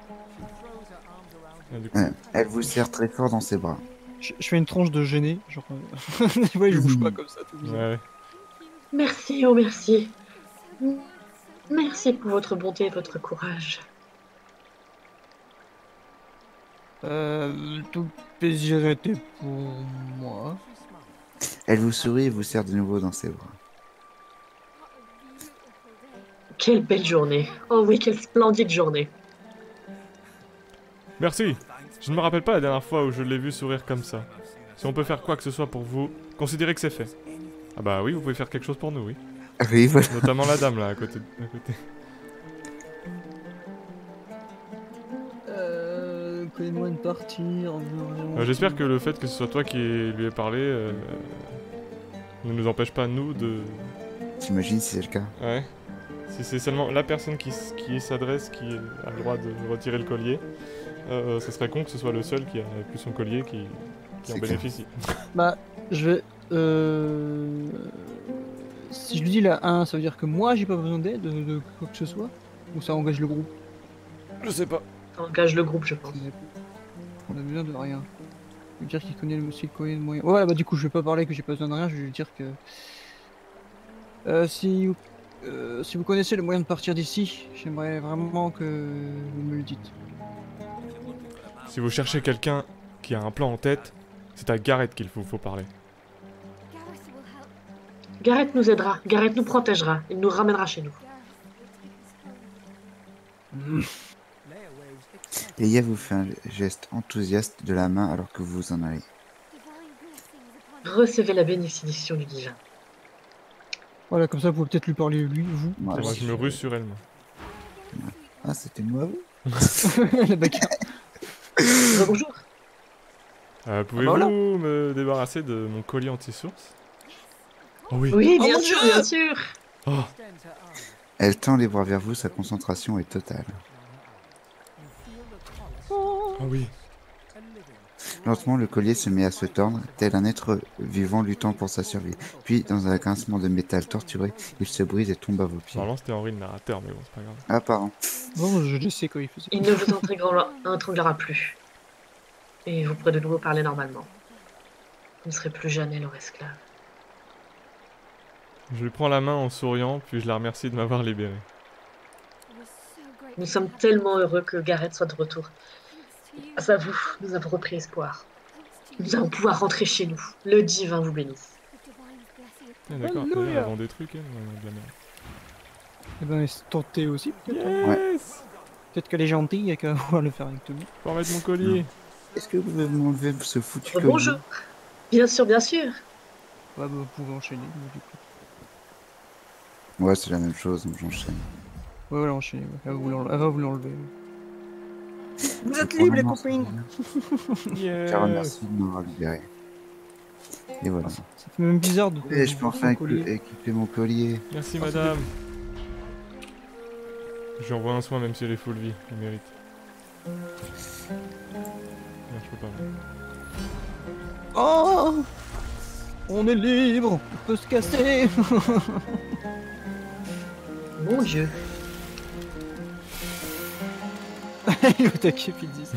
Ah, du coup, Ouais. Elle vous serre très fort dans ses bras. Je, je fais une tranche de gêné, genre. euh, ouais, je bouge pas comme ça. Tout ouais, bizarre. ouais. Merci, oh merci. Merci pour votre bonté et votre courage. Euh, tout plaisir était pour moi. Elle vous sourit et vous serre de nouveau dans ses bras. Quelle belle journée. Oh oui, quelle splendide journée. Merci. Je ne me rappelle pas la dernière fois où je l'ai vu sourire comme ça. Si on peut faire quoi que ce soit pour vous, considérez que c'est fait. Ah bah oui, vous pouvez faire quelque chose pour nous, oui. Ah oui, voilà. Notamment la dame, là, à côté. À côté. Euh, Connais-moi de partir. Euh, J'espère que le fait que ce soit toi qui lui ait parlé euh, ne nous empêche pas, nous, de... J'imagine si c'est le cas. Ouais. Si c'est seulement la personne qui, s- qui s'adresse qui a le droit de retirer le collier, euh, ce serait con que ce soit le seul qui a plus son collier qui, qui en C'est clair. bénéficie. Bah, je vais. Euh... Si je lui dis la un, ça veut dire que moi j'ai pas besoin d'aide, de, de quoi que ce soit. Ou ça engage le groupe. Je sais pas. Ça engage le groupe, je pense. On a besoin de rien. Je veux dire qu'il connaît le, s'il connaît le moyen. Ouais, bah du coup, je vais pas parler que j'ai pas besoin de rien, je vais lui dire que. Euh, si, vous- euh, si vous connaissez le moyen de partir d'ici, j'aimerais vraiment que vous me le dites. Si vous cherchez quelqu'un qui a un plan en tête, c'est à Gareth qu'il faut, faut parler. Gareth nous aidera, Gareth nous protégera, il nous ramènera chez nous. Leia vous fait un geste enthousiaste de la main alors que vous vous en allez. Recevez la bénédiction du divin. Voilà, comme ça, vous pouvez peut-être lui parler lui, vous. Moi, Moi, aussi. je me rue sur elle, moi. Ah, c'était moi, vous La bagarre. Euh, bonjour. Euh, Pouvez-vous voilà. me débarrasser de mon collier anti-source? Oh oui. Oui, Oh bien mon sûr, Dieu. bien sûr. Oh. Elle tend les bras vers vous, sa concentration est totale. Oh oui. Lentement, le collier se met à se tordre, tel un être vivant luttant pour sa survie. Puis, dans un grincement de métal torturé, il se brise et tombe à vos pieds. Normalement, c'était Henri le narrateur, mais bon, c'est pas grave. Ah, pardon. Bon, je je sais quoi il faisait. Il ne vous entraiglera entraiglera plus. Et vous pourrez de nouveau parler normalement. Vous ne serez plus jamais leur esclave. Je lui prends la main en souriant, puis je la remercie de m'avoir libéré. Nous sommes tellement heureux que Gareth soit de retour. Grâce à vous, nous avons repris espoir. Nous allons pouvoir rentrer chez nous. Le divin vous bénisse. Ah, D'accord, Alléluia. elle vend des trucs, elle, ouais, de la merde. Eh ben, se tenter aussi, peut-être. Yes. Peut-être qu'elle est gentille et qu'elle va pouvoir le faire avec tout le monde. Faut remettre mon collier. Est-ce que vous pouvez m'enlever ce foutu collier? Bonjour. Bien sûr, bien sûr. Ouais, bah, vous pouvez enchaîner, donc, du coup. Ouais, c'est la même chose, donc j'enchaîne. Ouais, voilà, enchaîner. Ouais. Elle va vous l'enle- elle va vous l'enlever. Vous Je êtes prends libres, la les main copines. sur elle. Yes. Car merci de m'avoir libéré. Et voilà. Ça fait même bizarre de. Et je peux enfin son collier. équi- équiper mon collier. Merci, Ah, c'est madame. Je lui envoie un soin, même si elle est full vie. Elle mérite. Non, je peux pas. Oh, on est libre, on peut se casser. Mon Dieu. Il va attaquer puis dix.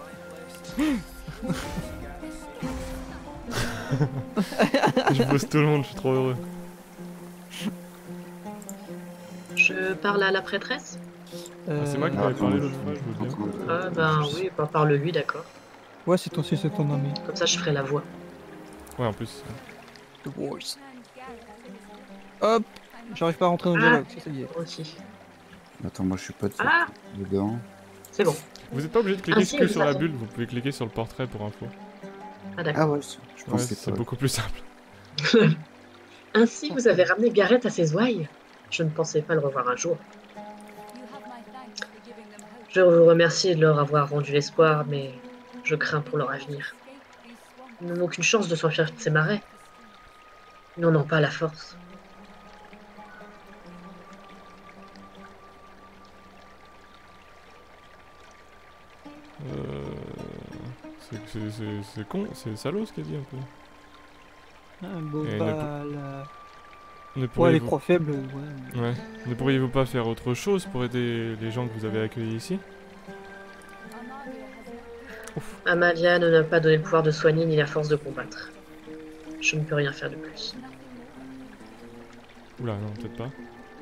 Je bosse tout le monde, je suis trop heureux. Je parle à la prêtresse? Ah, c'est moi qui Euh, t'avais Ah, parlé non, l'autre fois, je veux bien. Ah ben oui, bah, parle-lui, d'accord. Ouais, c'est ton, c'est ton ami. Comme ça, je ferai la voix. Ouais, en plus. The Voice. Hop, j'arrive pas à rentrer dans le Ah. dialogue, ça, ça y est. Moi aussi. Attends, moi je suis pas de Ah, dedans. c'est bon. Vous n'êtes pas obligé de cliquer Ah, si, que elle sur vous la attend. bulle, vous pouvez cliquer sur le portrait pour info. Ah d'accord. Ah ouais, je Ouais, pensais c'est pas. beaucoup plus simple. Ainsi, vous avez ramené Gareth à ses ouailles. Je ne pensais pas le revoir un jour. Je vous remercie de leur avoir rendu l'espoir, mais je crains pour leur avenir. Ils n'ont aucune chance de s'enfuir de ces marais. Ils n'en ont pas la force. Euh... C'est c'est- c'est- c'est con, c'est salaud ce qu'elle dit un peu. Ah, bon, Et bah, ne la... Ne Ouais, les pourriez-vous croix faibles, ouais. ouais. Ne pourriez-vous pas faire autre chose pour aider les gens que vous avez accueillis ici? Amalia ne n'a pas donné le pouvoir de soigner ni la force de combattre. Je ne peux rien faire de plus. Oula, non, peut-être pas.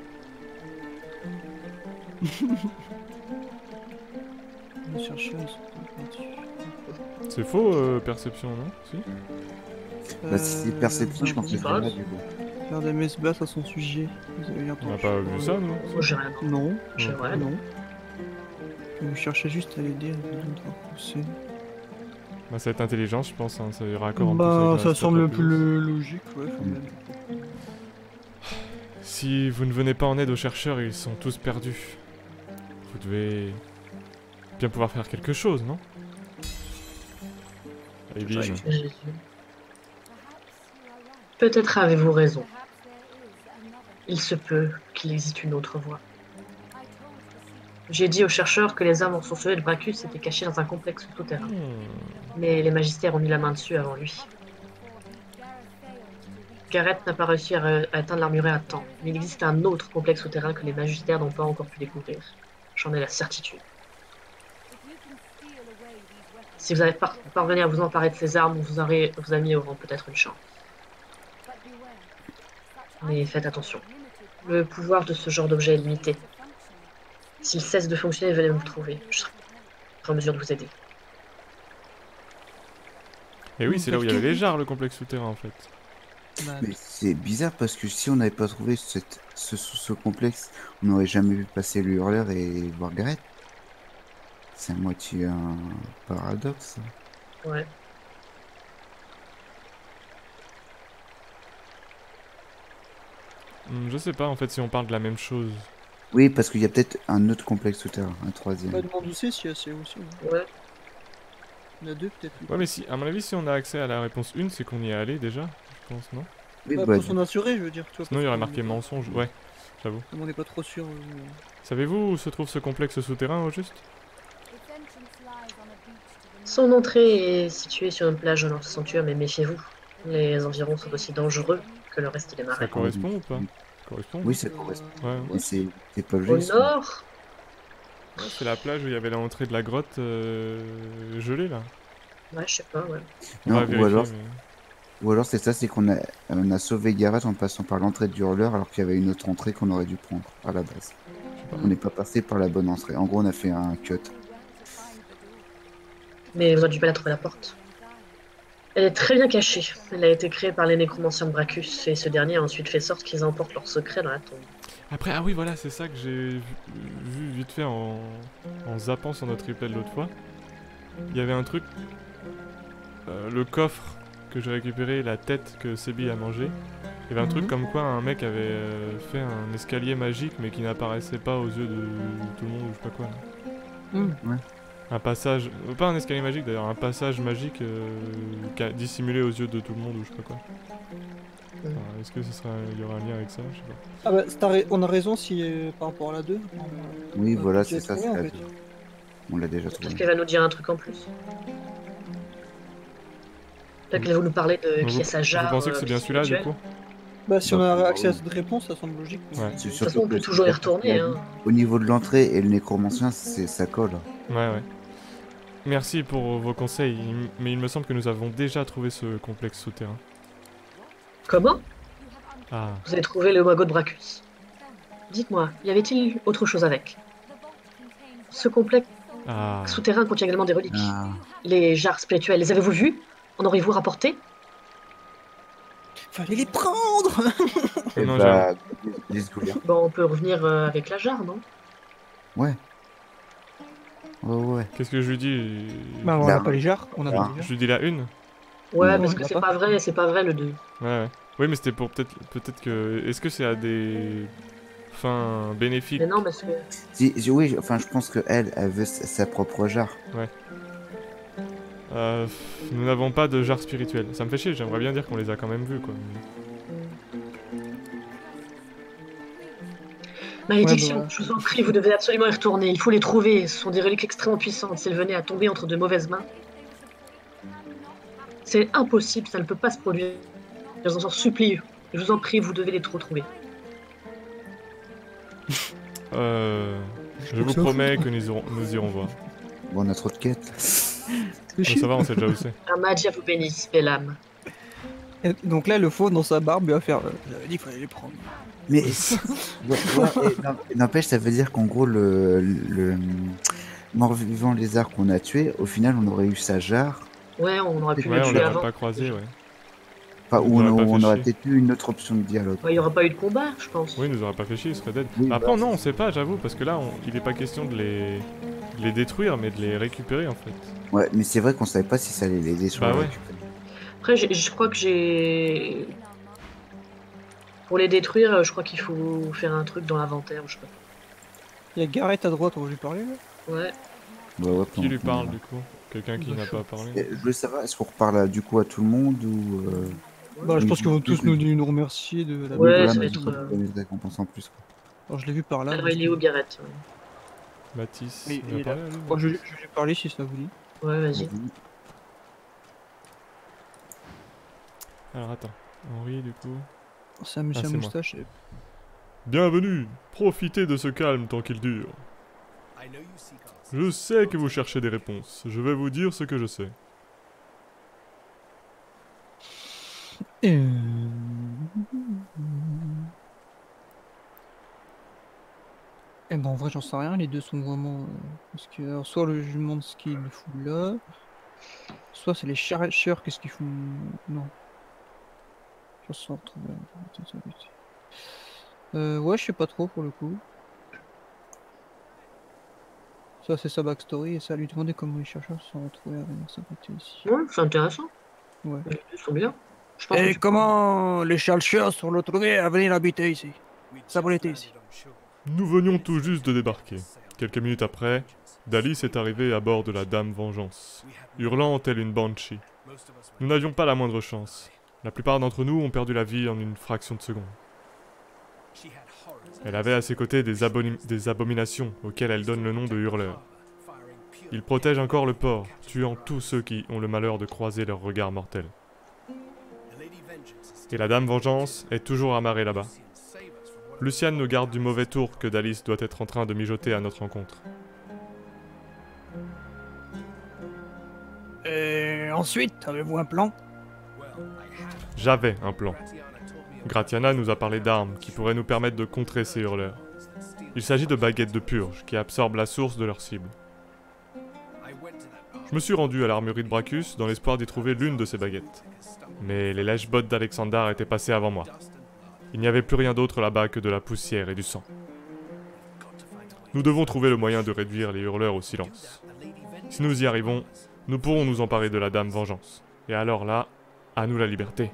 Les chercheuses. C'est faux, euh, perception, non? Si? Bah, si c'est perception, je pense que je c'est pense. là, du coup. Faire des messes basses à son sujet. Vous avez On n'a entendu? pas vu ça, nous? Oh, j'ai rien. Non, J'ai rien. non. Vous cherchez juste à l'aider à devoir pousser. Bah, ça va être intelligent, je pense, hein. Ça ira raccord en plus Bah, avec ça la semble le stratégie. plus logique, ouais, quand même. Si vous ne venez pas en aide aux chercheurs, ils sont tous perdus. Vous devez bien pouvoir faire quelque chose, non? Eileen, Jésus. Peut-être avez-vous raison. Il se peut qu'il existe une autre voie. J'ai dit aux chercheurs que les âmes ensorcelées de Bracus étaient cachées dans un complexe souterrain. Hmm. Mais les magistères ont mis la main dessus avant lui. Gareth n'a pas réussi à, à atteindre l'armurerie à temps, mais il existe un autre complexe souterrain que les magistères n'ont pas encore pu découvrir. J'en ai la certitude. Si vous avez par parvenu à vous emparer de ces armes, vos, arrêt, vos amis auront peut-être une chance. Mais faites attention. Le pouvoir de ce genre d'objet est limité. S'il cesse de fonctionner, venez me trouver. Je serai en mesure de vous aider. Et oui, c'est là où il y avait les jarres, le complexe souterrain, en fait. Bah, Mais c'est bizarre parce que si on n'avait pas trouvé cette, ce, ce complexe, on n'aurait jamais vu passer le hurleur et voir Gareth. C'est à moitié un paradoxe. Ouais. Hmm, je sais pas, en fait, si on parle de la même chose. Oui, parce qu'il y a peut-être un autre complexe souterrain, un Pas troisième. demande où c'est, si y a c'est aussi. hein. Ouais. Il y en a deux, peut-être. Ouais, mais si, à mon avis, si on a accès à la réponse un, c'est qu'on y est allé déjà, je pense, non? Oui, Bah, bah, pour s'en assurer, je veux dire. Tu vois, Sinon, il y parce aurait qu'on marqué est pas- mensonge. Ouais, j'avoue. Comme on n'est pas trop sûr. euh, Savez-vous où se trouve ce complexe souterrain, au juste? Son entrée est située sur une plage au nord du sanctuaire, mais méfiez-vous. Les environs sont aussi dangereux que le reste des Ça marais. correspond ou pas? oui. Correspond? Oui, ça euh, correspond. Ouais, Mais c'est c'est pas Au juste. nord, ouais, c'est la plage où il y avait l'entrée de la grotte euh, gelée, là. ouais, je sais pas, ouais. On va Non, ou vérifier, alors, mais- ou alors c'est ça, c'est qu'on a, on a sauvé Gareth en passant par l'entrée du hurleur alors qu'il y avait une autre entrée qu'on aurait dû prendre à la base. On n'est pas passé par la bonne entrée. En gros, on a fait un cut. Mais vous avez du mal à trouver la porte. Elle est très bien cachée. Elle a été créée par les nécromanciens de Bracus, et ce dernier a ensuite fait sorte qu'ils emportent leurs secrets dans la tombe. Après, ah oui, voilà, c'est ça que j'ai vu, vu vite fait en, en zappant sur notre replay de l'autre fois. Il y avait un truc, euh, le coffre que j'ai récupéré, la tête que Sebi a mangé. Il y avait un truc Mhm. comme quoi un mec avait euh, fait un escalier magique mais qui n'apparaissait pas aux yeux de tout le monde ou je sais pas quoi. là. hum. Un passage, euh, pas un escalier magique d'ailleurs, un passage magique euh, ca- dissimulé aux yeux de tout le monde ou je sais pas quoi. Mhm. Alors, Est-ce que ce sera, il y aura un lien avec ça? Je sais pas. Ah bah, t'as ra- on a raison si euh, par rapport à la deux. Oui, on a voilà, déjà c'est ça. trouvé, c'est en la fait. deux. On l'a déjà Peut-être trouvé. qu'elle va nous dire un truc en plus. Peut-être qu'elle va nous parler de Donc, qui vous, est sa vous jarre. pensez que euh, c'est bien celui-là du spirituelle. coup? Bah, si on Bah, a accès à oui. cette réponse, ça semble logique. Ouais. C'est De toute surtout façon, on peut que toujours y c'est- retourner. Hein. Au niveau de l'entrée et le nécromancien, c'est ça colle. Ouais, ouais. Merci pour vos conseils, il- mais il me semble que nous avons déjà trouvé ce complexe souterrain. Comment Ah, vous avez trouvé le magot de Bracus? Dites-moi, y avait-il autre chose avec? Ce complexe ah. souterrain contient également des reliques. Ah, Les jarres spirituelles, les avez-vous vues? En auriez-vous rapporté? Fallait les prendre. et Non, bah, Disgoulia. Bon, on peut revenir euh, avec la jarre, non? Ouais. Ouais, ouais. Qu'est-ce que je lui dis? Bah, on Là, n'a pas les jarres. On a là. pas les Je jarres. lui dis la une? Ouais, Ouais, parce on que l'a c'est pas. pas vrai, c'est pas vrai le deux. Ouais, ouais. Oui, mais c'était pour peut-être peut-être que... Est-ce que c'est à des fins bénéfiques? Mais non, parce que. Si, si, oui, enfin, je pense que elle, elle veut sa, sa propre jarre. Euh, nous n'avons pas de jarre spirituelle. Ça me fait chier, j'aimerais bien dire qu'on les a quand même vus, quoi. Malédiction, Ouais, bah, je vous en prie, vous devez absolument y retourner. Il faut les trouver. Ce sont des reliques extrêmement puissantes. Si elles venaient à tomber entre de mauvaises mains, c'est impossible, ça ne peut pas se produire. Je vous en supplie. Je vous en prie, vous devez les retrouver. Euh... Je Donc vous ça, promets faut- que nous irons, nous irons voir. Bon, on a trop de quêtes. Mais ça va, on sait déjà où c'est. Un magia vous bénisse, belle âme. Et donc là, le faux dans sa barbe, il va faire. euh, J'avais dit qu'il fallait les prendre. Mais ouais, ouais, et non- n'empêche, ça veut dire qu'en gros, le, le mort-vivant lézard qu'on a tué, au final, on aurait eu sa jarre. Ouais, on aurait pu Ouais, le on tuer l'aurait avant. pas croisé, ouais. Enfin, Il ou on, nous aurait pas on fait aurait chier. peut-être eu une autre option de dialogue. Ouais, il n'y aura pas eu de combat, je pense. Oui, il nous aurait pas fait chier, il serait dead. Oui, Bah, après, bah, non, on sait pas, j'avoue, parce que là, on- il est pas question de les... de les détruire, mais de les récupérer, en fait. Ouais, mais c'est vrai qu'on savait pas si ça allait l'aider sur Bah la ouais. récupération. Après, j'ai- je crois que j'ai. Pour les détruire, je crois qu'il faut faire un truc dans l'inventaire, je sais pas. Il y a Gareth à droite, on va lui parler là. Ouais. Bah ouais, Qui puis lui on- parle, du coup? Quelqu'un qui n'a pas parlé? Et Je voulais savoir, est-ce qu'on reparle à- du coup à tout le monde ou. Euh... Bah, je Oui, pense qu'ils vont oui, tous oui. nous, nous remercier de la. Ouais, voilà, ça va mais être, du coup, euh, on donne des récompenses en plus. Quoi. Alors, je l'ai vu par là. Alors, donc- il est où, Gareth? Mathis, Oui, il il a est parlé à lui? Bon, je, je vais lui parler si ça vous dit. Ouais, vas-y. Alors, attends. Henri, du coup... C'est un monsieur Ah, à c'est moi. moustache. et- Bienvenue! Profitez de ce calme tant qu'il dure. Je sais que vous cherchez des réponses. Je vais vous dire ce que je sais. Euh... Eh ben en vrai j'en sais rien, les deux sont vraiment... euh, Parce que alors, soit le, je lui demande ce qu'il fout là, soit c'est les chercheurs, qu'est-ce qu'ils font... Non. Je sens retrouver... Euh, ouais je sais pas trop pour le coup. Ça c'est sa backstory et ça lui demander comment les chercheurs se sont retrouvés à venir s'arrêter ici. Ouais, c'est intéressant. Ouais. Les deux sont bien. Je pense que Et tu- comment les chercheurs sont retrouvés à venir habiter ici? Ça va l'été ici. Nous venions tout juste de débarquer. Quelques minutes après, Dalis est arrivé à bord de la Dame Vengeance, hurlant telle une banshee. Nous n'avions pas la moindre chance. La plupart d'entre nous ont perdu la vie en une fraction de seconde. Elle avait à ses côtés des, aboni- des abominations auxquelles elle donne le nom de hurleurs. Ils protègent encore le port, tuant tous ceux qui ont le malheur de croiser leur regard mortel. Et la Dame Vengeance est toujours amarrée là-bas. Luciane nous garde du mauvais tour que Dalis doit être en train de mijoter à notre rencontre. Et ensuite, avez-vous un plan? J'avais un plan. Gratiana nous a parlé d'armes qui pourraient nous permettre de contrer ces hurleurs. Il s'agit de baguettes de purge qui absorbent la source de leur cible. Je me suis rendu à l'armurerie de Brachus dans l'espoir d'y trouver l'une de ces baguettes. Mais les lèches-bottes d'Alexandar étaient passées avant moi. Il n'y avait plus rien d'autre là-bas que de la poussière et du sang. Nous devons trouver le moyen de réduire les hurleurs au silence. Si nous y arrivons, nous pourrons nous emparer de la Dame Vengeance. Et alors là, à nous la liberté.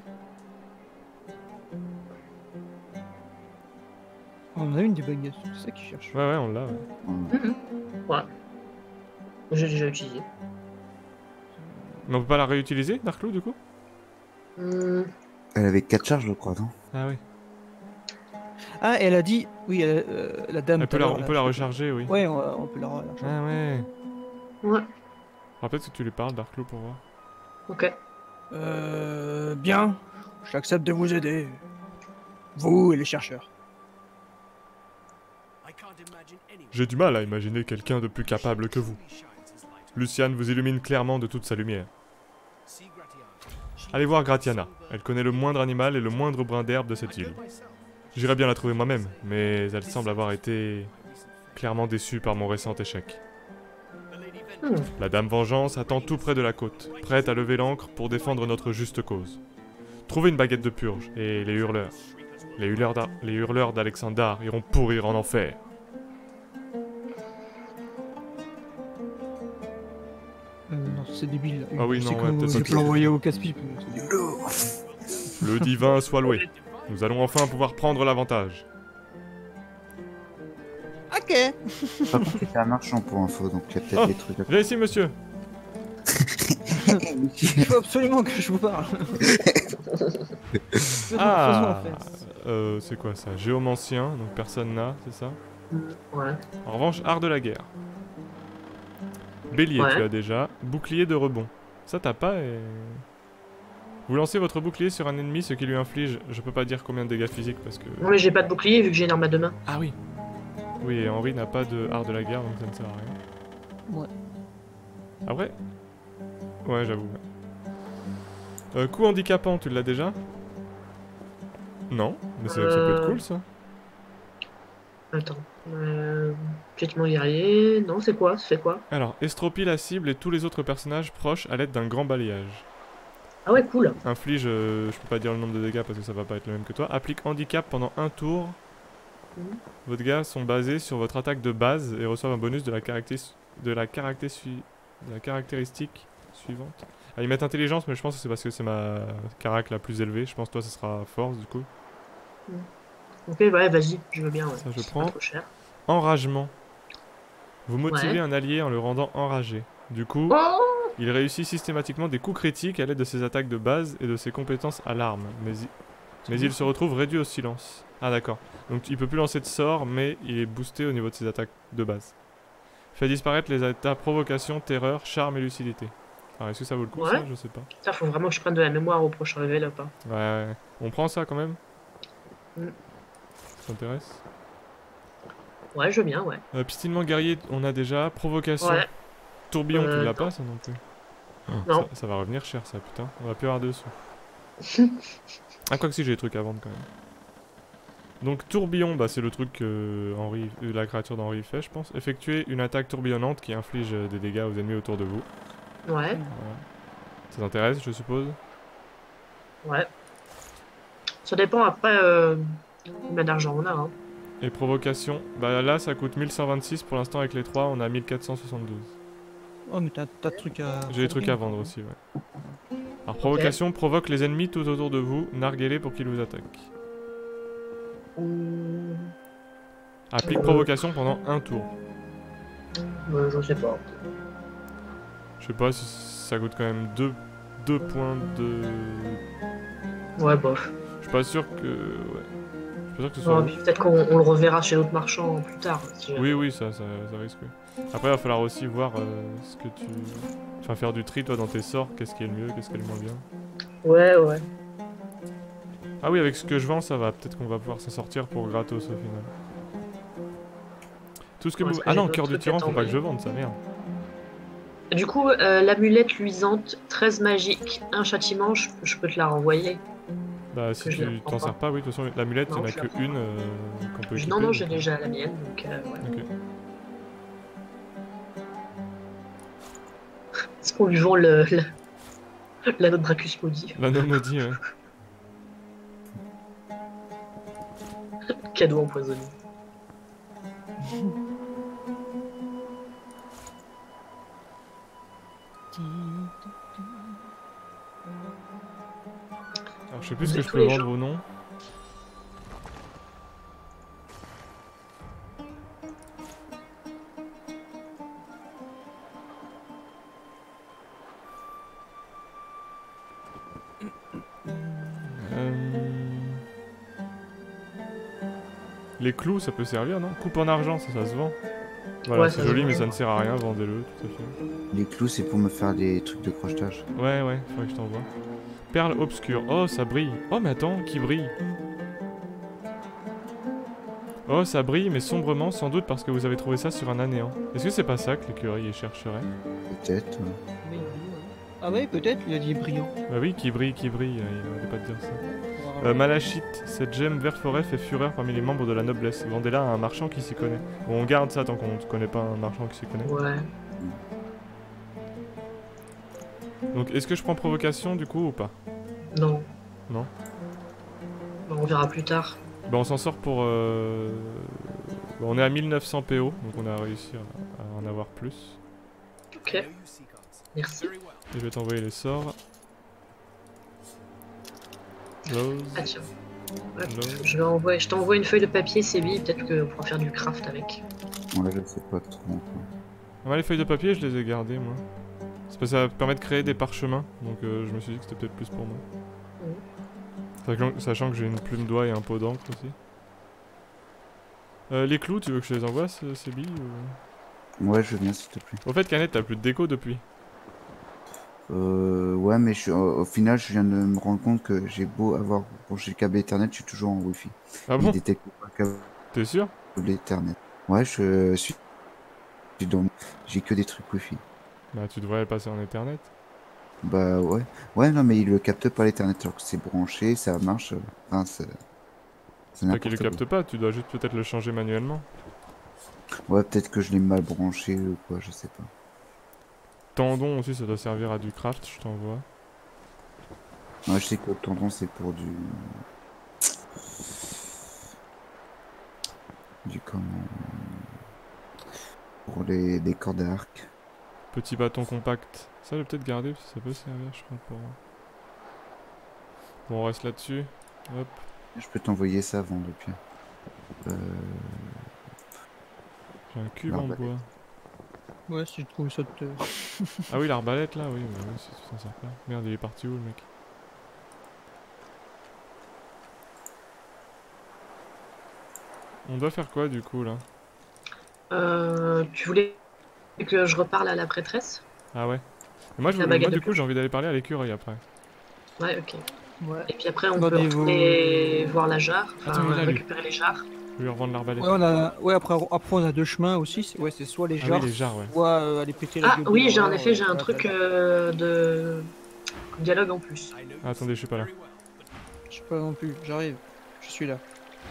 On a une des baguettes, c'est ça qu'ils cherchent. Ouais, ouais, on l'a. Ouais. Hum. Ouais. J'ai déjà utilisé. Mais on peut pas la réutiliser, Darklou, du coup? Hmm, Elle avait quatre charges, je crois, non? Ah oui. Ah, elle a dit, oui, elle, euh, la dame. Elle tout peut à la- l'heure, on là, peut la je- recharger, oui. Ouais, on, on peut la recharger. Ah ouais. Ouais, Alors peut-être que tu lui parles, Darklou, pour voir. ok. Euh, bien, j'accepte de vous aider. Vous et les chercheurs. J'ai du mal à imaginer quelqu'un de plus capable que vous. Luciane vous illumine clairement de toute sa lumière. Allez voir Gratiana. Elle connaît le moindre animal et le moindre brin d'herbe de cette île. J'irais bien la trouver moi-même, mais elle semble avoir été clairement déçue par mon récent échec. Hmm. La Dame Vengeance attend tout près de la côte, prête à lever l'ancre pour défendre notre juste cause. Trouvez une baguette de purge, et les hurleurs. Les hurleurs d'A- les hurleurs d'Alexandar iront pourrir en enfer. Euh, non, c'est débile. Ah oui, Je non, sais ouais, qu'on- peut-être je pas peux que- l'envoyer au casse-pipe. c'est débile. Le divin soit loué. Nous allons enfin pouvoir prendre l'avantage. Ok. Par contre, c'était un marchand pour info, donc il y a peut-être Oh, des trucs à Viens ici, monsieur. Il faut absolument que je vous parle. Faisons- Ah, faisons affaire. euh, c'est quoi ça? Géomancien, donc personne n'a, c'est ça? Ouais. En revanche, art de la guerre. Bélier, Ouais. tu as déjà. Bouclier de rebond. Ça, t'as pas et... Vous lancez votre bouclier sur un ennemi, ce qui lui inflige, je peux pas dire combien de dégâts physiques parce que... Non mais j'ai pas de bouclier vu que j'ai une arme à deux mains. Ah oui. Oui, et Henri n'a pas de art de la guerre, donc ça ne sert à rien. Ouais. Après? Ouais, j'avoue. Ouais. Euh, coup handicapant, tu l'as déjà? Non, mais c'est- ça peut être Euh. cool ça. Attends. Euh... Piétinement guerrier. Non, c'est quoi? C'est quoi? Alors, estropie la cible et tous les autres personnages proches à l'aide d'un grand balayage. Ah ouais, cool. Inflige, euh, je peux pas dire le nombre de dégâts parce que ça va pas être le même que toi. Applique handicap pendant un tour. Mhm. Vos dégâts sont basés sur votre attaque de base et reçoivent un bonus de la, caractéris- de la, caracté- sui- de la caractéristique suivante. Ah, ils mettent intelligence, mais je pense que c'est parce que c'est ma carac la plus élevée. Je pense que toi, ça sera force du coup. Ok, ouais, vas-y, je veux bien. Ouais. Ça, je C'est prends. pas trop cher. Enragement. Vous motivez Ouais. un allié en le rendant enragé. Du coup, Oh il réussit systématiquement des coups critiques à l'aide de ses attaques de base et de ses compétences à l'arme. Mais, il... mais il se retrouve réduit au silence. Ah d'accord. Donc il peut plus lancer de sort, mais il est boosté au niveau de ses attaques de base. Fait disparaître les états provocation, terreur, charme et lucidité. Alors est-ce que ça vaut le coup Ouais. ça? Je sais pas. Ça, faut vraiment que je prenne de la mémoire au prochain level up. Hein. Ouais, ouais. On prend ça quand même? Mm. Ça t'intéresse? Ouais, je veux bien, ouais. Euh, Pistilement guerrier, on a déjà. Provocation. Ouais. Tourbillon, tu Euh, l'as non. pas ça non plus? Non. Ça, ça va revenir cher ça, putain. On va plus avoir de sous. Ah, quoi que si, j'ai des trucs à vendre quand même. Donc, tourbillon, bah, c'est le truc que Henri, euh, la créature d'Henri fait, je pense. Effectuer une attaque tourbillonnante qui inflige euh, des dégâts aux ennemis autour de vous. Ouais, Voilà. Ça t'intéresse, je suppose? ouais. Ça dépend après euh, combien d'argent on a. Hein. Et provocation, bah là, ça coûte mille cent vingt-six pour l'instant avec les trois, on a mille quatre cent soixante-douze. Oh, mais t'as t'as de trucs à. J'ai des trucs à vendre aussi, ouais. Alors, provocation provoque les ennemis tout autour de vous, narguez-les pour qu'ils vous attaquent. Mmh, Applique Euh. provocation pendant un tour. ouais, je sais pas. Je sais pas si ça coûte quand même deux points de... Ouais, bof. Je suis pas sûr que... Ouais. Je suis pas sûr que ce soit... Non, ouf. puis peut-être qu'on on le reverra chez d'autres marchands plus tard. si jamais. Oui, oui, ça, ça, ça risque. oui. Après, il va falloir aussi voir euh, ce que tu... Enfin, faire du tri, toi, dans tes sorts. Qu'est-ce qui est le mieux, qu'est-ce qui est le moins bien. Ouais, ouais. Ah oui, avec ce que je vends, ça va. Peut-être qu'on va pouvoir s'en sortir pour gratos, au final. Tout ce que Ouais, vous... parce que Ah j'ai non, d'autres cœur du trucs à tyran, faut pas t'envoyer. que je vende, ça, merde. Du coup, euh, l'amulette luisante, treize magique, un châtiment, je, je peux te la renvoyer. Bah, si Que je la tu prends t'en pas. sers pas, oui, de toute façon, l'amulette, il y en Non, a je la que prends une pas. euh, qu'on peut équiper. Non, non, j'ai donc, déjà la mienne, donc euh, ouais. Ok. Est-ce qu'on lui vend le, le- l'anneau de Dracus maudit? L'anneau maudit, ouais. Cadeau empoisonné. Alors, je sais plus ce Vous que êtes je tous peux les vendre ou non. Euh, Les clous, ça peut servir, non? Coupe en argent, ça, ça se vend. Voilà, Ouais, c'est ça se joli, vend. mais ça ne sert à rien, vendez-le, tout à fait. Les clous, c'est pour me faire des trucs de crochetage. Ouais, ouais, faudrait que je t'envoie. Perle obscure. Oh, ça brille. Oh, mais attends, qui brille? Oh, ça brille, mais sombrement, sans doute parce que vous avez trouvé ça sur un anéant. Est-ce que c'est pas ça que l'écureuil chercherait? Peut-être. ouais. Mais oui, ouais. Ah ouais, peut-être, il a dit brillant. Bah oui, qui brille, qui brille, euh, il arrêtait pas de dire ça. Euh, Malachite, cette gemme vert forêt fait fureur parmi les membres de la noblesse. Vendez-la à un marchand qui s'y connaît. Bon, on garde ça tant qu'on ne connaît pas un marchand qui s'y connaît. Ouais. Donc, est-ce que je prends provocation du coup ou pas? Non. Non. Bon, on verra plus tard. Bah, on s'en sort pour. Euh... bah, on est à mille neuf cents P O, donc on a réussi à, à en avoir plus. Ok. Merci. Et je vais t'envoyer les sorts. Lose. Ah tiens. Hop, Lose. je, vais envoyer- je t'envoie une feuille de papier, Sébi, peut-être qu'on pourra faire du craft avec. Ouais, je sais pas trop encore. Ouais, les feuilles de papier, je les ai gardées, moi. C'est parce que ça permet de créer des parchemins, donc euh, je me suis dit que c'était peut-être plus pour moi. Mhm. Sachant, sachant que j'ai une plume d'oie et un pot d'encre aussi. Euh, les clous, tu veux que je les envoie, ce- ces billes ou... Ouais, je veux bien, s'il te plaît. Au fait, Canet, t'as plus de déco depuis. Euh, ouais, mais je suis, au, au final, je viens de me rendre compte que j'ai beau avoir branché le câble Ethernet, je suis toujours en Wi-Fi. Ah Il bon? détecte pas le T'es sûr? câble Ethernet. Ouais, je suis. je suis dans- J'ai que des trucs Wi-Fi. Bah, tu devrais passer en Ethernet. Bah ouais. Ouais, non, mais il le capte pas l'Ethernet. Alors que c'est branché, ça marche. euh, Enfin, c'est. C'est Pas qu'il le n'importe capte pas, tu dois juste peut-être le changer manuellement. quoi. Ouais, peut-être que je l'ai mal branché ou quoi, je sais pas. Tendon aussi, ça doit servir à du craft, je t'envoie. Ouais, je sais que le tendon, c'est pour du. Du comment. Pour les, les cordes à arc. Petit bâton compact. Ça, je vais peut-être garder, parce que ça peut servir, je crois, pour... Bon, on reste là-dessus. Hop. Je peux t'envoyer ça avant le pire. Euh. J'ai un cube en L'arbalète. bois. Ouais, si je trouve ça te... Ah oui, l'arbalète, là, oui, bah oui, si tu t'en sers pas. Merde, il est parti où, le mec? On doit faire quoi, du coup, là? Euh, tu voulais que je reparle à la prêtresse? Ah ouais. Et moi, je, La voulais- baguette moi de du coup, pioche. j'ai envie d'aller parler à l'écureuil après. Ouais, ok. Ouais. Et puis après, on Bah, peut des- retourner voir la jarre, enfin Attends, il est là, lui. récupérer les jarres. Je vais lui revendre l'arbalète. Ouais, on a... ouais après, après, on a deux chemins aussi. c'est- Ouais, c'est soit les Ah jarres, oui, les jarres, ouais. soit euh, aller péter la Ah gueule de oui, j'ai en l'horreur, effet, euh, j'ai un voilà, truc voilà. euh, de dialogue en plus. Ah, attendez, je suis pas là. Je sais pas non plus, j'arrive. Je suis là.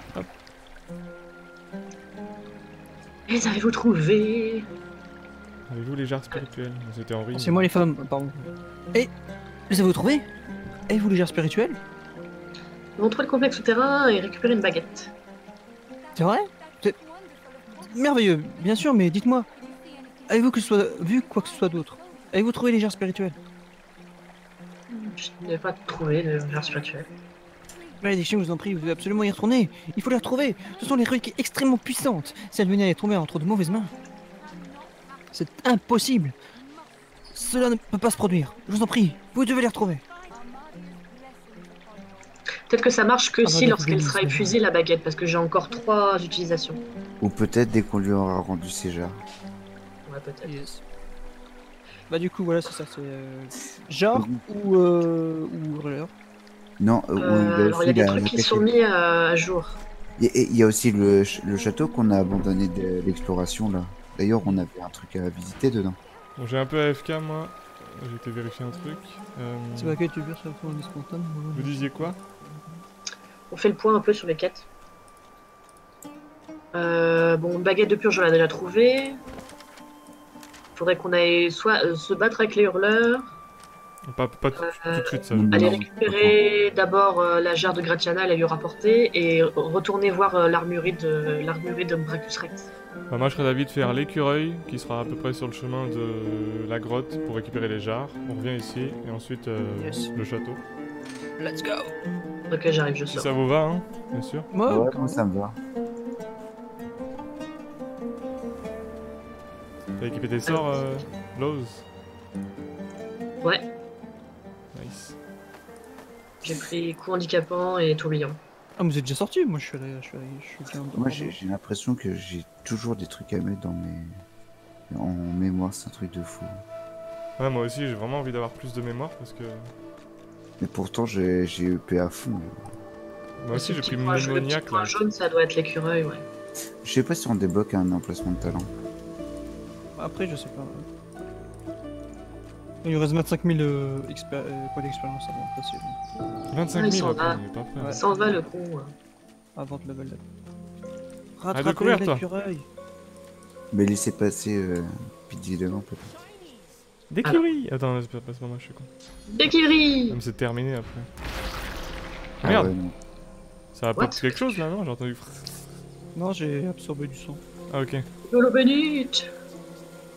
Les avez-vous trouvés? Avez-vous les jarres spirituelles? C'était Henri. C'est moi les femmes, pardon. Et les avez-vous trouvés? Et vous les jarres spirituelles? Ils vont trouver le complexe souterrain et récupérer une baguette. C'est vrai? C'est merveilleux, bien sûr, mais dites-moi, avez-vous que ce soit vu quoi que ce soit d'autre? Avez-vous trouvé les jarres spirituelles? Je n'ai pas trouvé de jarre spirituelle. Malédiction, je vous en prie, vous devez absolument y retourner. Il faut les retrouver. Ce sont des reliques extrêmement puissantes. Si elles venaient à tomber entre de mauvaises mains, c'est impossible. Cela ne peut pas se produire. Je vous en prie, vous devez les retrouver. Peut-être que ça marche que Ah bah, si des lorsqu'elle délices, sera mais- épuisée la baguette, parce que j'ai encore trois utilisations. Ou peut-être dès qu'on lui aura rendu ses jarres. Ouais, peut-être. Yes. Bah du coup, voilà, c'est ça, c'est euh, jarre ou euh, ou hurleur. Non, euh, Euh, oui, alors il y a aussi des la- trucs la qui sont cachette. mis à, à jour. Et et il y a aussi le, ch- le château qu'on a abandonné de l'exploration là. D'ailleurs, on avait un truc à visiter dedans. Bon, j'ai un peu A F K, moi. J'ai été vérifier un truc. Euh, C'est pas que tu veux sur le tour spontané. Vous disiez quoi? On fait le point un peu sur les quêtes. Euh, bon, baguette de purge, on l'a déjà trouvée. Faudrait qu'on aille soit euh, se battre avec les hurleurs, Pas, pas tout, Euh, tout de suite, ça. non. aller Non, récupérer d'abord euh, la jarre de Gratiana, la lui rapporter, et retourner voir euh, l'armurerie de l'armurerie de Bracus Rex. Bah, moi, je serais d'avis de faire l'écureuil, qui sera à peu près sur le chemin de la grotte pour récupérer les jarres. On revient ici, et ensuite euh, Yes. le château. Let's go. Ok, j'arrive, je Si sors. ça vous va, hein, bien sûr. Moi, Ouais, moi ça me va. T'as équipé tes sorts, euh, Lowe's? Ouais, Nice. j'ai pris coup handicapant et tourbillon. ah, vous êtes déjà sorti. Moi, je suis allé, je suis allé, je suis bien. Moi j'ai j'ai l'impression que j'ai toujours des trucs à mettre dans mes. En mémoire, c'est un truc de fou. Ouais, moi aussi, j'ai vraiment envie d'avoir plus de mémoire parce que. Mais pourtant, j'ai j'ai E P à fond. Moi aussi, Ce j'ai petit pris point- le petit Mémoniaque point là. jaune, ça doit être l'écureuil, ouais. Je sais pas si on débloque un emplacement de talent. Après, je sais pas. Il lui reste vingt-cinq mille euh, expé- euh, points d'expérience avant de passer euh, vingt-cinq Ah, il mille, s'en après, va. il est pas prêt. Ouais. S'en va le con. ouais. avant de level up. de Rattrapez courir, toi. l'écureuil. Mais laissez passer euh, Pidgey devant peut-être. D'écurie! Attends, c'est pas pas ce moment, je suis con. Dekiri Même c'est terminé après. Ah Merde. ouais, non. Ça va What? pas quelque chose là, non? J'ai entendu. Non, j'ai absorbé du sang. Ah, ok. Lolo Benite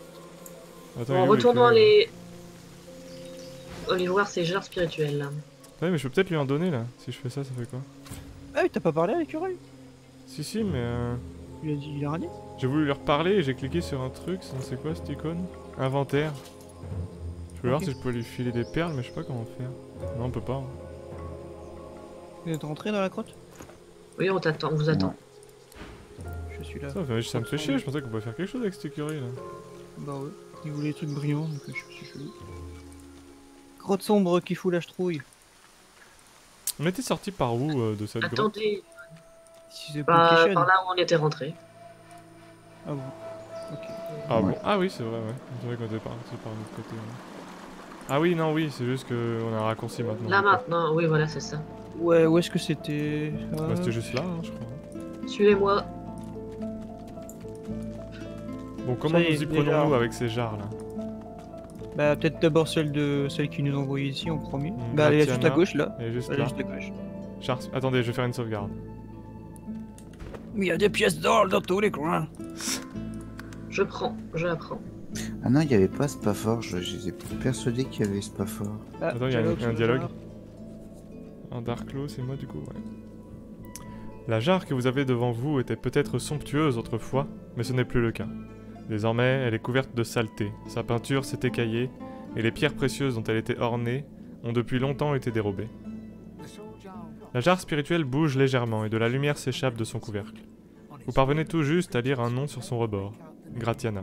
Attends, Bon, il est où, retournons l'écueil aller... aller voir ces jarres spirituelles. là. Ouais, mais je peux peut-être lui en donner là. Si je fais ça, ça fait quoi? Ah oui, t'as pas parlé à l'écureuil? Si, si, mais euh, Il a dit, il a rien dit? j'ai voulu lui reparler et j'ai cliqué sur un truc. C'est quoi cette icône? Inventaire. Je voulais Ok. voir si je peux lui filer des perles, mais je sais pas comment faire. Non, on peut pas. Vous êtes rentré dans la grotte? Oui, on t'attend, on vous attend. Je suis là. Ça, ça, ça me fait chier, je pensais qu'on pouvait faire quelque chose avec cette écurie là. Bah ouais. Il voulait des trucs brillants, donc euh, je suis chelou. Grotte sombre qui fout la chetrouille. On était sorti par où euh, de cette grotte? Attendez, Si c'est bah, Pulcation. par là où on était rentré. Ah bon. Ok. Ah Ouais. bon? Ah oui, c'est vrai, ouais. C'est vrai qu'on était parti par l'autre côté. Ouais. Ah oui, non, oui, c'est juste qu'on a un raccourci maintenant. Là du coup. maintenant, oui, voilà, c'est ça. Ouais, où est-ce que c'était? Bah, Ah, c'était juste là, hein, je crois. Suivez-moi. Bon, comment Ça y est, nous y déjà. prenons-nous avec ces jarres là? Bah peut-être d'abord celle de celle qui nous a envoyé ici en premier. Hmm, Bah elle est juste à Gratiana. gauche là. Elle est juste Elle est là. juste à gauche. Charles, attendez, je vais faire une sauvegarde. Mais il y a des pièces d'or dans tous les coins. Je prends, je la prends. Ah non, il n'y avait pas Spaforge, j'étais persuadé qu'il y avait Spaforge. Ah, Attends, il y a un- dialogue un sur le dialogue. genre. Un Darklo, c'est moi du coup, ouais. La jarre que vous avez devant vous était peut-être somptueuse autrefois, mais ce n'est plus le cas. Désormais, elle est couverte de saleté, sa peinture s'est écaillée, et les pierres précieuses dont elle était ornée ont depuis longtemps été dérobées. La jarre spirituelle bouge légèrement et de la lumière s'échappe de son couvercle. Vous parvenez tout juste à lire un nom sur son rebord, Gratiana.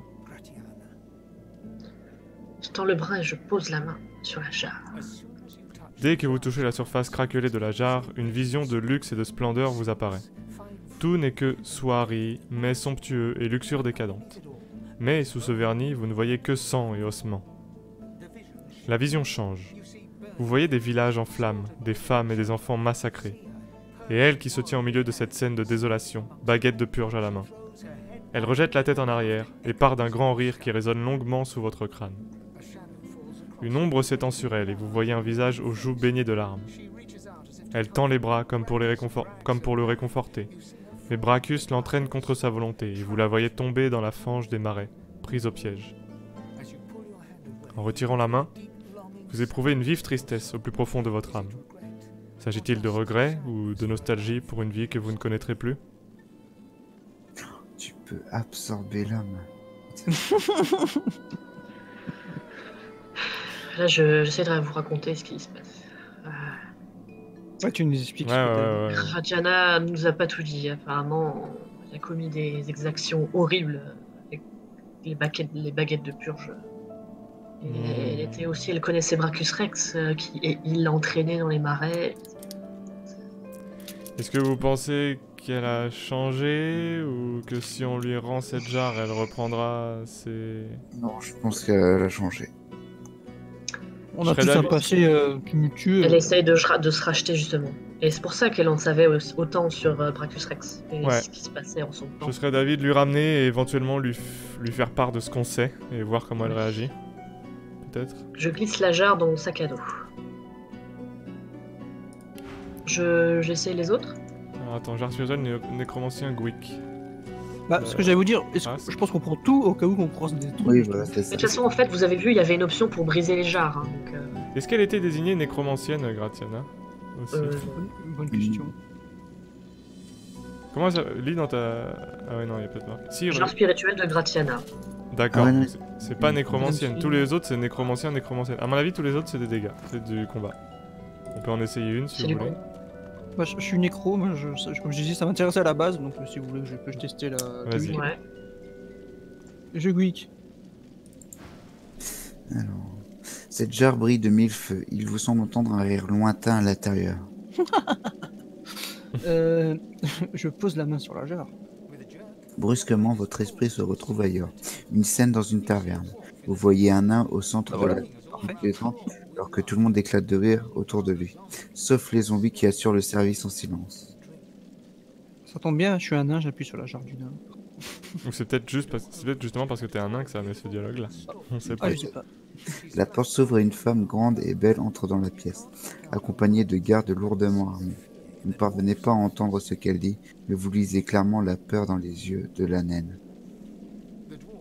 Je tends le bras et je pose la main sur la jarre. Dès que vous touchez la surface craquelée de la jarre, une vision de luxe et de splendeur vous apparaît. Tout n'est que soierie, mets somptueux et luxure décadente. Mais sous ce vernis, vous ne voyez que sang et ossements. La vision change. Vous voyez des villages en flammes, des femmes et des enfants massacrés. Et elle qui se tient au milieu de cette scène de désolation, baguette de purge à la main. Elle rejette la tête en arrière et part d'un grand rire qui résonne longuement sous votre crâne. Une ombre s'étend sur elle et vous voyez un visage aux joues baignées de larmes. Elle tend les bras comme pour, les réconfor- comme pour le réconforter. Mais Brachus l'entraîne contre sa volonté et vous la voyez tomber dans la fange des marais, prise au piège. En retirant la main, vous éprouvez une vive tristesse au plus profond de votre âme. S'agit-il de regret ou de nostalgie pour une vie que vous ne connaîtrez plus? Tu peux absorber l'homme. Là, je- j'essaie de vous raconter ce qui se passe. Euh, Ouais, tu nous expliques Ouais, ce que ouais, t'as ouais, ouais. Radiana nous a pas tout dit. Apparemment, elle a commis des exactions horribles avec les baguettes, les baguettes de purge. Et Mmh. elle était aussi, elle connaissait Brachus Rex, euh, qui, et il l'a entraînée dans les marais. Est-ce que vous pensez qu'elle a changé ou que si on lui rend cette jarre, elle reprendra ses... Non, je pense qu'elle a changé. On Je a serais tous un d'avis- passé euh, tumultueux. Elle essaye de, se ra- de se racheter justement. Et c'est pour ça qu'elle en savait au- autant sur euh, Brachus Rex et Ouais. ce qui se passait en son temps. Je serais d'avis de lui ramener et éventuellement lui, f- lui faire part de ce qu'on sait et voir comment elle réagit. Peut-être. Je glisse la jarre dans mon sac à dos. Je j'essaie les autres. Alors attends, jarre spirituelle, né nécromancien Gwick. Bah, ce que j'allais vous dire, est-ce Ah, que- c'est- je pense qu'on prend tout au cas où qu'on croise des trucs. Oui, voilà, c'est Mais ça. de toute façon, en fait, vous avez vu, il y avait une option pour briser les jarres. hein, donc, euh, Est-ce qu'elle était désignée nécromancienne, Gratiana aussi. euh, Bonne, bonne question. Comment ça... Lis dans ta... Ah ouais, non, il y a peut-être marqué. Si, genre re- spirituel de Gratiana. D'accord, Ah ouais, non. donc c'est- c'est pas nécromancienne. suis- Tous les autres, c'est nécromancien, nécromancienne. À mon avis, tous les autres, c'est des dégâts. C'est du combat. On peut en essayer une si C'est vous du voulez. coup. Bah, je, je suis nécro, moi, je, ça- comme je disais, ça m'intéressait à la base, donc euh, si vous voulez, je peux tester la. Vas-y. la- Ouais. Je geek. Alors, cette jarre brille de mille feux. Il vous semble entendre un rire lointain à l'intérieur. Euh, je pose la main sur la jarre. Brusquement, votre esprit se retrouve ailleurs. Une scène dans une taverne. Vous voyez un nain au centre Ah, voilà. de la Parfait. pénétrant, alors que tout le monde éclate de rire autour de lui. Sauf les zombies qui assurent le service en silence. Ça tombe bien, je suis un nain, j'appuie sur la jarre du nain. Ou c'est peut-être juste parce... c'est peut-être justement parce que t'es un nain que ça met ce dialogue là. On sait pas. Ah, je sais pas. La porte s'ouvre et une femme grande et belle entre dans la pièce, accompagnée de gardes lourdement armés. Vous ne parvenez pas à entendre ce qu'elle dit, mais vous lisez clairement la peur dans les yeux de la naine.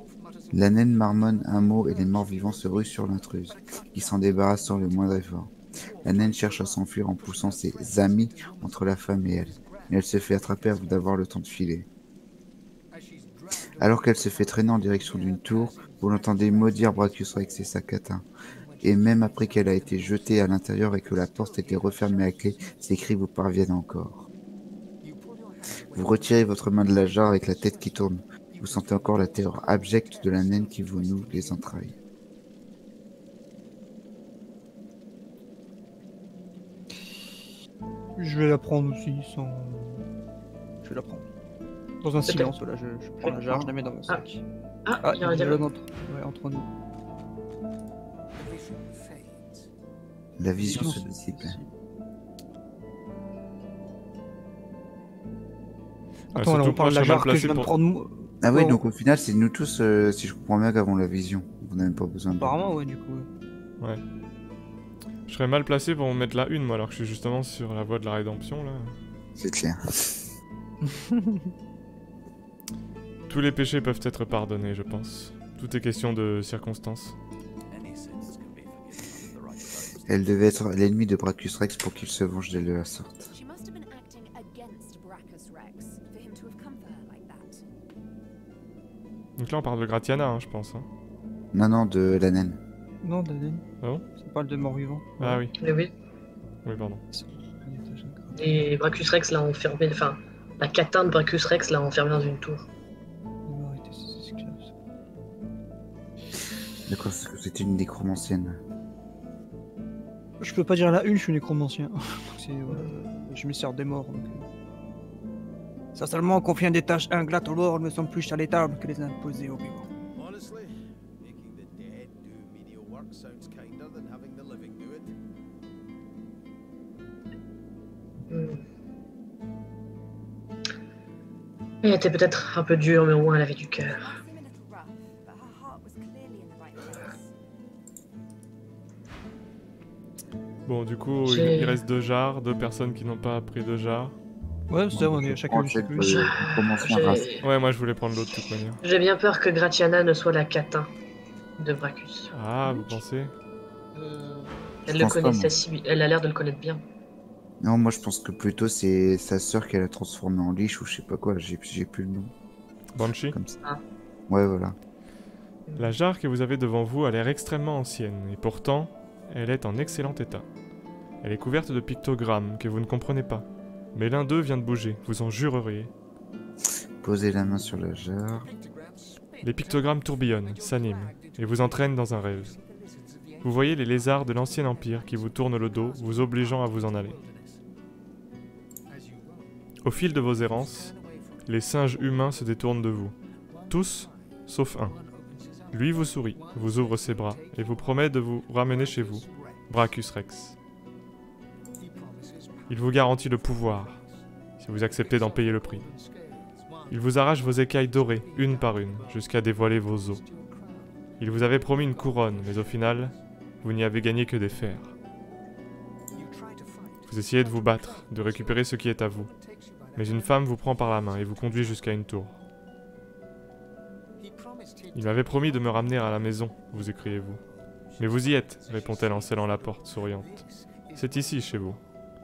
La naine marmonne un mot et les morts vivants se ruent sur l'intruse, qui s'en débarrasse sans le moindre effort. La naine cherche à s'enfuir en poussant ses amis entre la femme et elle, mais elle se fait attraper avant d'avoir le temps de filer. Alors qu'elle se fait traîner en direction d'une tour, vous l'entendez maudire Brachus Rex et sa catin. Et même après qu'elle a été jetée à l'intérieur et que la porte était refermée à clé, ses cris vous parviennent encore. Vous retirez votre main de la jarre avec la tête qui tourne. Vous sentez encore la terreur abjecte de la naine qui vous noue les entrailles. Je vais la prendre aussi sans. Je vais la prendre. Dans un Peut-être. silence, là, je, je prends la jarre, je la mets dans mon sac. Ah, Ah, il il y y a a un un dialogue. dialogue entre, ouais, entre nous. La vision Vision se se dissipe. Ouais, Attends, là, surtout on parle de la moi, je serais mal jarre que je placé viens de pour- prendre. moi. Ah oui, Ouais, donc au final, c'est nous tous, euh, si je comprends bien, qui avons la vision. Vous n'avez pas besoin de... Apparemment, ouais, du coup. ouais. Ouais. Je serais mal placé pour me mettre la une, moi, alors que je suis justement sur la voie de la rédemption, là. C'est clair. Tous les péchés peuvent être pardonnés, je pense. Tout est question de circonstances. Elle devait être l'ennemi de Brachus Rex pour qu'il se venge de la sorte. She must have been acting against Brachus Rex for him to have come for her like that. Donc là, on parle de Gratiana, hein, je pense. hein. Non, non, de la naine. Non, Daden. Ah bon Ça parle de mort-vivant. Ah oui, Mais oui. oui, pardon. Et Brachus Rex l'a enfermé, enfin, la catin de Brachus Rex l'a enfermé dans une tour. Arrêtez ces esclaves. D'accord, c'est que c'était une nécromancienne. Je peux pas dire la une, je suis nécromancien. Donc c'est, voilà, je me sers des morts. Donc, euh. Ça seulement confie des tâches ingrates aux morts ne sont plus charitables que les imposer aux vivants. Honestly, making the dead do menial work sounds kinder than having the living do it. Hmm. Elle était peut-être un peu dure, mais au moins elle avait du cœur. Might seem a little rough, but her heart was clearly in the right place. Bon, du coup, il, J'ai- il reste deux jarres, deux personnes qui n'ont pas pris deux jarres. Ouais, c'est ça, on est chacun Oh, une c'est plus. le- Je- nécromancien race. J'ai Ouais, moi, je voulais prendre l'autre, de toute manière. j'ai bien peur que Gratiana ne soit la catin de Brachus. Ah, vous pensez Elle Je le pense pas, connaissait moi. si bi- elle a l'air de le connaître bien. Non, moi je pense que plutôt c'est sa sœur qu'elle a transformé en liche ou je sais pas quoi, j'ai j'ai plus le nom. Banshee. Comme ça. Ah. Ouais, voilà. La jarre que vous avez devant vous a l'air extrêmement ancienne, et pourtant, elle est en excellent état. Elle est couverte de pictogrammes que vous ne comprenez pas. Mais l'un d'eux vient de bouger, vous en jureriez. Posez la main sur la jarre. Les pictogrammes tourbillonnent, s'animent, et vous entraînent dans un rêve. Vous voyez les lézards de l'ancien empire qui vous tournent le dos, vous obligeant à vous en aller. Au fil de vos errances, les singes humains se détournent de vous. Tous, sauf un. Lui vous sourit, vous ouvre ses bras, et vous promet de vous ramener chez vous, Brachus Rex. Il vous garantit le pouvoir, si vous acceptez d'en payer le prix. Il vous arrache vos écailles dorées, une par une, jusqu'à dévoiler vos os. Il vous avait promis une couronne, mais au final, vous n'y avez gagné que des fers. Vous essayez de vous battre, de récupérer ce qui est à vous. Mais une femme vous prend par la main et vous conduit jusqu'à une tour. Il m'avait promis de me ramener à la maison, vous écriez-vous. Mais vous y êtes, répond-elle en scellant la porte, souriante. C'est ici, chez vous.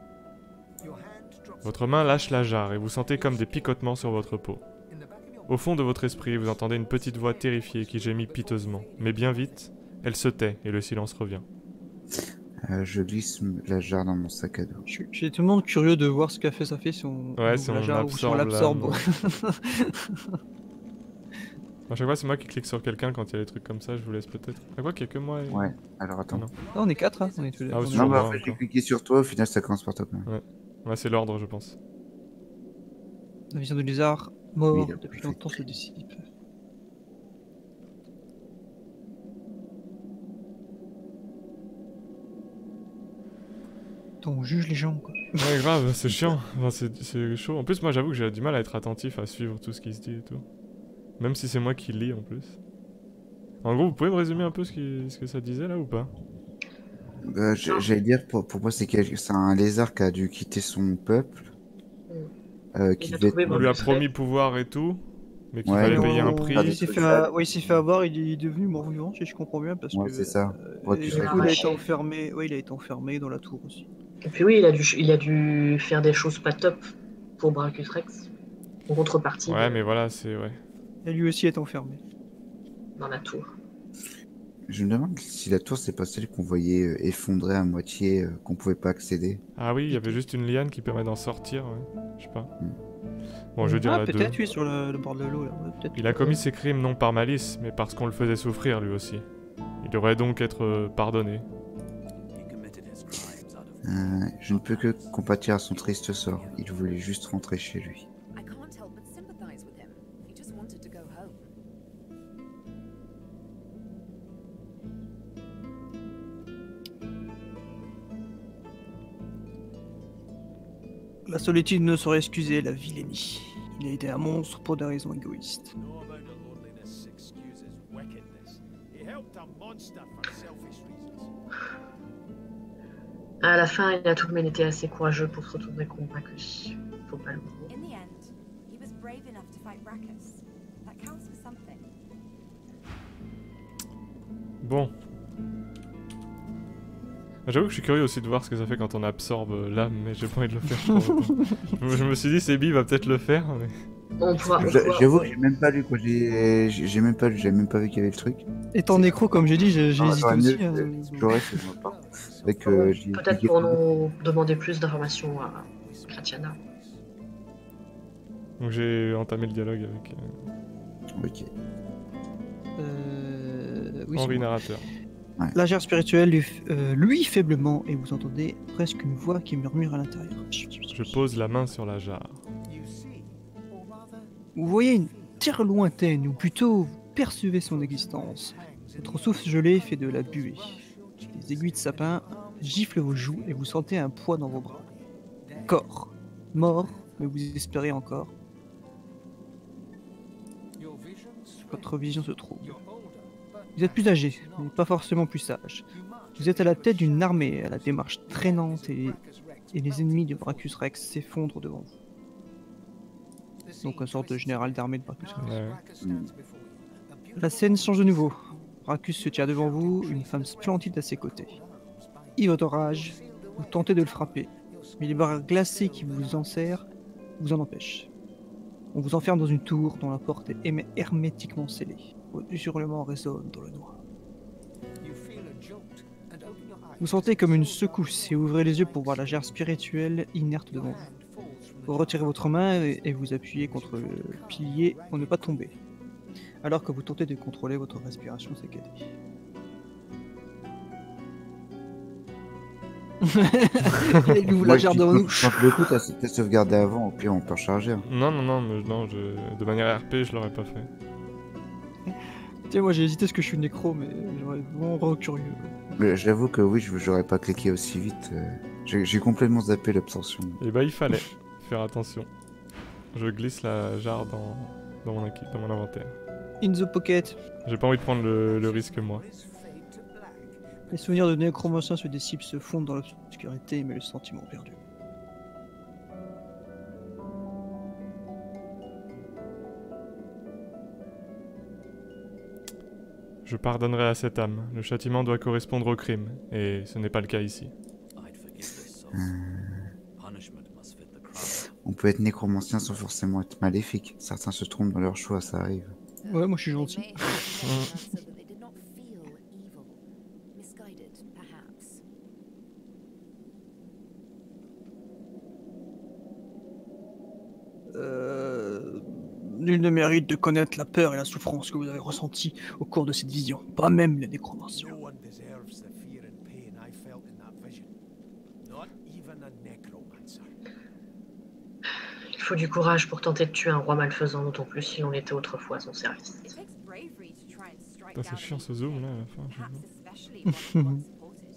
Votre main lâche la jarre et vous sentez comme des picotements sur votre peau. Au fond de votre esprit, vous entendez une petite voix terrifiée qui gémit piteusement. Mais bien vite, elle se tait et le silence revient. Euh, je glisse la jarre dans mon sac à dos. Je suis- je suis tout le monde curieux de voir ce qu'a fait sa fille si on, Ouais, on si ouvre la on jarre ou si on absorbe l'absorbe. À chaque fois, c'est moi qui clique sur quelqu'un quand il y a des trucs comme ça, je vous laisse peut-être. À quoi qu'il y a que moi et... Ouais, alors attends. Non. Ah, on est quatre, hein, on est tous les Ah, on est c'est Non, toujours bah moi, après j'ai encore. cliqué sur toi, au final ça commence par toi quand même. Ouais, c'est l'ordre, je pense. La vision de lézard, mort Oui, depuis parfait. longtemps, se dissipe. Putain, on juge les gens, quoi. Ouais, grave, c'est chiant. Enfin, c'est c'est chaud. En plus, moi, j'avoue que j'ai du mal à être attentif, à suivre tout ce qui se dit et tout. Même si c'est moi qui lis en plus. En gros, vous pouvez me résumer un peu ce, qui... ce que ça disait là ou pas? Bah, j'- J'allais dire, pour, pour moi c'est quel- c'est un lézard qui a dû quitter son peuple. Euh, qui Il a devait trouvé On lui a Brachus promis Rex. pouvoir et tout. mais qu'il Ouais, fallait non, payer un Non, prix. Ah, des il s'est trucs fait, sales. ouais, il s'est fait avoir, il est devenu mort-vivant, si je comprends bien, parce Ouais, que c'est ça. euh, Bracus et du Rex. coup, il a été Arraché. enfermé, ouais, il a été enfermé dans la tour aussi. Et puis oui, il a dû, il a dû faire des choses pas top pour Brachus Rex, en contrepartie Ouais, de- mais voilà, c'est... Ouais. Et lui aussi est enfermé. dans la tour. Je me demande si la tour, c'est pas celle qu'on voyait euh, effondrer à moitié, euh, qu'on pouvait pas accéder. Ah oui, il y avait juste une liane qui permet d'en sortir, ouais. Je sais pas. Hmm. Bon, je veux dire Ah, la deux. peut-être, oui, sur le, le bord de l'eau, là. Ouais, peut-être. Il a commis ses crimes non par malice, mais parce qu'on le faisait souffrir lui aussi. Il devrait donc être euh, pardonné. Euh, je ne peux que compatir à son triste sort. Il voulait juste rentrer chez lui. I can't help but sympathize with him. He just wanted to go home. La solitude ne saurait excuser la vilainie. Il a été un monstre pour des raisons égoïstes. No amount of loneliness excuses wickedness. He helped a monster for selfish reasons. À la fin, il a tout de même été assez courageux pour se retourner contre Brachus. Faut pas l'oublier. In the end, he was brave enough to fight Brachus. That counts for something. Bon. J'avoue que je suis curieux aussi de voir ce que ça fait quand on absorbe euh, l'âme, mais j'ai pas envie de le faire trop longtemps. je, je me suis dit, Sebi va peut-être le faire, mais... On pourra, on J'a- pourra- J'avoue que j'ai même pas lu, quoi. J'ai j'ai j'ai même pas lu, j'ai même pas vu qu'il y avait le truc. Étant nécro, comme j'ai dit, j'ai j'ai Ah, hésité j'aurais aussi. mieux- hein. J'aurais fait de ma part. Avec, euh, j'ai- peut-être j'ai- pour nous demander plus d'informations à Gratiana. Donc j'ai entamé le dialogue avec euh, Ok. Euh, oui, c'est Henri bon. narrateur. La gère spirituelle lui, f- euh, lui faiblement et vous entendez presque une voix qui murmure à l'intérieur. Je pose la main sur la jarre. You see, or rather, Vous voyez une terre lointaine, ou plutôt vous percevez son existence. Votre souffle gelé fait de la buée. Les aiguilles de sapin giflent vos joues et vous sentez un poids dans vos bras. Corps, mort, mais vous espérez encore. your visions, Votre vision se trouble. you're older, but Vous êtes plus âgé, mais pas forcément plus sage. you march Vous êtes à la tête d'une armée à la démarche traînante et, Brachus Rex. et les ennemis de Brachus Rex s'effondrent devant vous. Donc une sorte de général d'armée de Brachus Rex. Ouais. La scène change de nouveau. Brachus se tient devant vous, une femme splendide à ses côtés. Ivre de rage, vous tentez de le frapper, mais les barres glacées qui vous enserrent vous en empêchent. On vous enferme dans une tour dont la porte est hémé- hermétiquement scellée. Vos hurlements résonnent dans le noir. You feel a jolt and open your eyes. Vous sentez comme une secousse et ouvrez les yeux pour voir la jarre spirituelle inerte devant vous. Hand falls from Vous the retirez votre main et et vous appuyez contre le pilier pour ne pas tomber, alors que vous tentez de contrôler votre respiration saccadée. Il ouvre la Moi, jarre je dis, devant quand- nous. Quand le coup, t'as t'as sauvegardé avant, au pire, on peut recharger. hein. Non, non, non, mais non, je... de manière R P, je l'aurais pas fait. Tiens, moi j'ai hésité parce que je suis nécro, mais j'aurais vraiment vraiment curieux. Mais j'avoue que oui, je- j'aurais pas cliqué aussi vite. euh, J'ai j'ai complètement zappé l'absorption. Et bah il fallait faire attention. Je glisse la jarre dans, dans, mon, inqui- dans mon inventaire. In the pocket. J'ai pas envie de prendre le, le risque moi. fade to black. Les souvenirs de nécromancien se dissipent, se fondent dans l'obscurité, mais le sentiment perdu. Je pardonnerai à cette âme. Le châtiment doit correspondre au crime, et ce n'est pas le cas ici. I'd forgive this soul. Punishment must fit the crime. On peut être nécromancien sans forcément être maléfique. Certains se trompent dans leur choix, ça arrive. Ouais, moi je suis They gentil. may have done that so that they did not feel evil. Misguided, perhaps. Euh... Nul ne mérite de connaître la peur et la souffrance que vous avez ressenties au cours de cette vision, pas même les nécromanciens. No one deserves the fear and pain I felt in that vision. Not even a necromancer. Il faut du courage pour tenter de tuer un roi malfaisant, d'autant plus si l'on était autrefois à son service. It takes bravery to try and strike Putain, c'est down chiant an ce evil zoom king, là à la fin. perhaps j'avoue. especially one once supported.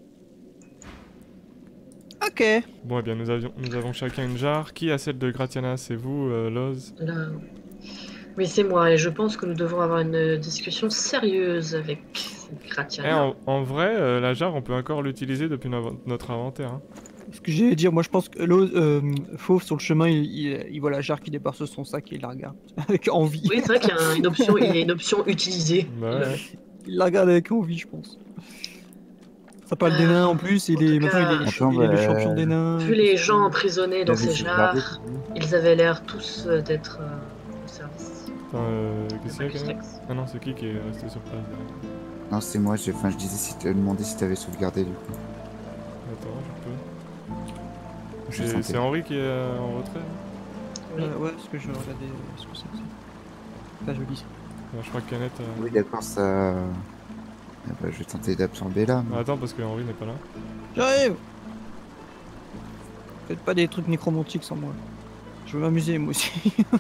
Ok. Bon, eh bien, nous, avions, nous avons chacun une jarre. Qui a celle de Gratiana? C'est vous, euh, Loz? Là- Oui, c'est moi, et je pense que nous devons avoir une discussion sérieuse avec Eh, Gratiana. en, en vrai, euh, la jarre, on peut encore l'utiliser depuis no- notre inventaire. hein. Ce que j'allais dire, moi je pense que l'autre, euh, Fauve sur le chemin, il, il, il voit la jarre qui débarque sur son sac et il la regarde avec envie. Oui, c'est vrai qu'il y a une option, il y a une option utilisée. Bah ouais. Il la regarde avec envie, je pense. Ça parle des nains en plus, il En est, tout maintenant il cas, est, Attends, il est le bah, champion des nains. Vu les gens emprisonnés dans Il avait ces sauvegardé, jarres, t'as vu ils avaient l'air tous euh, d'être euh, au service Attends, euh, de qu'est-ce qu'il y a Marcus quand même Rex. Ah non, c'est qui qui est resté sur place derrière? Non, c'est moi, j'ai enfin, je disais si tu demandé si t'avais sauvegardé du coup. Attends, je peux. Je C'est sentais. c'est Henri qui est euh, en retrait là Oui. Euh, ouais, parce que je regardais ce que c'est que ça. Enfin, je lis. Ouais, je crois que Canet. euh, Oui, d'accord, ça. Ah bah, je vais tenter d'absorber là. mais- Ah, attends, parce que Henri n'est pas là. J'arrive. Faites pas des trucs nécromantiques sans moi. Je veux m'amuser moi aussi.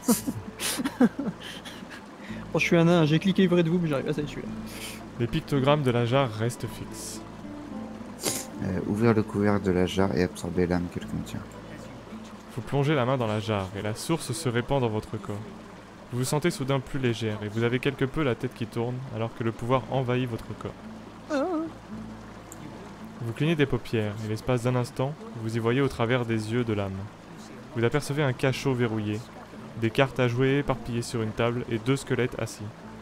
Bon, je suis un nain, j'ai cliqué près de vous, mais j'arrive à ça, je suis là. Les pictogrammes de la jarre restent fixes. Euh, ouvrir le couvercle de la jarre et absorber l'âme qu'elle contient. Vous plongez la main dans la jarre et la source se répand dans votre corps. Vous vous sentez soudain plus légère et vous avez quelque peu la tête qui tourne alors que le pouvoir envahit votre corps. Ah. Vous clignez des paupières et l'espace d'un instant, vous y voyez au travers des yeux de l'âme. Vous apercevez un cachot verrouillé, des cartes à jouer éparpillées sur une table et deux squelettes assis.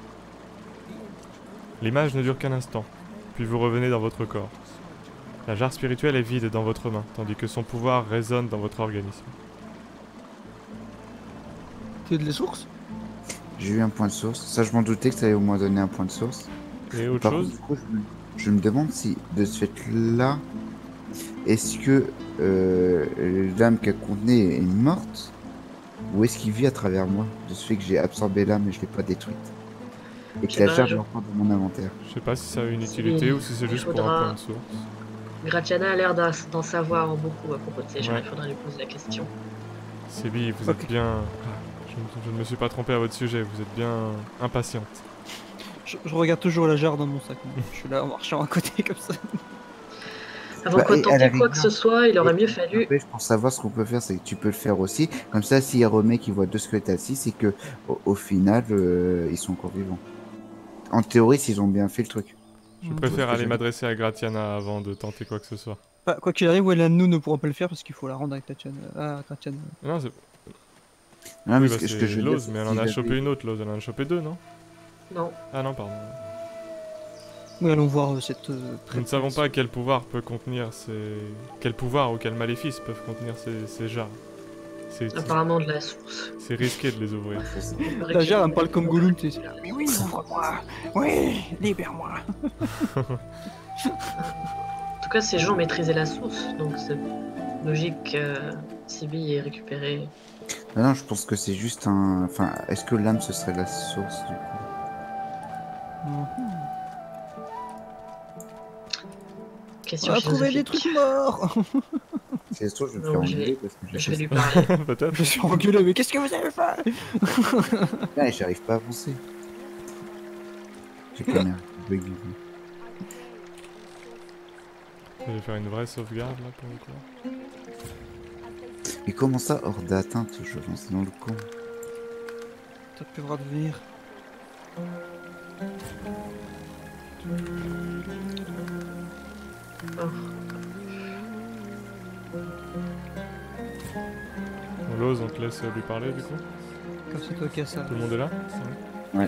L'image ne dure qu'un instant, puis vous revenez dans votre corps. La jarre spirituelle est vide dans votre main, tandis que son pouvoir résonne dans votre organisme. T'es de la source? J'ai eu un point de source. Ça, je m'en doutais que ça allait au moins donner un point de source. Et autre Par chose contre, du coup, je, me, je me demande si, de ce fait-là, est-ce que euh, l'âme qu'elle contenait est morte ou est-ce qu'il vit à travers moi, de ce fait que j'ai absorbé l'âme et je l'ai pas détruite et que Je sais la pas, jarre je- est encore dans mon inventaire. Je sais pas si ça a une utilité ou si c'est il juste pour un faudra- point de source. Gratiana a l'air d'en d'en savoir beaucoup à propos de ces gens, Ouais. il faudra lui poser la question. Sébi, vous Ok. êtes bien... Je, ne- je ne me suis pas trompé à votre sujet, vous êtes bien impatiente. Je, je regarde toujours la jarre dans mon sac. moi. Je suis là en marchant à côté comme ça. Avant Bah, qu'on et à tente la quoi que rigueur- ce soit, il aurait Et mieux fallu... Après, pour savoir ce qu'on peut faire, c'est que tu peux le faire aussi. Comme ça, s'il y a Romé qui voit deux squelettes assis, c'est que au, au final, euh, ils sont encore vivants. En théorie, s'ils ont bien fait le truc. Je Mm. préfère ce que aller j'ai- m'adresser à Gratiana avant de tenter quoi que ce soit. Bah, quoi qu'il arrive, ouais, l'un de nous ne pourra pas le faire parce qu'il faut la rendre avec Tatiana. Ah, Tatiana. Non, c'est... Non, oui, mais bah, ce que, ce c'est que je veux dire, Lose, c'est mais elle que en a s'ils chopé avaient- une autre, Lose. Elle en a chopé deux, non Non. Ah non, pardon. Oui, allons voir euh, cette. euh, Nous ne savons prêtresse. pas quel pouvoir peut contenir ces... Quel pouvoir ou quel maléfice peuvent contenir ces, ces jarres. C'est Apparemment de la source. c'est risqué de les ouvrir. La jarre, elle me parle comme Gollum, tu sais. Mais oui, ouvre-moi. Oui, libère-moi. En tout cas, ces gens maîtrisaient la source, donc c'est logique que Sibyl ait récupéré. Non, non, je pense que c'est juste un. Enfin, est-ce que l'âme ce serait la source du coup? On Question a trouvé des philosophique. trucs morts. C'est sûr, je vais me Non, faire je vais- engueuler parce que j'ai Je vais fait lui parler. Peut-être. Je suis engueulé, mais qu'est-ce que vous avez fait? ça et j'arrive pas à avancer. J'ai quand même un bug du coup. Je vais faire une vraie sauvegarde là pour le coup. Mais comment ça, hors d'atteinte, je lance dans le con? T'as plus le droit de venir. Oh. Bon, Lose, on te laisse lui parler du coup. Comme c'est toi qui as ça. Tout le monde est là Ouais.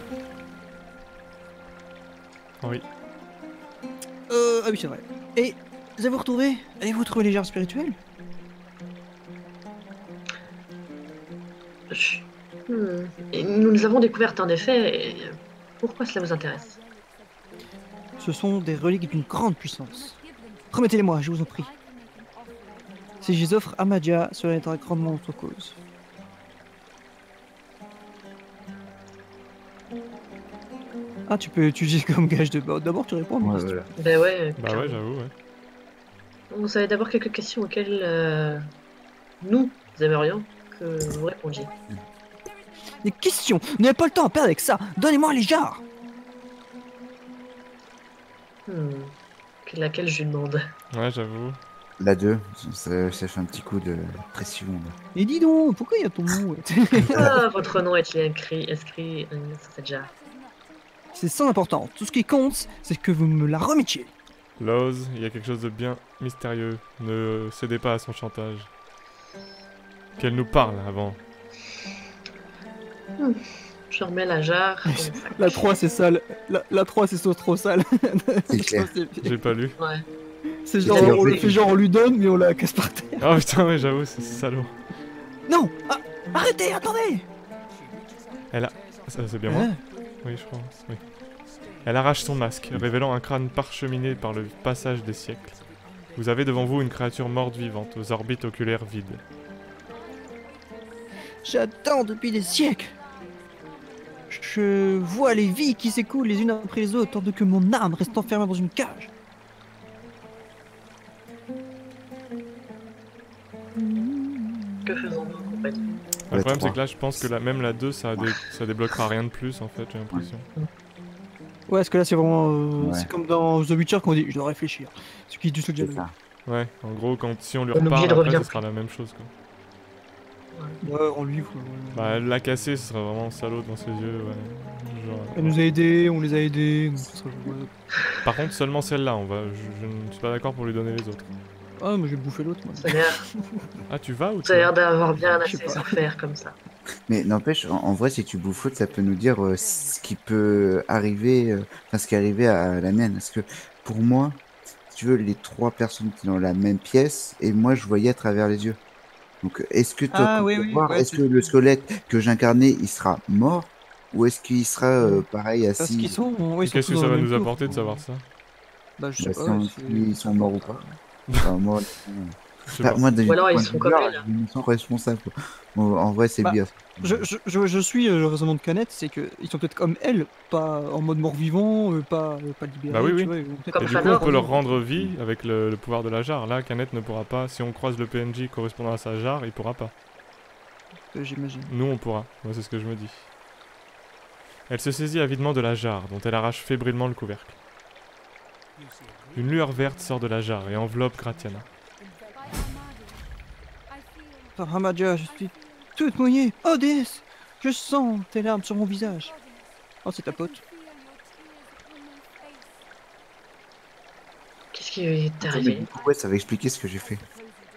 Oui. Euh, ah oui, c'est vrai. Et vous avez retrouvé? Avez-vous trouvé les jarres spirituelles? Chut. Hmm. Et nous les avons découvertes en effet. Et pourquoi cela vous intéresse? Ce sont des reliques d'une grande puissance. Remettez-les-moi, je vous en prie. Si je les offre à Madia, cela aidera grandement notre cause. Ah, tu peux utiliser comme gage de... Bah, d'abord, tu réponds à mes Ouais, questions. voilà. Ben ouais. Bah clairement. ouais, j'avoue, ouais. Vous avez d'abord quelques questions auxquelles euh, nous aimerions que vous répondiez. Des questions! Vous n'avez pas le temps à perdre avec ça! Donnez-moi les jarres! Hmm. Laquelle je lui demande? Ouais, j'avoue. La deux, ça, ça fait un petit coup de pression. Là. Et dis donc, pourquoi il y a ton nom? ouais Ah, votre nom est-il inscrit, inscrit euh, sur cette jarre? C'est sans importance. Tout ce qui compte, c'est que vous me la remettiez. Loz, il y a quelque chose de bien mystérieux. Ne cédez pas à son chantage. Qu'elle nous parle avant. Je remets la jarre dans mon sac. La trois c'est sale. La, la trois c'est sauce trop sale. C'est clair. J'ai pas lu. Ouais. C'est genre, C'est on le clair. fait genre on lui donne mais on la casse par terre. Oh putain, ouais, j'avoue, c'est salaud. Non ah, arrêtez, attendez. Ça, c'est bien moi? Ouais. Oui, je crois. Oui. Elle arrache son masque, révélant un crâne parcheminé par le passage des siècles. Vous avez devant vous une créature morte vivante, aux orbites oculaires vides. J'attends depuis des siècles. Je vois les vies qui s'écoulent les unes après les autres, tandis que mon âme reste enfermée dans une cage. Que faisons-nous en fait? Le Ouais, problème, c'est trois. que là, je pense que la, même la deux, ça, dé- ça débloquera rien de plus, en fait, j'ai l'impression. Ouais, parce que là c'est vraiment... euh, Ouais. C'est comme dans The Witcher qu'on dit, je dois réfléchir. Ce qui est du tout C'est dialogue. ça. Ouais, en gros, quand, si on lui On est obligé reparle de après, revenir ce sera la même chose, quoi. Ouais, en lui, faut- Bah, elle l'a cassé, ce serait vraiment salaud dans ses yeux, ouais. Genre, Elle nous a aidés, on les a aidés. donc ça serait- ouais. Par contre, seulement celle-là, on va... Je, je ne suis pas d'accord pour lui donner les autres. Ah, mais j'ai bouffé l'autre, moi. Ça a l'air Ah, tu vas ou tu ça a l'air vas d'avoir bien Je sais assez pas. souffert comme ça. Mais n'empêche, en, en vrai, si tu bouffes l'autre, ça peut nous dire euh, ce qui peut arriver, euh, enfin ce qui est arrivé à la mienne. Parce que pour moi, si tu veux, les trois personnes étaient dans la même pièce et moi, je voyais à travers les yeux. Donc, est-ce que toi, Ah, quand oui, tu vas oui, voir, ouais, est-ce tu- que le squelette que j'incarnais, il sera mort ou est-ce qu'il sera euh, pareil Parce assis? qu'ils sont... ouais, ils sont Qu'est-ce tous que dans ça la va même nous tour. apporter de savoir ça? Bah, je sais Bah, pas. si on- ouais, c'est- s'ils sont morts ou pas. Enfin, moi, Je sais enfin, pas. moi, d'un Ou alors, point ils de sont vue comme joueur, elle. je me sens responsable. Quoi. Bon, en vrai, c'est Bah, bien. Je, je, je, je suis euh, le raisonnement de Canette, c'est qu'ils sont peut-être comme elle, pas en mode mort-vivant, euh, pas, euh, pas libérés. Bah oui, oui. tu vois, ils vont peut-être- Comme Et du coup, on Fanor. peut leur rendre vie avec le, le pouvoir de la jarre. Là, Canet ne pourra pas. Si on croise le P N J correspondant à sa jarre, il pourra pas. euh, J'imagine. Nous, on pourra. Moi, c'est ce que je me dis. Elle se saisit avidement de la jarre, dont elle arrache fébrilement le couvercle. Une lueur verte sort de la jarre et enveloppe Gratiana. Par Hamadia, je suis toute mouillée. Oh déesse, je sens tes larmes sur mon visage. Oh, c'est ta pote. Qu'est-ce qui est Attends, mais arrivé? du coup, ouais, ça va expliquer ce que j'ai fait.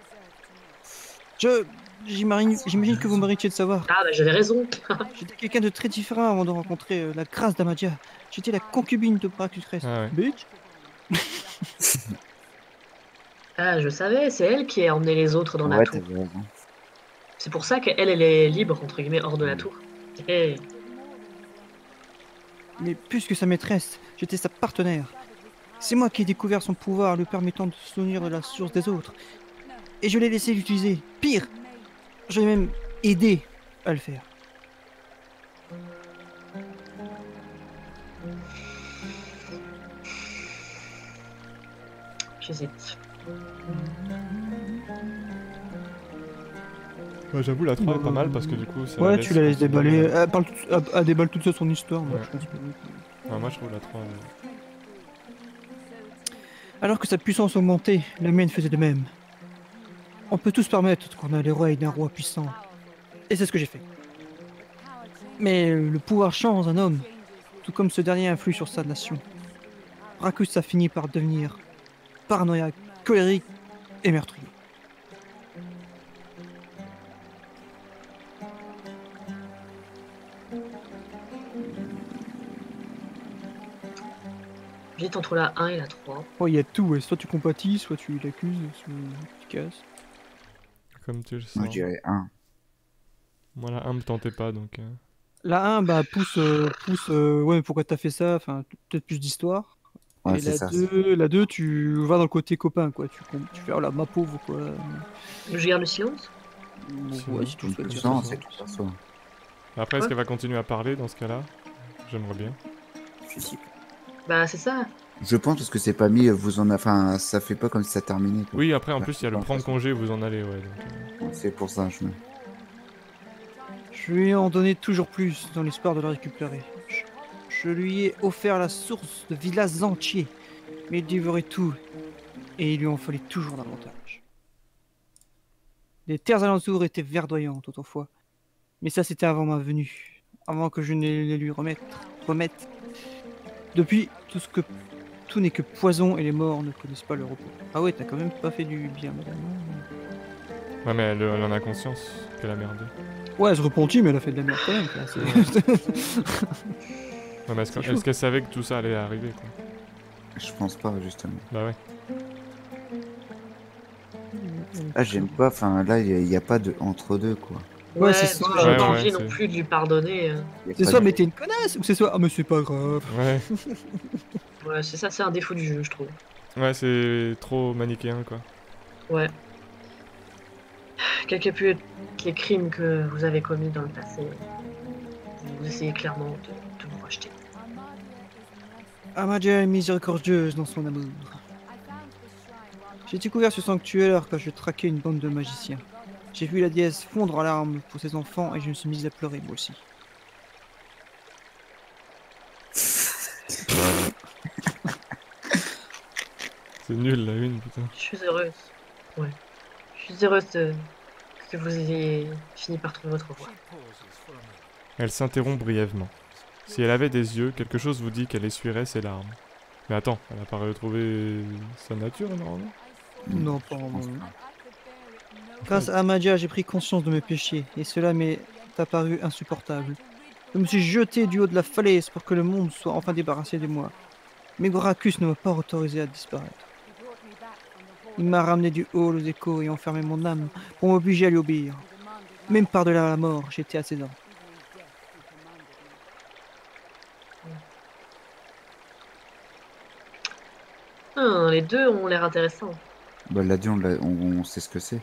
Je. J'imagine j'imagine que vous méritiez de savoir. Ah bah j'avais raison. J'étais quelqu'un de très différent avant de rencontrer euh, la grâce d'Amadia. J'étais la concubine de Braclucrest. Ah ouais. Bitch. Ah je savais, c'est elle qui a emmené les autres dans ouais, la tour. t'avais raison. C'est pour ça qu'elle, elle est libre, entre guillemets, hors de la tour. Eh, Mais plus que sa maîtresse, j'étais sa partenaire. C'est moi qui ai découvert son pouvoir lui permettant de se souvenir de la source des autres. Et je l'ai laissé l'utiliser. Pire, je l'ai même aidé à le faire. j'hésite. Ouais, j'avoue, la trois est pas mal parce que du coup, ça. Ouais, laisse tu la laisses continuer. déballer. Elle, parle tout- elle- elle déballe toute seule son histoire. Moi, Ouais. je pense que- Ouais, moi, je trouve la trois. euh, Alors que sa puissance augmentait, la mienne faisait de même. On peut tous permettre qu'on a l'héroïne d'un roi puissant. Et c'est ce que j'ai fait. Mais le pouvoir change un homme, tout comme ce dernier influe sur sa nation. Bracus a fini par devenir paranoïaque, colérique et meurtrier. J'hésite entre la un et la trois. Oh, il y a tout, ouais. Soit tu compatis, soit tu l'accuses, soit tu casses. Comme tu le sens. Moi, je dirais un. Moi, la un me tentait pas donc. euh, La un, bah, pousse, euh, pousse, euh, ouais, mais pourquoi t'as fait ça? Enfin, peut-être plus d'histoire. Ouais, et c'est la ça. deux, la deux, tu vas dans le côté copain, quoi. Tu, com- tu fais, oh là, ma pauvre, quoi. Je garde le silence. Si, Ouais, si tu le Tout souhaites. dire ça, ça. c'est tout ça. ça. Après, est-ce Ouais. qu'elle va continuer à parler dans ce cas-là? J'aimerais bien. Je sais. Bah c'est ça. Je pense parce que c'est pas mis, vous en a... enfin, ça fait pas comme si ça terminait. quoi. Oui, après, en Ouais, plus, il y a le de toute prendre façon. congé, vous en allez, ouais. Donc, euh, C'est pour ça, je me. Je lui ai en donné toujours plus dans l'espoir de la récupérer. Je, je lui ai offert la source de villas entiers, mais il dévorait tout, et il lui en fallait toujours davantage. Les terres alentours étaient verdoyantes autrefois, mais ça c'était avant ma venue, avant que je ne les lui remette. remette. Depuis, tout ce que tout n'est que poison et les morts ne connaissent pas le repos. Ah ouais, t'as quand même pas fait du bien, madame. Ouais, mais elle, elle en a conscience qu'elle a merdé. Ouais, elle se repentit, mais elle a fait de la merde quand même. quoi, c'est- Ouais, mais est-ce que- C'est chaud. est-ce qu'elle savait que tout ça allait arriver, quoi? Je pense pas, justement. Bah ouais. Ah, j'aime pas, enfin, là, il n'y a, pas de entre-deux, quoi. Ouais, Ouais, c'est parce ça. que j'ai Ouais, pas ouais, envie c'est- non plus de lui pardonner. euh. Y a C'est pas soit, de- mais t'es une connasse, ou c'est soit, ah, mais c'est pas grave. Ouais, Ouais, c'est ça, c'est un défaut du jeu, je trouve. ouais, c'est trop manichéen, quoi. Ouais. Quels que pu être les crimes que vous avez commis dans le passé, vous essayez clairement de, de vous racheter. Amadia est miséricordieuse dans son amour. J'ai découvert ce sanctuaire quand je traquais une bande de magiciens. J'ai vu la déesse fondre en larmes pour ses enfants et je me suis mise à pleurer moi aussi. C'est nul, la une, putain. Je suis heureuse. Ouais. Je suis heureuse de- que vous ayez fini par trouver votre voie. Elle s'interrompt brièvement. Si elle avait des yeux, quelque chose vous dit qu'elle essuierait ses larmes. Mais attends, elle a pas retrouvé sa nature, normalement? Non, pas je vraiment. pense pas. Grâce à Amadia, j'ai pris conscience de mes péchés et cela m'est apparu insupportable. Je me suis jeté du haut de la falaise pour que le monde soit enfin débarrassé de moi. Mais Goracus ne m'a pas autorisé à disparaître. Il m'a ramené du haut aux échos et enfermé mon âme pour m'obliger à lui obéir. Même par-delà la mort, j'étais à ses ordres. Ah, les deux ont l'air intéressants. Bah, là, on, l'a- on, on sait ce que c'est.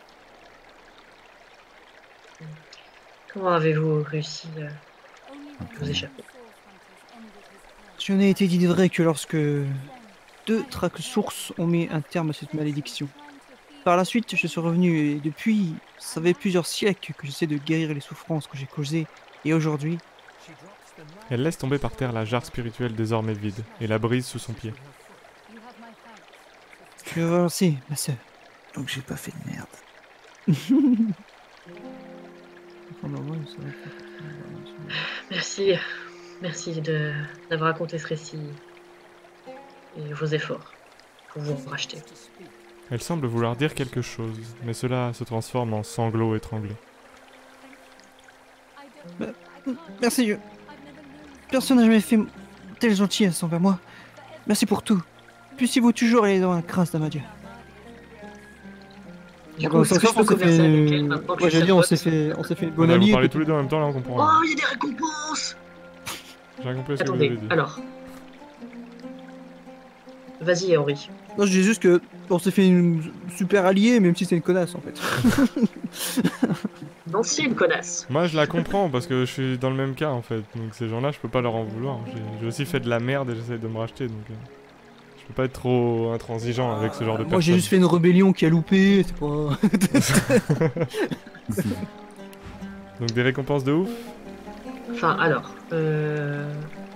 Comment avez-vous réussi à vous échapper? Je n'ai été délivré que lorsque deux traques sources ont mis un terme à cette malédiction. Par la suite, je suis revenu et depuis, ça fait plusieurs siècles que j'essaie de guérir les souffrances que j'ai causées. Et aujourd'hui, Elle laisse tomber par terre la jarre spirituelle désormais vide et la brise sous son pied. je vous remercie, ma sœur. Donc, j'ai pas fait de merde. Enfin, bah ouais, ça va être- Merci. Merci de d'avoir raconté ce récit et vos efforts pour vous racheter. Elle semble vouloir dire quelque chose, mais cela se transforme en sanglots étranglés. Merci Dieu. Personne n'a jamais fait telle gentillesse envers moi. Merci pour tout. Puissiez-vous toujours aller dans la grâce d'Amadia. Du Bon, coup, ça est-ce que se je peux trouve, on s'est converser avec fait- elle maintenant que Ouais, je j'ai suis dit, on sa s'est pote? fait, on s'est fait une On bonne va vous alliée. parler puis- tous les deux en même temps, là, on comprend rien. Oh, il y a des récompenses! J'ai rien compris ce que vous Attendez, avez dit. alors. Vas-y, Henri. Non, je dis juste que on s'est fait une super alliée, même si c'est une connasse en fait. D'ancienne connasse. Moi, je la comprends parce que je suis dans le même cas en fait. Donc ces gens-là, je peux pas leur en vouloir. J'ai j'ai aussi fait de la merde et j'essaie de me racheter. Donc euh, je peux pas être trop intransigeant avec ce genre de Moi j'ai personnes. juste fait une rébellion qui a loupé, c'est pas. Donc des récompenses de ouf. Enfin, alors. Euh...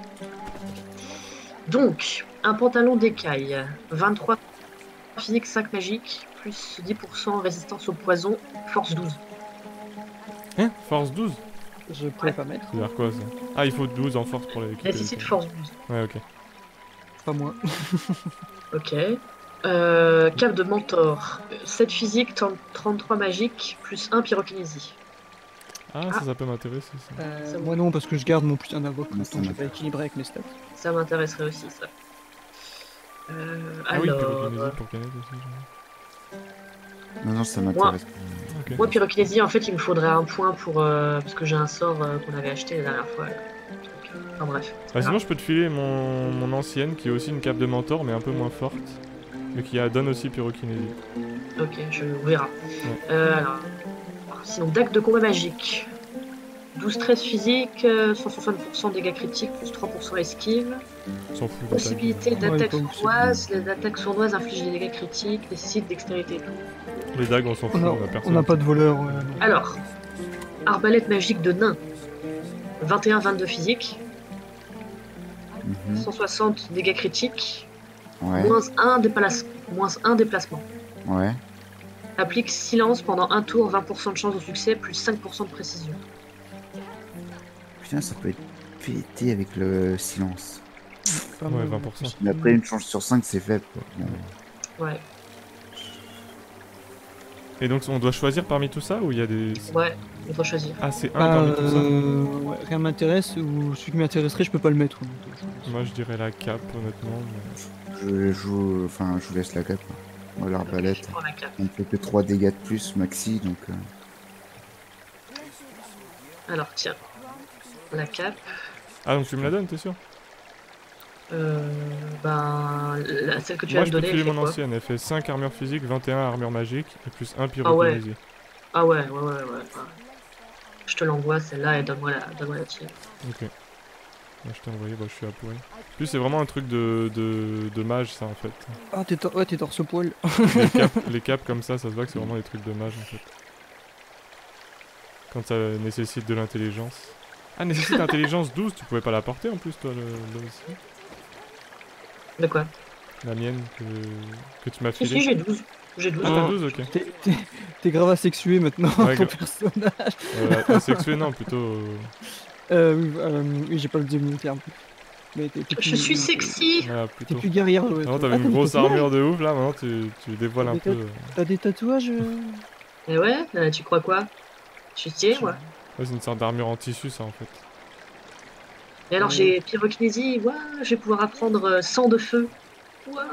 Donc, un pantalon d'écaille, vingt-trois physique, cinq magique, plus dix pour cent résistance au poison, force douze. Hein? Force douze? Je pourrais pas mettre, Ça veut dire quoi ça? Ah, il faut douze en force pour l'équiper. Nécessite force douze. Ouais, ok. pas moi. Ok. Euh, cap de mentor, sept physique, trente-trois magique, plus un pyrokinésie. Ah, ça, ça peut m'intéresser ça. Euh, moi non, parce que je garde mon putain d'invoque, Moi, ça donc je vais pas m'intéresse. équilibrer avec mes stats. Ça m'intéresserait aussi, ça. Euh, Ah oui, alors, pyrokinésie pour Kenneth aussi. genre. Non, non, ça m'intéresse. Ok. moi, pyrokinésie, en fait, il me faudrait un point pour. euh, parce que j'ai un sort euh, qu'on avait acheté la dernière fois. là. Donc, euh, Enfin bref. Ah, sinon, je peux te filer mon, mon ancienne qui est aussi une cape de mentor, mais un peu moins forte. Mais qui a- donne aussi pyrokinésie. Ok, je on verra. Euh, alors, sinon, dague de combat magique. douze treize physique, euh, cent soixante pour cent dégâts critiques, plus trois pour cent esquive. On s'en fout d'attaque. Possibilité Ouais, d'attaque pas ouf, sournoise. Les attaques sournoises infligent des dégâts critiques, nécessitent dextérité et tout. Les dagues, on s'en On fout, a- on a on personne. n'a pas de voleur. Ouais, non. Alors, arbalète magique de nain. vingt et un vingt-deux physique, Mhm. cent soixante dégâts critiques, Ouais, moins un déplace- moins un déplacement. ouais. Applique silence pendant un tour, vingt pour cent de chance de succès, plus cinq pour cent de précision. Putain, ça peut être pété avec le silence. pas Ouais, mal, vingt pour cent. plus. Mais après, une chance sur cinq, c'est faible. Quoi. Bon. Ouais, Et donc on doit choisir parmi tout ça ou il y a des... ouais, il faut choisir. Ah, c'est un Bah, parmi tout ça. euh, ouais, rien m'intéresse, ou celui qui m'intéresserait, je peux pas le mettre. donc, euh, je- Moi je dirais la cape honnêtement. Mais... Je joue, enfin, je vous laisse la cape. Hein. Moi, Ok, l'arbalète, je prends la cape. on ne fait que trois dégâts de plus maxi, donc. euh, Alors tiens, la cape. Ah donc tu me la donnes, t'es sûr? Euh, ben, la, celle que tu Moi vas je me peux donner, te elle filer fait mon quoi? ancienne, elle fait cinq armure physique, vingt et un armure magique, et plus un Ah ouais. pyrokinésie. Ah ouais, ouais, ouais, ouais. ouais. Je te l'envoie celle-là et donne-moi la, donne-moi la tienne. Ok. Moi, je t'ai envoyé, bah, je suis à poil. En plus c'est vraiment un truc de, de, de mage ça en fait. Ah, t'es tor- ouais, t'es torse poil. Les capes, les capes comme ça, ça se voit que c'est vraiment des trucs de mage en fait. Quand ça nécessite de l'intelligence. Ah, nécessite intelligence douze, tu pouvais pas la porter en plus toi le, le aussi. De quoi? La mienne que, que tu m'as Si, filée. si, j'ai douze. J'ai douze. Ah t'as Oh. douze, ok. T'es- T'es t'es grave asexué maintenant, Ouais, ton gra- personnage. Euh, asexué non, plutôt... euh, Euh, oui, euh, oui, j'ai pas le dire le terme. Mais t'es t'es Je plus- suis sexy! Voilà, T'es plutôt. plus guerrière, ouais. Avant toi. t'avais Ah, une t'as des grosse tatouages armure de ouf là, maintenant tu, tu dévoiles T'as un des peu. tat- euh. T'as des tatouages euh Et ouais, euh, tu crois quoi? Je suis stylée, moi. Ouais, c'est une sorte d'armure en tissu ça en fait. Et alors Ouais. j'ai pyrokinésie, ouah, je vais pouvoir apprendre euh, sang de feu. Ouah.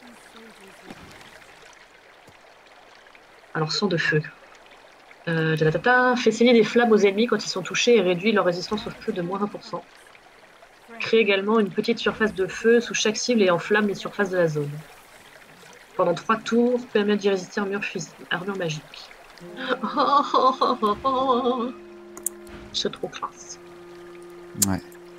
Alors sang de feu. Euh, tatatata, fait saigner des flammes aux ennemis quand ils sont touchés et réduit leur résistance au feu de moins vingt pour cent. Crée également une petite surface de feu sous chaque cible et enflamme les surfaces de la zone. Pendant trois tours, permet d'y résister armure, phys- armure magique. Oh, oh, oh, oh, oh. C'est trop classe. Ouais.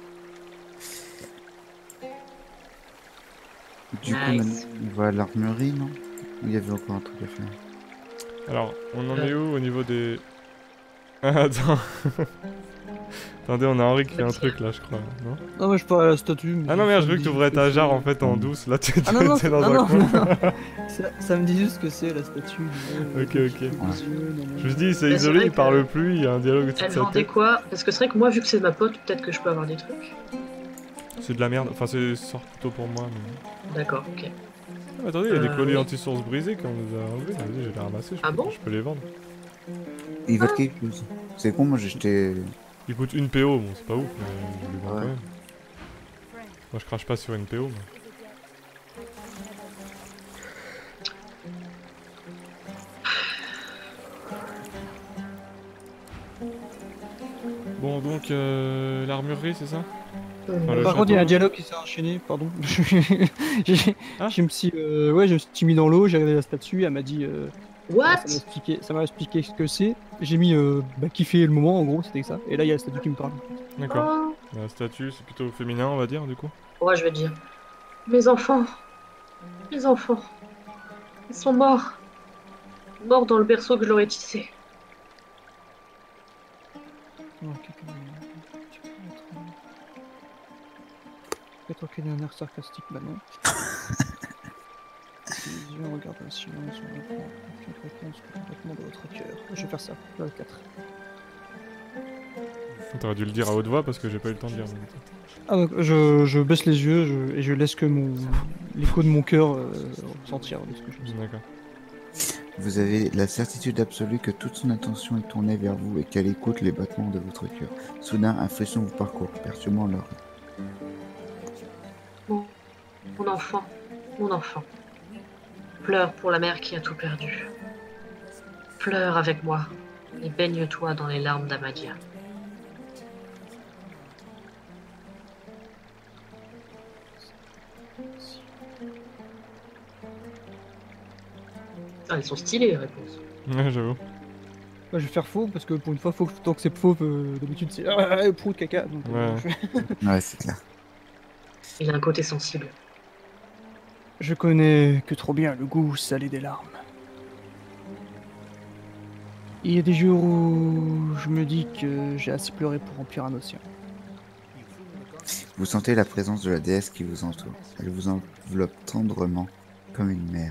Du coup, Nice. maintenant, on va à l'armurerie, non? Ou il y avait encore un truc à faire? Alors, on en est où au niveau des... Ah, attends. Attendez, on a Henri qui fait un truc là, je crois, non? Non, moi je parle à la statue. mais Ah non, ça merde, me je veux dit que juste t'ouvrais ta c'est- jarre en fait en douce, là tu Ah non, non, t'es dans non, un non, coin. non. ça, ça me dit juste ce que c'est la statue. euh, Ok, avec ok. les yeux, non, non. Je me dis, c'est Mais c'est isolé, vrai il que- parle plus, il y a un dialogue au-dessus de Elle sa vendait tête. quoi? Parce que c'est vrai que moi, vu que c'est ma pote, peut-être que je peux avoir des trucs. C'est de la merde, enfin c'est sort plutôt pour moi, mais... D'accord, ok. Ah, attendez, il y a des Euh, colliers oui. anti-source brisés qu'on nous a enlevés, vas-y, je vais les ramasser, je, Ah peux, bon je peux les vendre. Il va de quelque chose. C'est con, moi j'ai jeté. Ils coûtent une P O, bon c'est pas ouf, mais je les vends Ouais. quand même. Moi je crache pas sur une P O, moi. Bon donc, euh, l'armurerie c'est ça? Euh, le Par contre, il y a un château. dialogue qui s'est enchaîné, pardon. j'ai, Ah. je me suis, euh, ouais, je me suis mis dans l'eau, j'ai regardé la statue, elle m'a dit, euh, What? ça m'a expliqué, ça m'a expliqué ce que c'est. J'ai mis, euh, bah, kiffer le moment, en gros, c'était ça. Et là, il y a la statue qui me parle. D'accord. Oh. La statue c'est plutôt féminin on va dire du coup. Ouais, je vais dire. Mes enfants. Mes enfants. Ils sont morts. Morts dans le berceau que je leur ai tissé. Oh, quelqu'un- tu peux mettre, euh, Peut-être qu'il y a un air sarcastique maintenant. Les yeux regardent le silence, on reprend aucune réponse complètement de votre cœur. Je vais faire ça, le quatre. T'aurais dû le dire à haute voix parce que j'ai pas eu le temps de dire. donc. Ah, donc, je, je baisse les yeux je- et je laisse que mon l'écho de mon cœur euh, ressentir de ce que je dis. D'accord. Vous avez la certitude absolue que toute son attention est tournée vers vous et qu'elle écoute les battements de votre cœur. Soudain, un frisson vous parcourt, perturbant l'oreille. Mon, mon enfant. Mon enfant. Pleure pour la mère qui a tout perdu. Pleure avec moi et baigne-toi dans les larmes d'Amadia. Ah, elles sont stylées les réponses. Ouais, j'avoue. Moi, je vais faire faux parce que pour une fois, faut que, tant que c'est faux, euh, d'habitude c'est ah, ah, prout caca. Donc, euh, Ouais. je, Ouais, c'est clair. Il a un côté sensible. je connais que trop bien le goût salé des larmes. Il y a des jours où je me dis que j'ai assez pleuré pour remplir un océan. Vous sentez la présence de la déesse qui vous entoure. Elle vous enveloppe tendrement, comme une mère.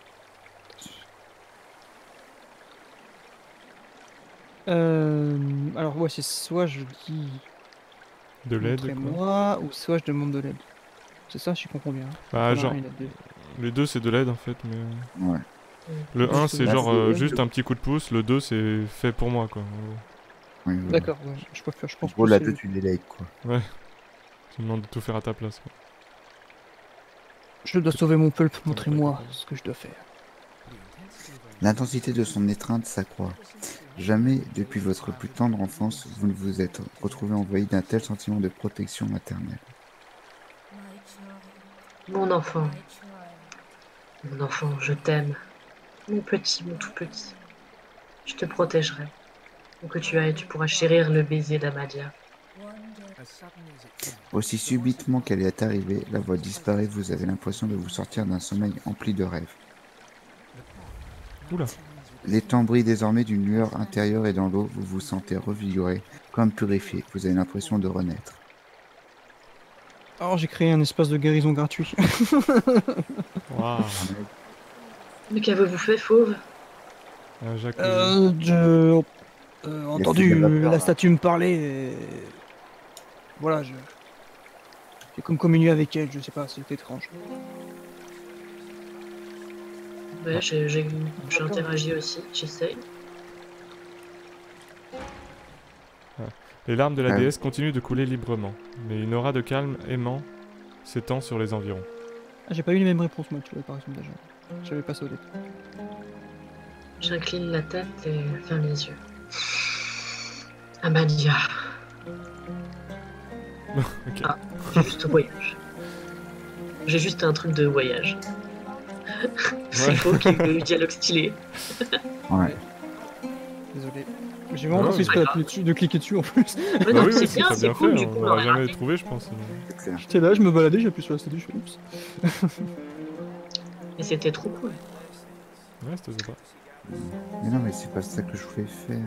Euh, alors ouais, c'est soit je dis De l'aide, quoi. moi ou soit je demande de l'aide. C'est ça, je comprends bien. Bah, Voilà, genre, il a deux. les deux c'est de l'aide en fait, mais. euh, Ouais. Le Donc, un c'est- c'est Bah, genre c'est- euh, juste un petit coup de pouce, le deux c'est fait pour moi quoi. Oui, voilà. D'accord, ouais, je préfère, je En pense gros, que la c'est- deux, tu délègues, quoi. Tu me demandes de tout faire à ta place quoi. je dois sauver mon pulp, montrez-moi ce que je dois faire. L'intensité de son étreinte s'accroît. Jamais, depuis votre plus tendre enfance, vous ne vous êtes retrouvé envahi d'un tel sentiment de protection maternelle. Mon enfant, mon enfant, je t'aime. Mon petit, mon tout petit. Je te protégerai. Où que tu ailles, tu pourras chérir le baiser d'Amadia. Aussi subitement qu'elle est arrivée, la voix disparaît, vous avez l'impression de vous sortir d'un sommeil empli de rêves. Oula. L'étang brille désormais d'une lueur intérieure et dans l'eau, vous vous sentez revigoré, comme purifié, vous avez l'impression de renaître. Alors j'ai créé un espace de guérison gratuit. Waouh. Mais qu'avez-vous fait, Fauve? Un jacuzzi. euh, je... euh, entendu de la vapeur, la là. statue me parler et... Voilà, je... J'ai comme communié avec elle, je sais pas, c'est étrange. Ouais, j'ai j'ai- j'ai interagi aussi, j'essaye. Les larmes de la Ah oui. déesse continuent de couler librement, mais une aura de calme aimant s'étend sur les environs. Ah, j'ai pas eu les mêmes réponses moi, tu vois, par exemple déjà. J'avais pas ça au début. J'incline la tête et ferme les yeux. Amadia. Ok. Ah, j'ai juste voyage. J'ai juste un truc de voyage. C'est Ouais. faux qu'il y ait le dialogue stylé. Ouais. Désolé. J'ai vraiment Non, pas fait mais- exprès d'appuyer dessus- de cliquer dessus en plus. Mais Bah non, oui, c'est oui, bien, t'as c'est bien cool, fait, du on coup, on l'aurait aurait jamais raté. trouvé je pense. C'est clair. J'étais là, je me baladais, j'appuie sur la statue, je fais oups. Et c'était trop cool. Ouais, c'était sympa. Mais non, mais c'est pas ça que je voulais faire.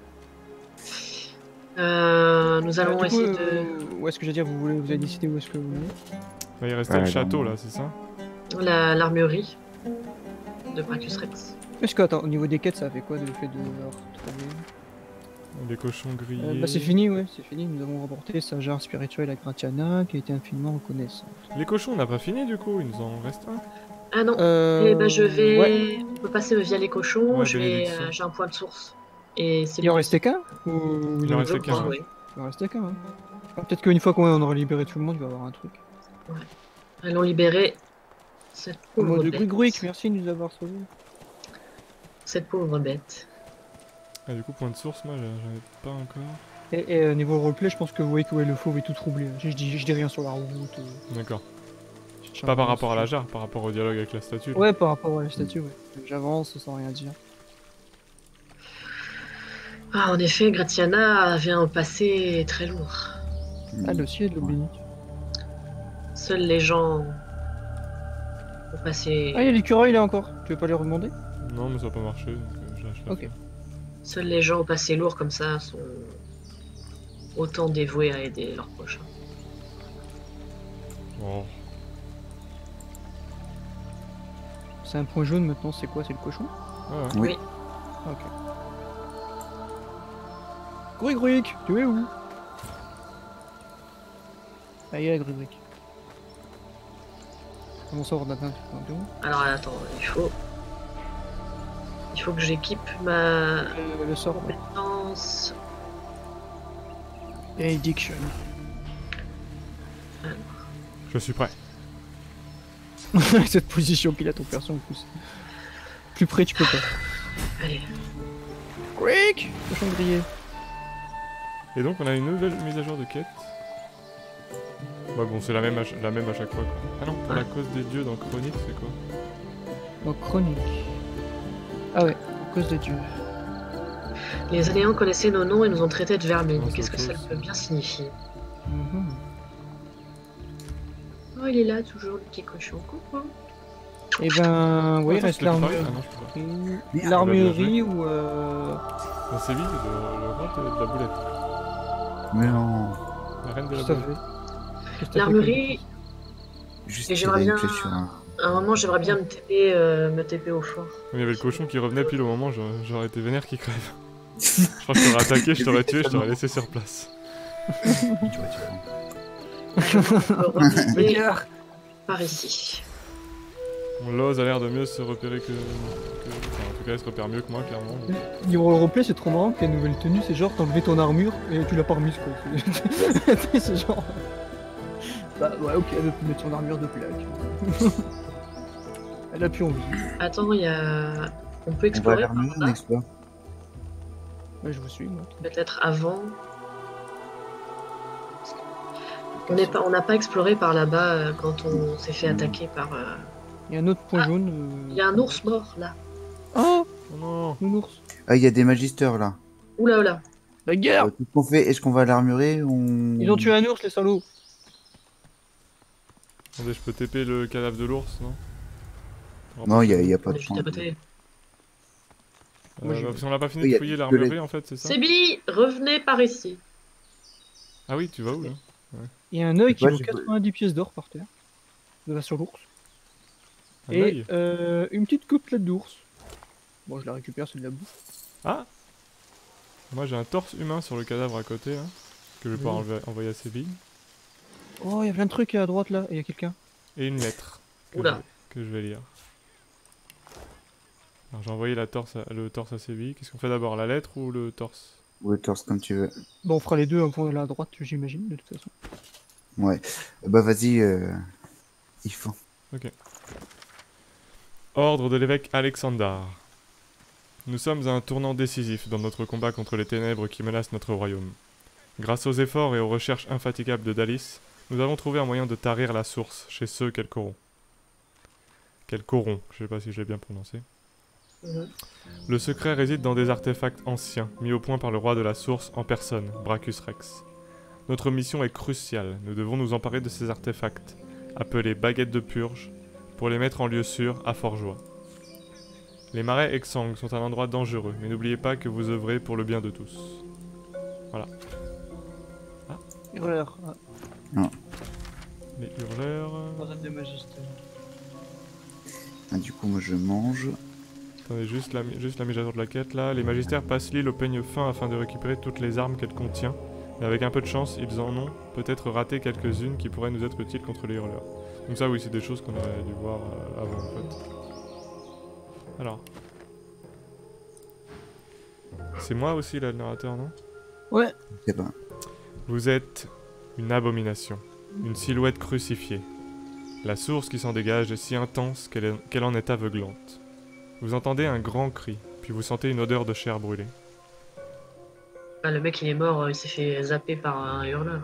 Euh, nous allons Euh, du coup, essayer de... euh, où est-ce que j'allais dire, vous voulez, vous avez décidé où est-ce que vous voulez? Bah, il restait Ouais, le château non. là, c'est ça? La- l'armurerie de Brachus Rex. Est-ce que, attends, au niveau des quêtes, ça a fait quoi de le fait de leur trouver? Les cochons grillés. Euh, bah c'est fini, ouais, c'est fini. Nous avons remporté sa jarre spirituelle à Gratiana, qui a été infiniment reconnaissante. Les cochons, on n'a pas fini du coup, il nous en reste un. Ah non, Euh... eh ben, je vais... Ouais. On peut passer via les cochons, Ouais, je vais... bénédiction. euh, j'ai un point de source. Et c'est Il en le- restait qu'un Ou Il en en restait Je qu'un, crois, ouais. oui. Il en restait qu'un, hein. Ah, peut-être qu'une fois qu'on aura libéré tout le monde, il va y avoir un truc. Allons libérer cette Au pauvre mot de bête. Grigruik, merci de nous avoir sauvés. Cette pauvre bête. Ah, du coup, point de source, moi j'en ai pas encore. Et, et euh, niveau roleplay, je pense que vous voyez que ouais, le fauve est tout troublé. Je, je dis, je dis rien sur la route. euh, D'accord. je Pas par j'avance. rapport à la jarre, par rapport au dialogue avec la statue. là. Ouais, par rapport à la statue, ouais. J'avance sans rien dire. Ah, en effet, Gratiana avait un passé très lourd. Ah, le ciel de l'oubli. Seuls les gens ont passé... Ah, il y a l'écureuil là encore. Tu veux pas les redemander? Non, mais ça va pas marcher, donc euh, je lâche la Ok. fin. Seuls les gens au passé lourd comme ça sont autant dévoués à aider leurs prochains. Oh. C'est un point jaune maintenant, c'est quoi? C'est le cochon? Ah, ouais. Oui. Ok. Grigruik, tu es où? Ah, il y a Grigruik. Comment ça, Ordinateur? Alors attends, il faut... Il faut que j'équipe ma Euh, le sort. ouais. compétence... Addiction. Je suis prêt. Avec cette position qu'il a ton perso en plus. Plus près, tu peux pas. Allez, Quick! Cochon grillé. Et donc, on a une nouvelle mise à jour de quête. Bah bon, c'est la même, à, ch- la même à chaque fois. Quoi. Ah non, pour la cause des dieux dans Chronique, c'est quoi? Donc chronique. Ah ouais, à cause de Dieu. les Aléans connaissaient nos noms et nous ont traités de vermine. Non, c'est Qu'est-ce que autre ça chose. peut bien signifier? Mhm. Oh, il est là, toujours, le petit cochon. Coucou. Et ben, oui, Attends, reste je peux te parler l'armurerie. Ah non, je peux pas. Merde. L'armurerie ou euh... Bah, c'est vite, le, le roi de, de la boulette. Mais non. La reine de la Christophe. boulette. Christophe L'armurerie, Juste Et tirer j'aimerais une bien- flèche sur un. à un moment, j'aimerais bien me T P, euh, me T P au fort. Il y avait le cochon qui revenait pile au moment, j'aurais j'aurais été vénère qui crève. Je crois que je t'aurais attaqué, je t'aurais tué, je t'aurais laissé sur place. Tu vois, tu vois. Revenez Regarde. par ici. Bon, Loz a l'air de mieux se repérer que... que- Enfin, en tout cas, il se repère mieux que moi, clairement. donc. Niveau roleplay, c'est trop marrant que la nouvelle tenue, c'est genre t'as enlevé ton armure et tu l'as pas remise quoi. C'est- c'est genre. Bah ouais, ok, elle veut plus mettre son armure de plaque. Elle a plus envie. Attends, il y a. On peut On va explorer vers par nous, là, n'est-ce pas? Ouais, je vous suis, moi. peut-être avant. On n'est pas, on n'a pas exploré par là-bas euh, quand on s'est fait attaquer par. euh, Il y a un autre point Ah, jaune. euh, Il y a un ours mort là. Oh, Oh non. un ours. Ah, il y a des magisters là. Oula oula. La guerre. Euh, Qu'est-ce qu'on fait? Est-ce qu'on va l'armurer? On... Ils ont tué un ours, les salauds. Attendez, je peux T P le cadavre de l'ours, non? Non, il y a, il y a On pas est de juste point. à côté. Euh, Moi, je- bah, parce qu'on n'a pas fini Oui, il y de a fouiller des l'armurerie, squelettes. en fait, c'est ça? Sébi, revenez par ici. Ah oui, tu vas où, là? Il y a un œil qui Ouais, vaut j'ai- quatre-vingt-dix pièces d'or par terre. De la sur l'ours. Un Et œil? euh, une petite côtelette d'ours. Bon, je la récupère, c'est de la bouffe. Ah! Moi, j'ai un torse humain sur le cadavre à côté, là. Que je vais pouvoir Oui. enlever- envoyer à Sébi. Oh, il y a plein de trucs à droite là, et il y a quelqu'un. Et une lettre. Que, je, Oula. que je vais lire. Alors, j'ai envoyé la torse à- le torse à Sébi. Qu'est-ce qu'on fait d'abord? La lettre ou le torse? Ou le torse comme tu veux. Bon, on fera les deux un point à droite, j'imagine, de toute façon. Ouais. Bah vas-y, euh... il faut. Ordre de l'évêque Alexandar. Nous sommes à un tournant décisif dans notre combat contre les ténèbres qui menacent notre royaume. Grâce aux efforts et aux recherches infatigables de Dalis, nous avons trouvé un moyen de tarir la source chez ceux qu'elle corrompt. Qu'elle corrompt, je sais pas si je l'ai bien prononcé. Mhm. Le secret réside dans des artefacts anciens, mis au point par le roi de la source en personne, Brachus Rex. Notre mission est cruciale, nous devons nous emparer de ces artefacts, appelés baguettes de purge, pour les mettre en lieu sûr à Forgeois. Les marais Exang sont un endroit dangereux, mais n'oubliez pas que vous œuvrez pour le bien de tous. Hurleur. Ah, Les hurleurs... Croisade des magistères. Ah, du coup, moi je mange. Attendez, juste la, mi- juste la mise à jour de la quête là. Les magistères passent l'île au peigne fin afin de récupérer toutes les armes qu'elle contient. Mais avec un peu de chance, ils en ont peut-être raté quelques-unes qui pourraient nous être utiles contre les hurleurs. Donc ça oui, c'est des choses qu'on aurait dû voir euh, avant en fait. Alors. C'est moi aussi là le narrateur, non? Ouais. Je sais pas. Vous êtes une abomination, une silhouette crucifiée. La source qui s'en dégage est si intense qu'elle est- qu'elle en est aveuglante. Vous entendez un grand cri, puis vous sentez une odeur de chair brûlée. Ah, le mec il est mort, euh, il s'est fait zapper par un hurleur.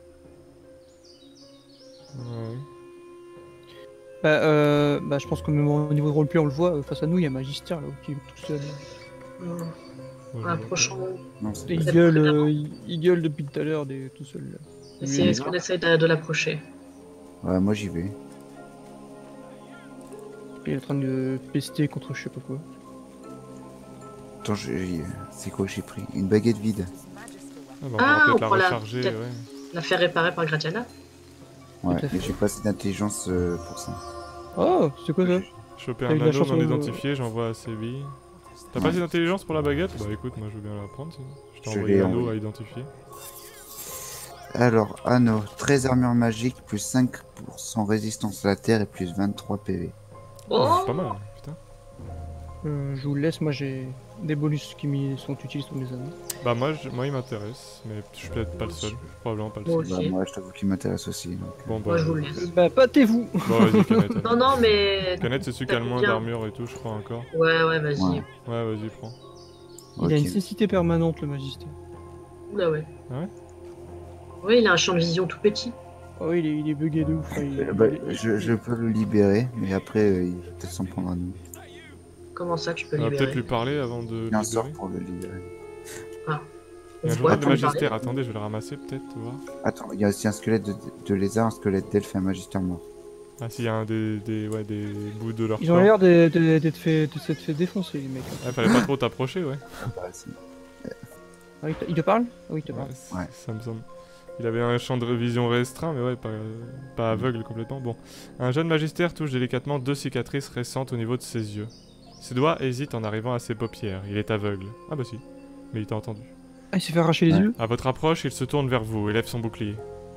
Ouais. Bah, euh, bah, je pense que même au niveau de roleplay, on le voit, euh, face à nous, il y a Magister là, qui est tout seul. Mhm. Ouais, je vois Approchons. Non, c'est Et il pas- gueule, euh, il, il gueule depuis tout à l'heure, des- tout seul. Là. Est-ce Lui, est-ce qu'on essaie de, de l'approcher? Ouais, moi j'y vais. il est en train de pester contre je sais pas quoi. Attends, je- c'est quoi que j'ai pris? Une baguette vide. Ah, bah, on Ah, pourra on peut-être prend la la- recharger, peut-être- ouais. La faire réparer par Gratiana? Ouais, Tout à fait. mais j'ai pas assez d'intelligence euh, pour ça. Oh, c'est quoi ça? Choper T'as eu un de la anneau chance non au- identifié, j'envoie à Sébi. T'as pas assez d'intelligence pour la baguette? Bah écoute, moi je veux bien la prendre. sinon. Je t'ai Je envoyé l'ai l'anneau envoyé. à identifier. Alors, anneau, treize armure magique, plus cinq pour cent résistance à la terre et plus vingt-trois P V. Oh, Oh c'est pas mal, putain. Euh, je vous le laisse, moi j'ai des bonus qui m'y sont utiles sur mes anneaux. Bah moi, je- moi il m'intéresse, mais je suis peut-être pas le seul. Probablement pas le Moi seul. aussi. Bah, moi, je t'avoue qu'il m'intéresse aussi. Donc. Bon bah, Moi je vous le laisse. Bah, pâtez-vous! bon vas-y Canette. Non, non, mais. Canette c'est celui qui a le moins Bien. d'armure et tout, je crois encore. Ouais, ouais, vas-y. Ouais. Ouais, vas-y, prends. Il a Ok. une cécité permanente, le Magister. Oula, ouais. Ah ouais Ouais, il a un champ de vision tout petit. Oh, il est, il est bugué de ouf. là, il- Euh, bah, il- je, je peux le libérer, mais après, euh, il va peut-être s'en prendre à nous. Comment ça, tu peux On va libérer? peut-être lui parler avant de Il y a un le sort libérer. pour le libérer. Il y a un On journal voit de qu'on magistère, parle. attendez, je vais le ramasser peut-être, voir. Attends, il y a aussi un squelette de, de lézard, un squelette d'elfe et un magistère mort. Ah s'il y a un des, des, ouais, des bouts de leur Ils ont corps. l'air de- de- d'être fait, de s'être fait défoncer, les mecs. Ouais, fallait pas trop t'approcher, ouais. Bah, c'est- Ah, il te- il te parle? Ah oui, il te parle. Ouais, c- Ouais. Ça me semble. Il avait un champ de vision restreint, mais ouais, pas, pas aveugle complètement. Bon. Un jeune magistère touche délicatement deux cicatrices récentes au niveau de ses yeux. Ses doigts hésitent en arrivant à ses paupières. Il est aveugle. Ah bah si. mais il t'a entendu. Ah, il s'est fait arracher les Ouais. yeux. À votre approche, il se tourne vers vous et lève son bouclier.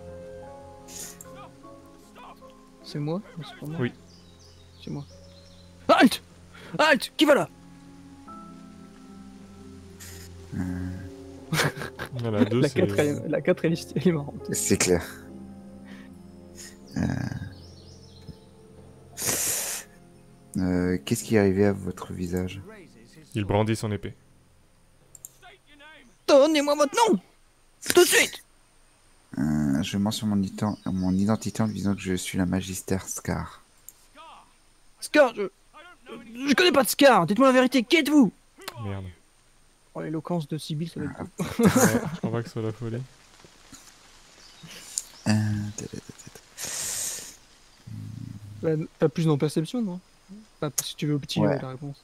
C'est moi Non, c'est pas moi. Oui. C'est moi. Halt Halt Qui va là? Voilà, deux, La c'est... quatre, elle, est- la quatre, elle est, elle est marrante. C'est clair. Euh... Euh, Qu'est-ce qui est arrivé à votre visage? Il brandit son épée. Donnez-moi votre nom! Tout de suite! Euh, je mentionne mon, ident- mon identité en disant que je suis la Magister Scar. Scar, je... Je connais pas de Scar, dites-moi la vérité, qui êtes-vous? Merde. Oh, l'éloquence de Sibyl, ça va être... Ouais, je crois pas que ce soit la folie. Euh, ta- ta- ta- Bah, pas plus dans perception, non? Pas si tu veux au petit, Ouais. ouais, la réponse.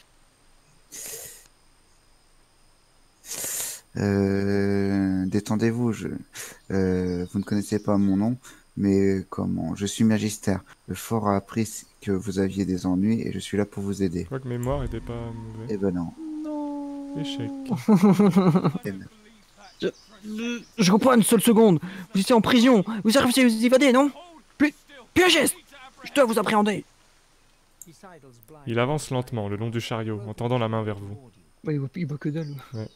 Euh, détendez-vous, je... euh, vous ne connaissez pas mon nom, mais comment? Je suis Magister. Le fort a appris que vous aviez des ennuis et je suis là pour vous aider. Je crois que mémoire était pas mauvais. Eh ben non. Non... Échec. Eh ben, Je, je comprends une seule seconde. Vous étiez en prison. Vous avez réussi à vous évader, non? Plus, plus un geste. Je dois vous appréhender. Il avance lentement le long du chariot, en tendant la main vers vous. Ouais, il, voit, il voit que dalle.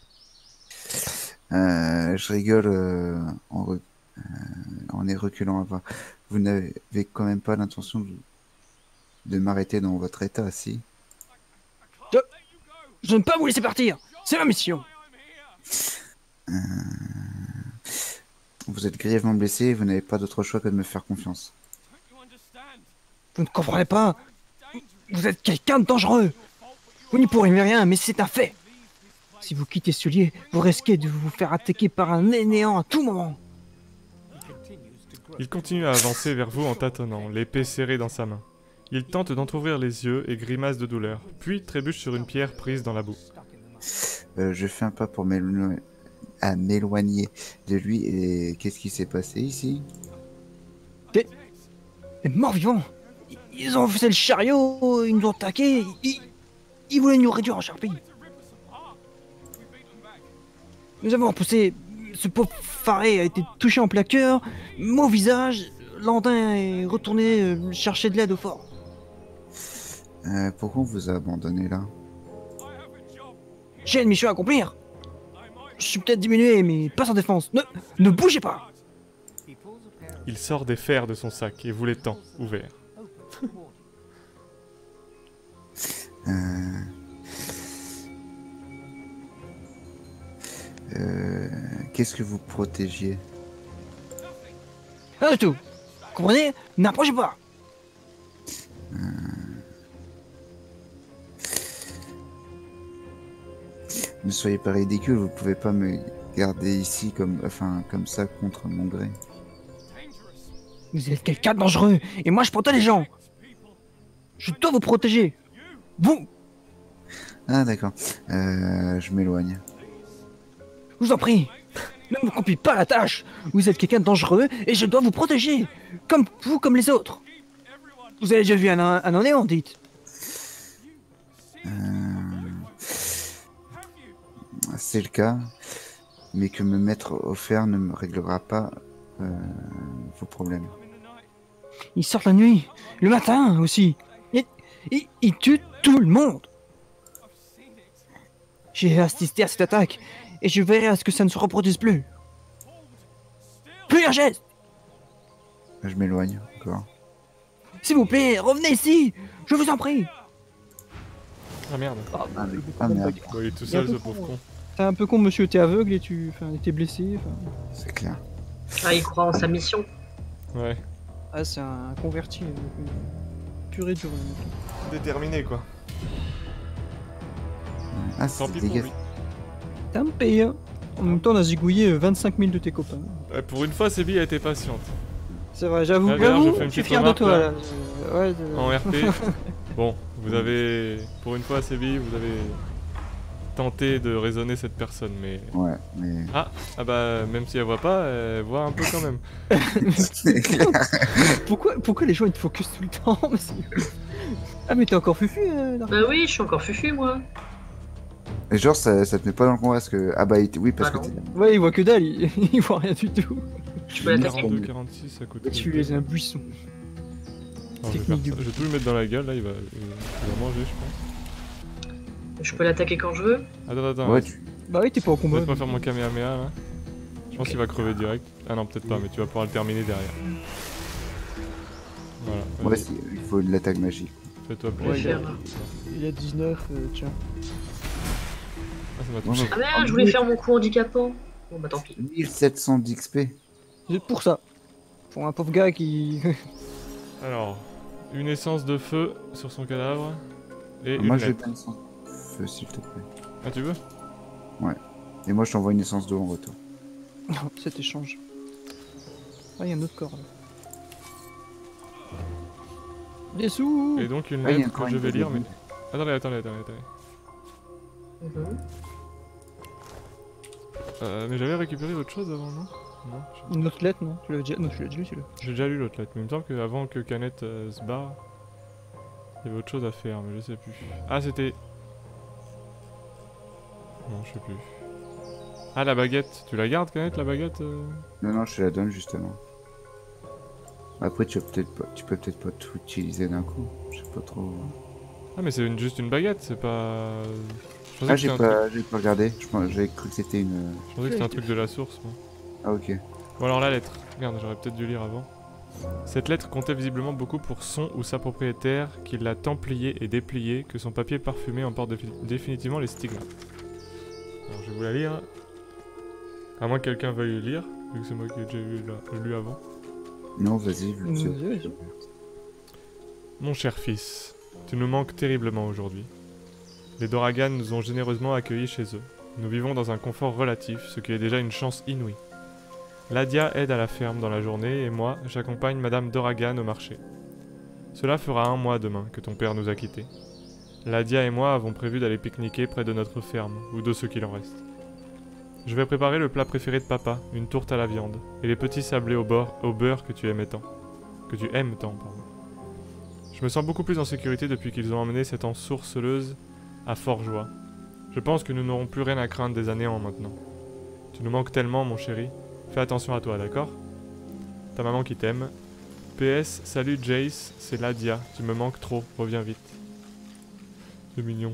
euh, je rigole euh, en, re- euh, en les reculant à voir. Vous n'avez quand même pas l'intention de, de m'arrêter dans votre état, si? Je ne peux pas vous laisser partir. C'est ma mission. Euh, Vous êtes grièvement blessé et vous n'avez pas d'autre choix que de me faire confiance. Vous ne comprenez pas. Vous êtes quelqu'un de dangereux. Vous n'y pourrez rien, mais c'est un fait. Si vous quittez ce lieu, vous risquez de vous faire attaquer par un néant à tout moment. Il continue à avancer vers vous en tâtonnant, l'épée serrée dans sa main. Il tente d'entrouvrir les yeux et grimace de douleur, puis trébuche sur une pierre prise dans la boue. Euh, je fais un pas pour m'élo- à m'éloigner de lui et qu'est-ce qui s'est passé ici? Les morts vivants. Ils ont fait le chariot, ils nous ont attaqués, ils, ils voulaient nous réduire en charpie. Nous avons repoussé. Ce pauvre Faré a été touché en plein cœur, mon visage. Landin est retourné euh, chercher de l'aide au fort. Euh, pourquoi on vous a abandonné là? J'ai une mission à accomplir. Je suis peut-être diminué, mais pas sans défense. Ne, ne bougez pas. Il sort des fers de son sac et vous les tend, ouverts. Euh... Euh... Qu'est-ce que vous protégiez? Rien du tout. Comprenez? N'approchez pas. Ne soyez pas ridicule, vous pouvez pas me garder ici comme, enfin, comme ça contre mon gré. Vous êtes quelqu'un de dangereux, et moi je protège les gens. Je dois vous protéger. Vous, Ah d'accord. Euh, je m'éloigne. je vous en prie. Ne me confiez pas la tâche. Vous êtes quelqu'un de dangereux, et je dois vous protéger. Comme vous, comme les autres. Vous avez déjà vu un, un néant, dites. Euh... C'est le cas, mais que me mettre au fer ne me réglera pas euh, vos problèmes. Ils sortent la nuit, le matin aussi. Et ils, ils tuent tout le monde. J'ai assisté à cette attaque, et je verrai à ce que ça ne se reproduise plus. Plus un geste. Je m'éloigne encore. S'il vous plaît, revenez ici. Je vous en prie. Ah merde. Ah, Ah, ah, merde, Bon, il est tout Il est un seul peu ce con, pauvre ouais. con. T'es un peu con, monsieur, t'es aveugle et tu enfin, t'es blessé. Enfin... c'est clair. Ah, il croit en sa mission. Ouais. Ah, c'est un converti. Euh, pur et dur. le mec. Déterminé quoi. Ah, Tant c'est pis pour dégueulasse. lui. T'as me payé. Hein. En même temps, on a zigouillé euh, vingt-cinq mille de tes copains. Ouais, pour une fois, Sébi a été patiente. C'est vrai, j'avoue. Ah, d'ailleurs, J'avoue, je fais une je suis petite fier de remarque, toi là. là. Euh, ouais, de- En R P. Bon, vous avez... Pour une fois, Sébi, vous avez tenté de raisonner cette personne, mais... Ouais, mais... Ah, ah bah, même si elle voit pas, elle voit un peu quand même. c'est clair. pourquoi, pourquoi les gens ils te focus tout le temps? Parce que- Ah, mais t'es encore fufu, euh, Dark. Bah oui, je suis encore fufu, moi. Et genre, ça, ça te met pas dans le combat parce que. Ah bah, il t- oui, parce Ah que non. t'es. Ouais, il voit que dalle, il, il voit rien du tout. Je peux l'attaquer. quarante-deux, quarante-six, ça coûte. Tu es un buisson. Alors, je, vais faire ça. Je vais tout lui mettre dans la gueule, là, il va, il va manger, je pense. Je peux l'attaquer quand je veux. Attends, attends. Ouais, ouais. tu. Bah oui, t'es pas en combat. Laisse-moi faire mon Kamehameha, là. Je pense qu'il va crever direct. Ah non, peut-être pas, mais tu vas pouvoir le terminer derrière. Voilà. Ouais, vas-y. c'est- il faut de l'attaque magique. Fais-toi Ouais, plaisir. il, a, faire. il a dix-neuf, euh, tiens. Ah, ça m'a Ouais, touché. Ah merde, je voulais faire mon coup handicapant. Bon bah tant pis. mille sept cents d'X P. C'est pour ça. Pour un pauvre gars qui. Alors, une essence de feu sur son cadavre. Et Moi, une j'ai lettre. pas une essence de feu, s'il te plaît. Ah, tu veux? Et moi, je t'envoie une essence d'eau en retour. Cet échange. Ah, il y a un autre corps là. Des sous. Et donc une Ah, il y a lettre encore que je une vais lire, mais... deuxième. Attendez, attendez, attendez, attendez. Mhm. Euh, mais j'avais récupéré autre chose avant, non? Non, je- Une autre lettre, non Tu l'avais déjà... Non, tu l'as déjà lu celui-là. j'ai déjà lu l'autre lettre, mais il me semble qu'avant que Canet euh, se barre, il y avait autre chose à faire, mais je sais plus. Ah, c'était... Non, je sais plus. Ah, la baguette. Tu la gardes, Canet, la baguette euh Non, non, je te la donne justement. Après, tu, vas peut-être pas... tu peux peut-être pas tout utiliser d'un coup. Je sais pas trop. Ah, mais c'est une- juste une baguette, c'est pas... Je pensais Ah, que j'ai c'était un, truc... pas... j'ai pas regardé. Je pense- J'avais cru que c'était une. je pensais que c'était un truc de la source, moi. Ah, ok. Bon alors la lettre, regarde, j'aurais peut-être dû lire avant. Cette lettre comptait visiblement beaucoup pour son ou sa propriétaire, qui l'a tant pliée et dépliée que son papier parfumé emporte défi- définitivement les stigmates. Alors je vais vous la lire. À moins que quelqu'un veuille lire, vu que c'est moi qui ai déjà lu, la- lu avant. Non, vas-y, vu que c'est- Vas-y, vas-y. Mon cher fils, tu nous manques terriblement aujourd'hui. Les Doragan nous ont généreusement accueillis chez eux. Nous vivons dans un confort relatif, ce qui est déjà une chance inouïe. Ladia aide à la ferme dans la journée et moi, j'accompagne Madame Doragan au marché. Cela fera un mois demain que ton père nous a quittés. Ladia et moi avons prévu d'aller pique-niquer près de notre ferme, ou de ce qu'il en reste. Je vais préparer le plat préféré de papa, une tourte à la viande, et les petits sablés au, bord, au beurre que tu aimais tant. Que tu aimes tant, pardon. Je me sens beaucoup plus en sécurité depuis qu'ils ont emmené cette ensourceleuse à Fort-Joie. Je pense que nous n'aurons plus rien à craindre des années en maintenant. Tu nous manques tellement, mon chéri. Fais attention à toi, d'accord? Ta maman qui t'aime. P S, salut Jace, c'est Ladia. Tu me manques trop, reviens vite. C'est mignon.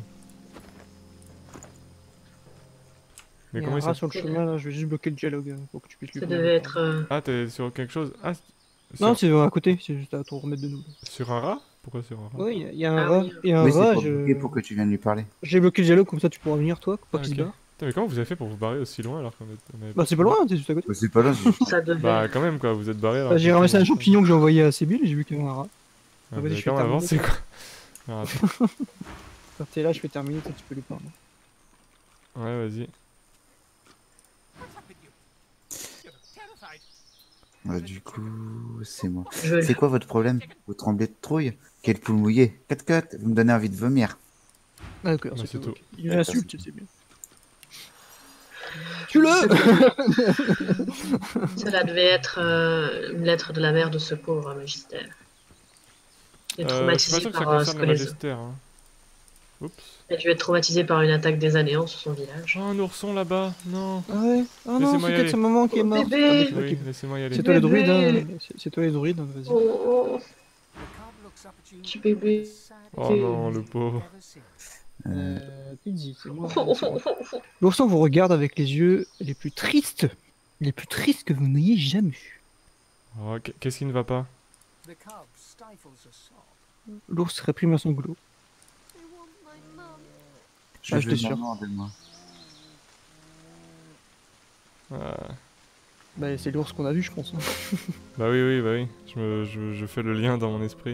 Mais Il y a comment un il rat s'appelle? sur le chemin là, je vais juste bloquer le dialogue hein, pour que tu puisses lui Ça parler. devait être. euh, Ah, t'es sur quelque chose? Ah, sur... Non, c'est euh, à côté, c'est juste à te remettre de nous. sur un rat? Pourquoi sur un rat? Oui, il y a- il y a un Ah rat. oui. Il y a un Oui, c'est rat, pour, je... bloquer pour que tu viennes lui parler. j'ai bloqué le dialogue comme ça tu pourras venir toi, pour pas Ah, qu'il se ok. barre. Putain, mais comment vous avez fait pour vous barrer aussi loin alors qu'on est- on avait... Bah c'est pas loin, c'est juste à côté. Bah, c'est pas là, c'est- Ça devait. Bah quand même quoi, vous êtes barré alors. Bah, j'ai que- ramassé un champignon que j'ai envoyé à Sébille et j'ai vu qu'il y avait un rat. Ah, vas-y, vous avez je quand fais même avancé terminer. quoi. Alors, attends. Quand t'es là, je fais terminer, toi tu peux lui parler. Ouais, vas-y. Bah, du coup, c'est moi. Je vais le C'est quoi votre problème? Vous tremblez de trouille? Quelle poule mouillée? Cut cut, vous me donnez envie de vomir. Ah d'accord, Bah, c'est c'est tout. tout. ok. Il insulte, c'est bien. Tu le Cela devait être euh, une lettre de la mère de ce pauvre magistère. Il est Euh, je suis pas traumatisé sûr que ça par euh, ce concerne que le les... magistère. Hein. Oups. Il a dû être traumatisé par une attaque des anéants sur son village. Oh, un ourson là-bas. Non. Ah ouais. Ah non, Laissez-moi c'est y peut-être aller. sa maman qui est Oh, morte. bébé. Ah, mais c'est Oui, ok. laissez-moi y aller. C'est toi les druides, hein. Bébé. C'est- C'est toi les druides, hein, vas-y. Oh, oh, petit bébé. Oh non, le pauvre. Euh, Euh, Pidgey, c'est moi. Oh, oh, oh, oh. L'ourson vous regarde avec les yeux les plus tristes, les plus tristes que vous n'ayez jamais eu. Oh, qu- qu'est-ce qui ne va pas? L'ours réprime un sanglot. je Ah, je veux t'assure. maman de moi. Ah. Bah c'est l'ours qu'on a vu, je pense. Bah oui, oui, bah oui. Je, me, je, je fais le lien dans mon esprit.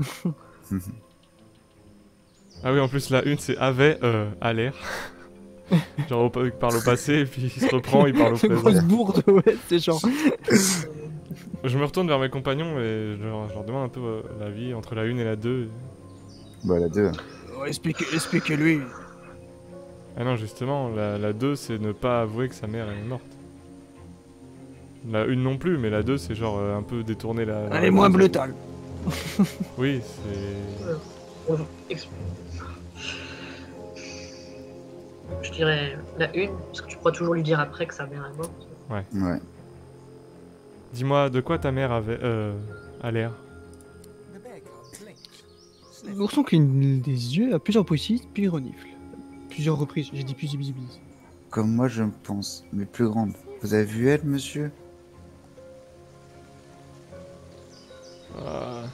Ah oui, en plus la une c'est avait euh, à l'air. Genre au- il parle au passé et puis il se reprend, il parle au C'est présent. grosse bourde, ouais, c'est genre. Je me retourne vers mes compagnons et je leur, je leur demande un peu euh, la vie entre la une et la deux. Bah, la deux. Expliquez- Expliquez-lui. Ah non, justement, la, la deux c'est ne pas avouer que sa mère est morte. La une non plus, mais la deux c'est genre euh, un peu détourner la... la Elle est moins réponse. brutale. Oui, c'est... Oh, ex- Je dirais la une, parce que tu pourras toujours lui dire après que sa mère est morte. Ouais. Dis-moi, de quoi ta mère avait euh, a l'air? L'ourson qui a une- des yeux à plusieurs reprises, puis il renifle. Plusieurs reprises, j'ai dit plus bis. Comme moi, je me pense, mais plus grande. Vous avez vu elle, monsieur? Ah.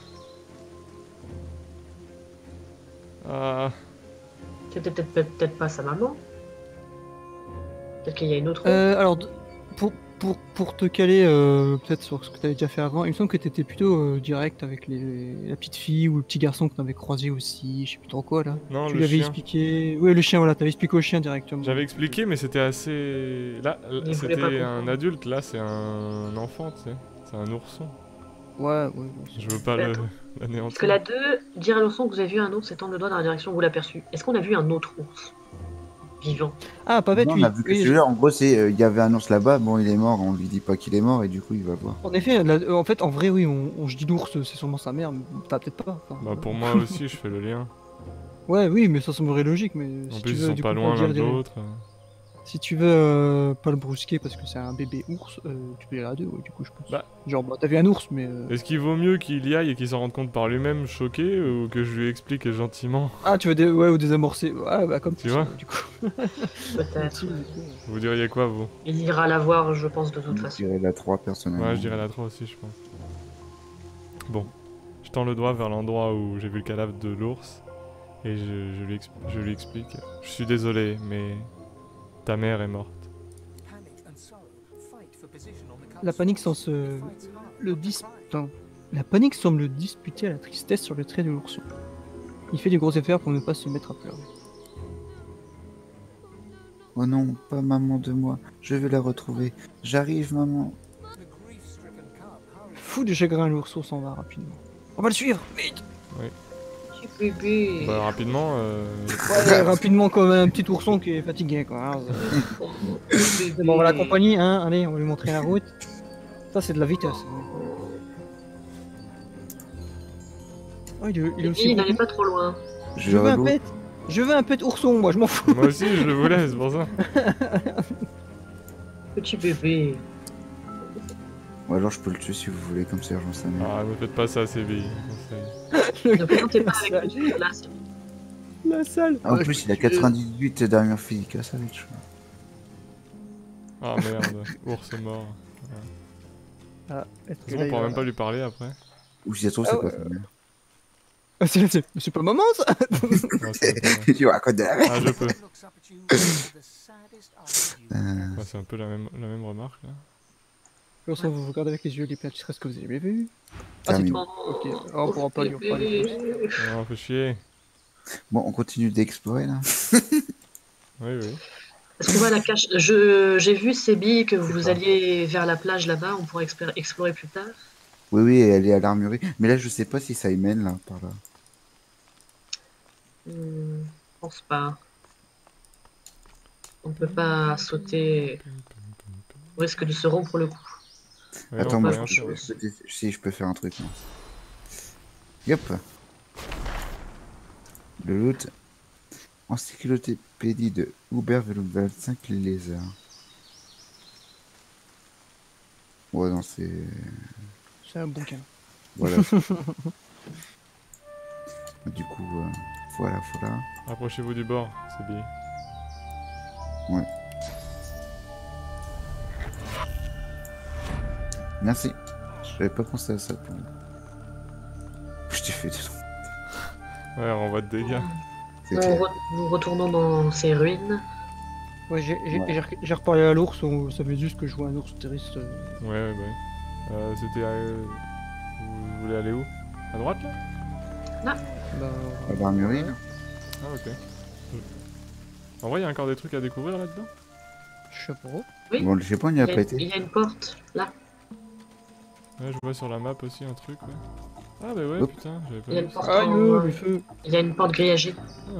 Ah. C'était peut-être peut-être pas sa maman. Peut-être qu'il y a une autre. Euh, alors, d- pour, pour, pour te caler euh, peut-être sur ce que tu avais déjà fait avant, il me semble que tu étais plutôt euh, direct avec les, la petite fille ou le petit garçon que tu avais croisé aussi, je sais plus trop quoi là. Non, tu le lui avais chien. expliqué. Ouais, le chien, voilà, tu avais expliqué au chien directement. J'avais expliqué, mais c'était assez. Là, là, Il voulait pas c'était un comprendre. adulte, là, c'est un enfant, tu sais. C'est un ourson. Ouais, ouais, ouais. Je veux pas le- D'accord. l'anéantir. Parce que la deux, dire à l'ourson que vous avez vu un ours et tendre le doigt dans la direction où vous l'aperçu. Est-ce qu'on a vu un autre ours vivant? Ah, pas bête, Non, on oui. a vu que Oui, celui-là, en gros, c'est euh, il y avait un ours là-bas, bon, il est mort, on lui dit pas qu'il est mort, et du coup, il va voir. En effet, la- euh, en fait, en vrai, oui, on, on- je dis l'ours, c'est sûrement sa mère, mais bah, peut-être pas. enfin, Bah, euh, pour moi aussi, je fais le lien. Ouais, oui, mais ça semblerait logique, mais En si plus, tu ils veux, sont du pas coup, loin pas l'un dire de des- l'autre. Si tu veux euh, pas le brusquer parce que c'est un bébé ours, euh, tu peux y aller à deux, ouais, du coup, je pense. Bah. Genre, bah, t'as vu un ours, mais. euh, Est-ce qu'il vaut mieux qu'il y aille et qu'il s'en rende compte par lui-même, choqué, ou que je lui explique gentiment? Ah, tu veux des... ouais, ou désamorcer. Ouais, bah, comme Tu tu vois sais, du coup. Peut-être. Si, du coup. Vous diriez quoi, vous? Il ira la voir, je pense, de toute Je façon. dirais la trois, personnellement. Ouais, je dirais la trois aussi, je pense. Bon. Je tends le doigt vers l'endroit où j'ai vu le cadavre de l'ours, et je, je lui, exp- je lui explique. Je suis désolé, mais ta mère est morte. La panique sans se. Le dis... Attends. La panique semble disputer à la tristesse sur le trait de l'ourson. Il fait des gros efforts pour ne pas se mettre à pleurer. Oh non, pas maman de moi, je vais la retrouver. J'arrive, maman. Fou de chagrin, l'ourson s'en va rapidement. On va le suivre, vite. Petit bébé. Bah, rapidement, euh... Ouais, rapidement comme un petit ourson qui est fatigué, quoi. hein. Petit Bon, on va bébé. l'accompagner, hein. Allez, on va lui montrer la route. Ça, c'est de la vitesse. Oh, il, est, il est Et aussi. il gros. n'allait pas trop loin. Je, Je veux un reloue. pet. Je veux un pet ourson, moi, je m'en fous. moi aussi, je le voulais, c'est pour ça. Petit bébé. Ou alors je peux le tuer si vous voulez, comme ça, j'en sais rien. Ah, ne faites pas ça, c'est bi. conseil. Ne plaisantez pas La avec le là, c'est- La salle. En plus, il a quatre-vingt-dix-huit d'armure physique, ça va être chaud. Ah merde, ours mort. Ah, est-ce C'est que bon, là, on il pourra va- même pas lui parler après. Ou si ça se trouve, Ah c'est ouais. pas sa mère. Ah, c'est, c'est, c'est pas maman, ça. Non, c'est pas vrai. Tu racontes de la merde. Ah, je peux. Euh, Ouais, c'est un peu la même, la même remarque là. L'ourson vous regarde avec les yeux les plus ce que vous avez vu. Ah, c'est terminé. tout. Ok, Ah, on pourra pas lui reparler plus. Non, fait chier. Bon, on continue d'explorer là. Oui, oui. Est-ce qu'on va à la cache? Je J'ai vu Sébi que vous alliez vers la plage là-bas. On pourra expé- explorer plus tard. Oui, oui, elle est à l'armurerie. Mais là, je sais pas si ça y mène là, par là. Hmm, je pense pas. On peut pas sauter. On risque de se rompre le cou. Ouais, Attends, on moi, peut rien je, faire. je peux- si je peux faire un truc. Moi. Yop. Le loot. Encyclopédie de Hubert volume vingt-cinq, les lézards. Ouais, non, c'est. C'est un bouquin. Voilà. Du coup, euh, voilà, voilà. Rapprochez-vous du bord, c'est bien. Merci. J'avais pas pensé à ça pour. Je t'ai fait des trucs. Ouais, renvoi de dégâts. C'est Nous, clair. re- nous retournons dans ces ruines. Ouais, j'ai, j'ai, Ouais. j'ai- j'ai reparlé à l'ours, on savait juste que je vois un ours terrestre. euh, Ouais, ouais, ouais. Euh, c'était. euh, Vous voulez aller où? À droite là? bah, À l'armurerie, là. Ah, ok. En vrai, il y a encore des trucs à découvrir là-dedans? je sais pas. Oui. Bon, je sais pas, on y Il a y a, pas été. il y a une porte là. Ouais, je vois sur la map aussi un truc, ouais. Ah, bah ouais, Hop. putain, j'avais pas Il y a vu une ça. porte, Aïe, en- le feu. il y a une porte grillagée.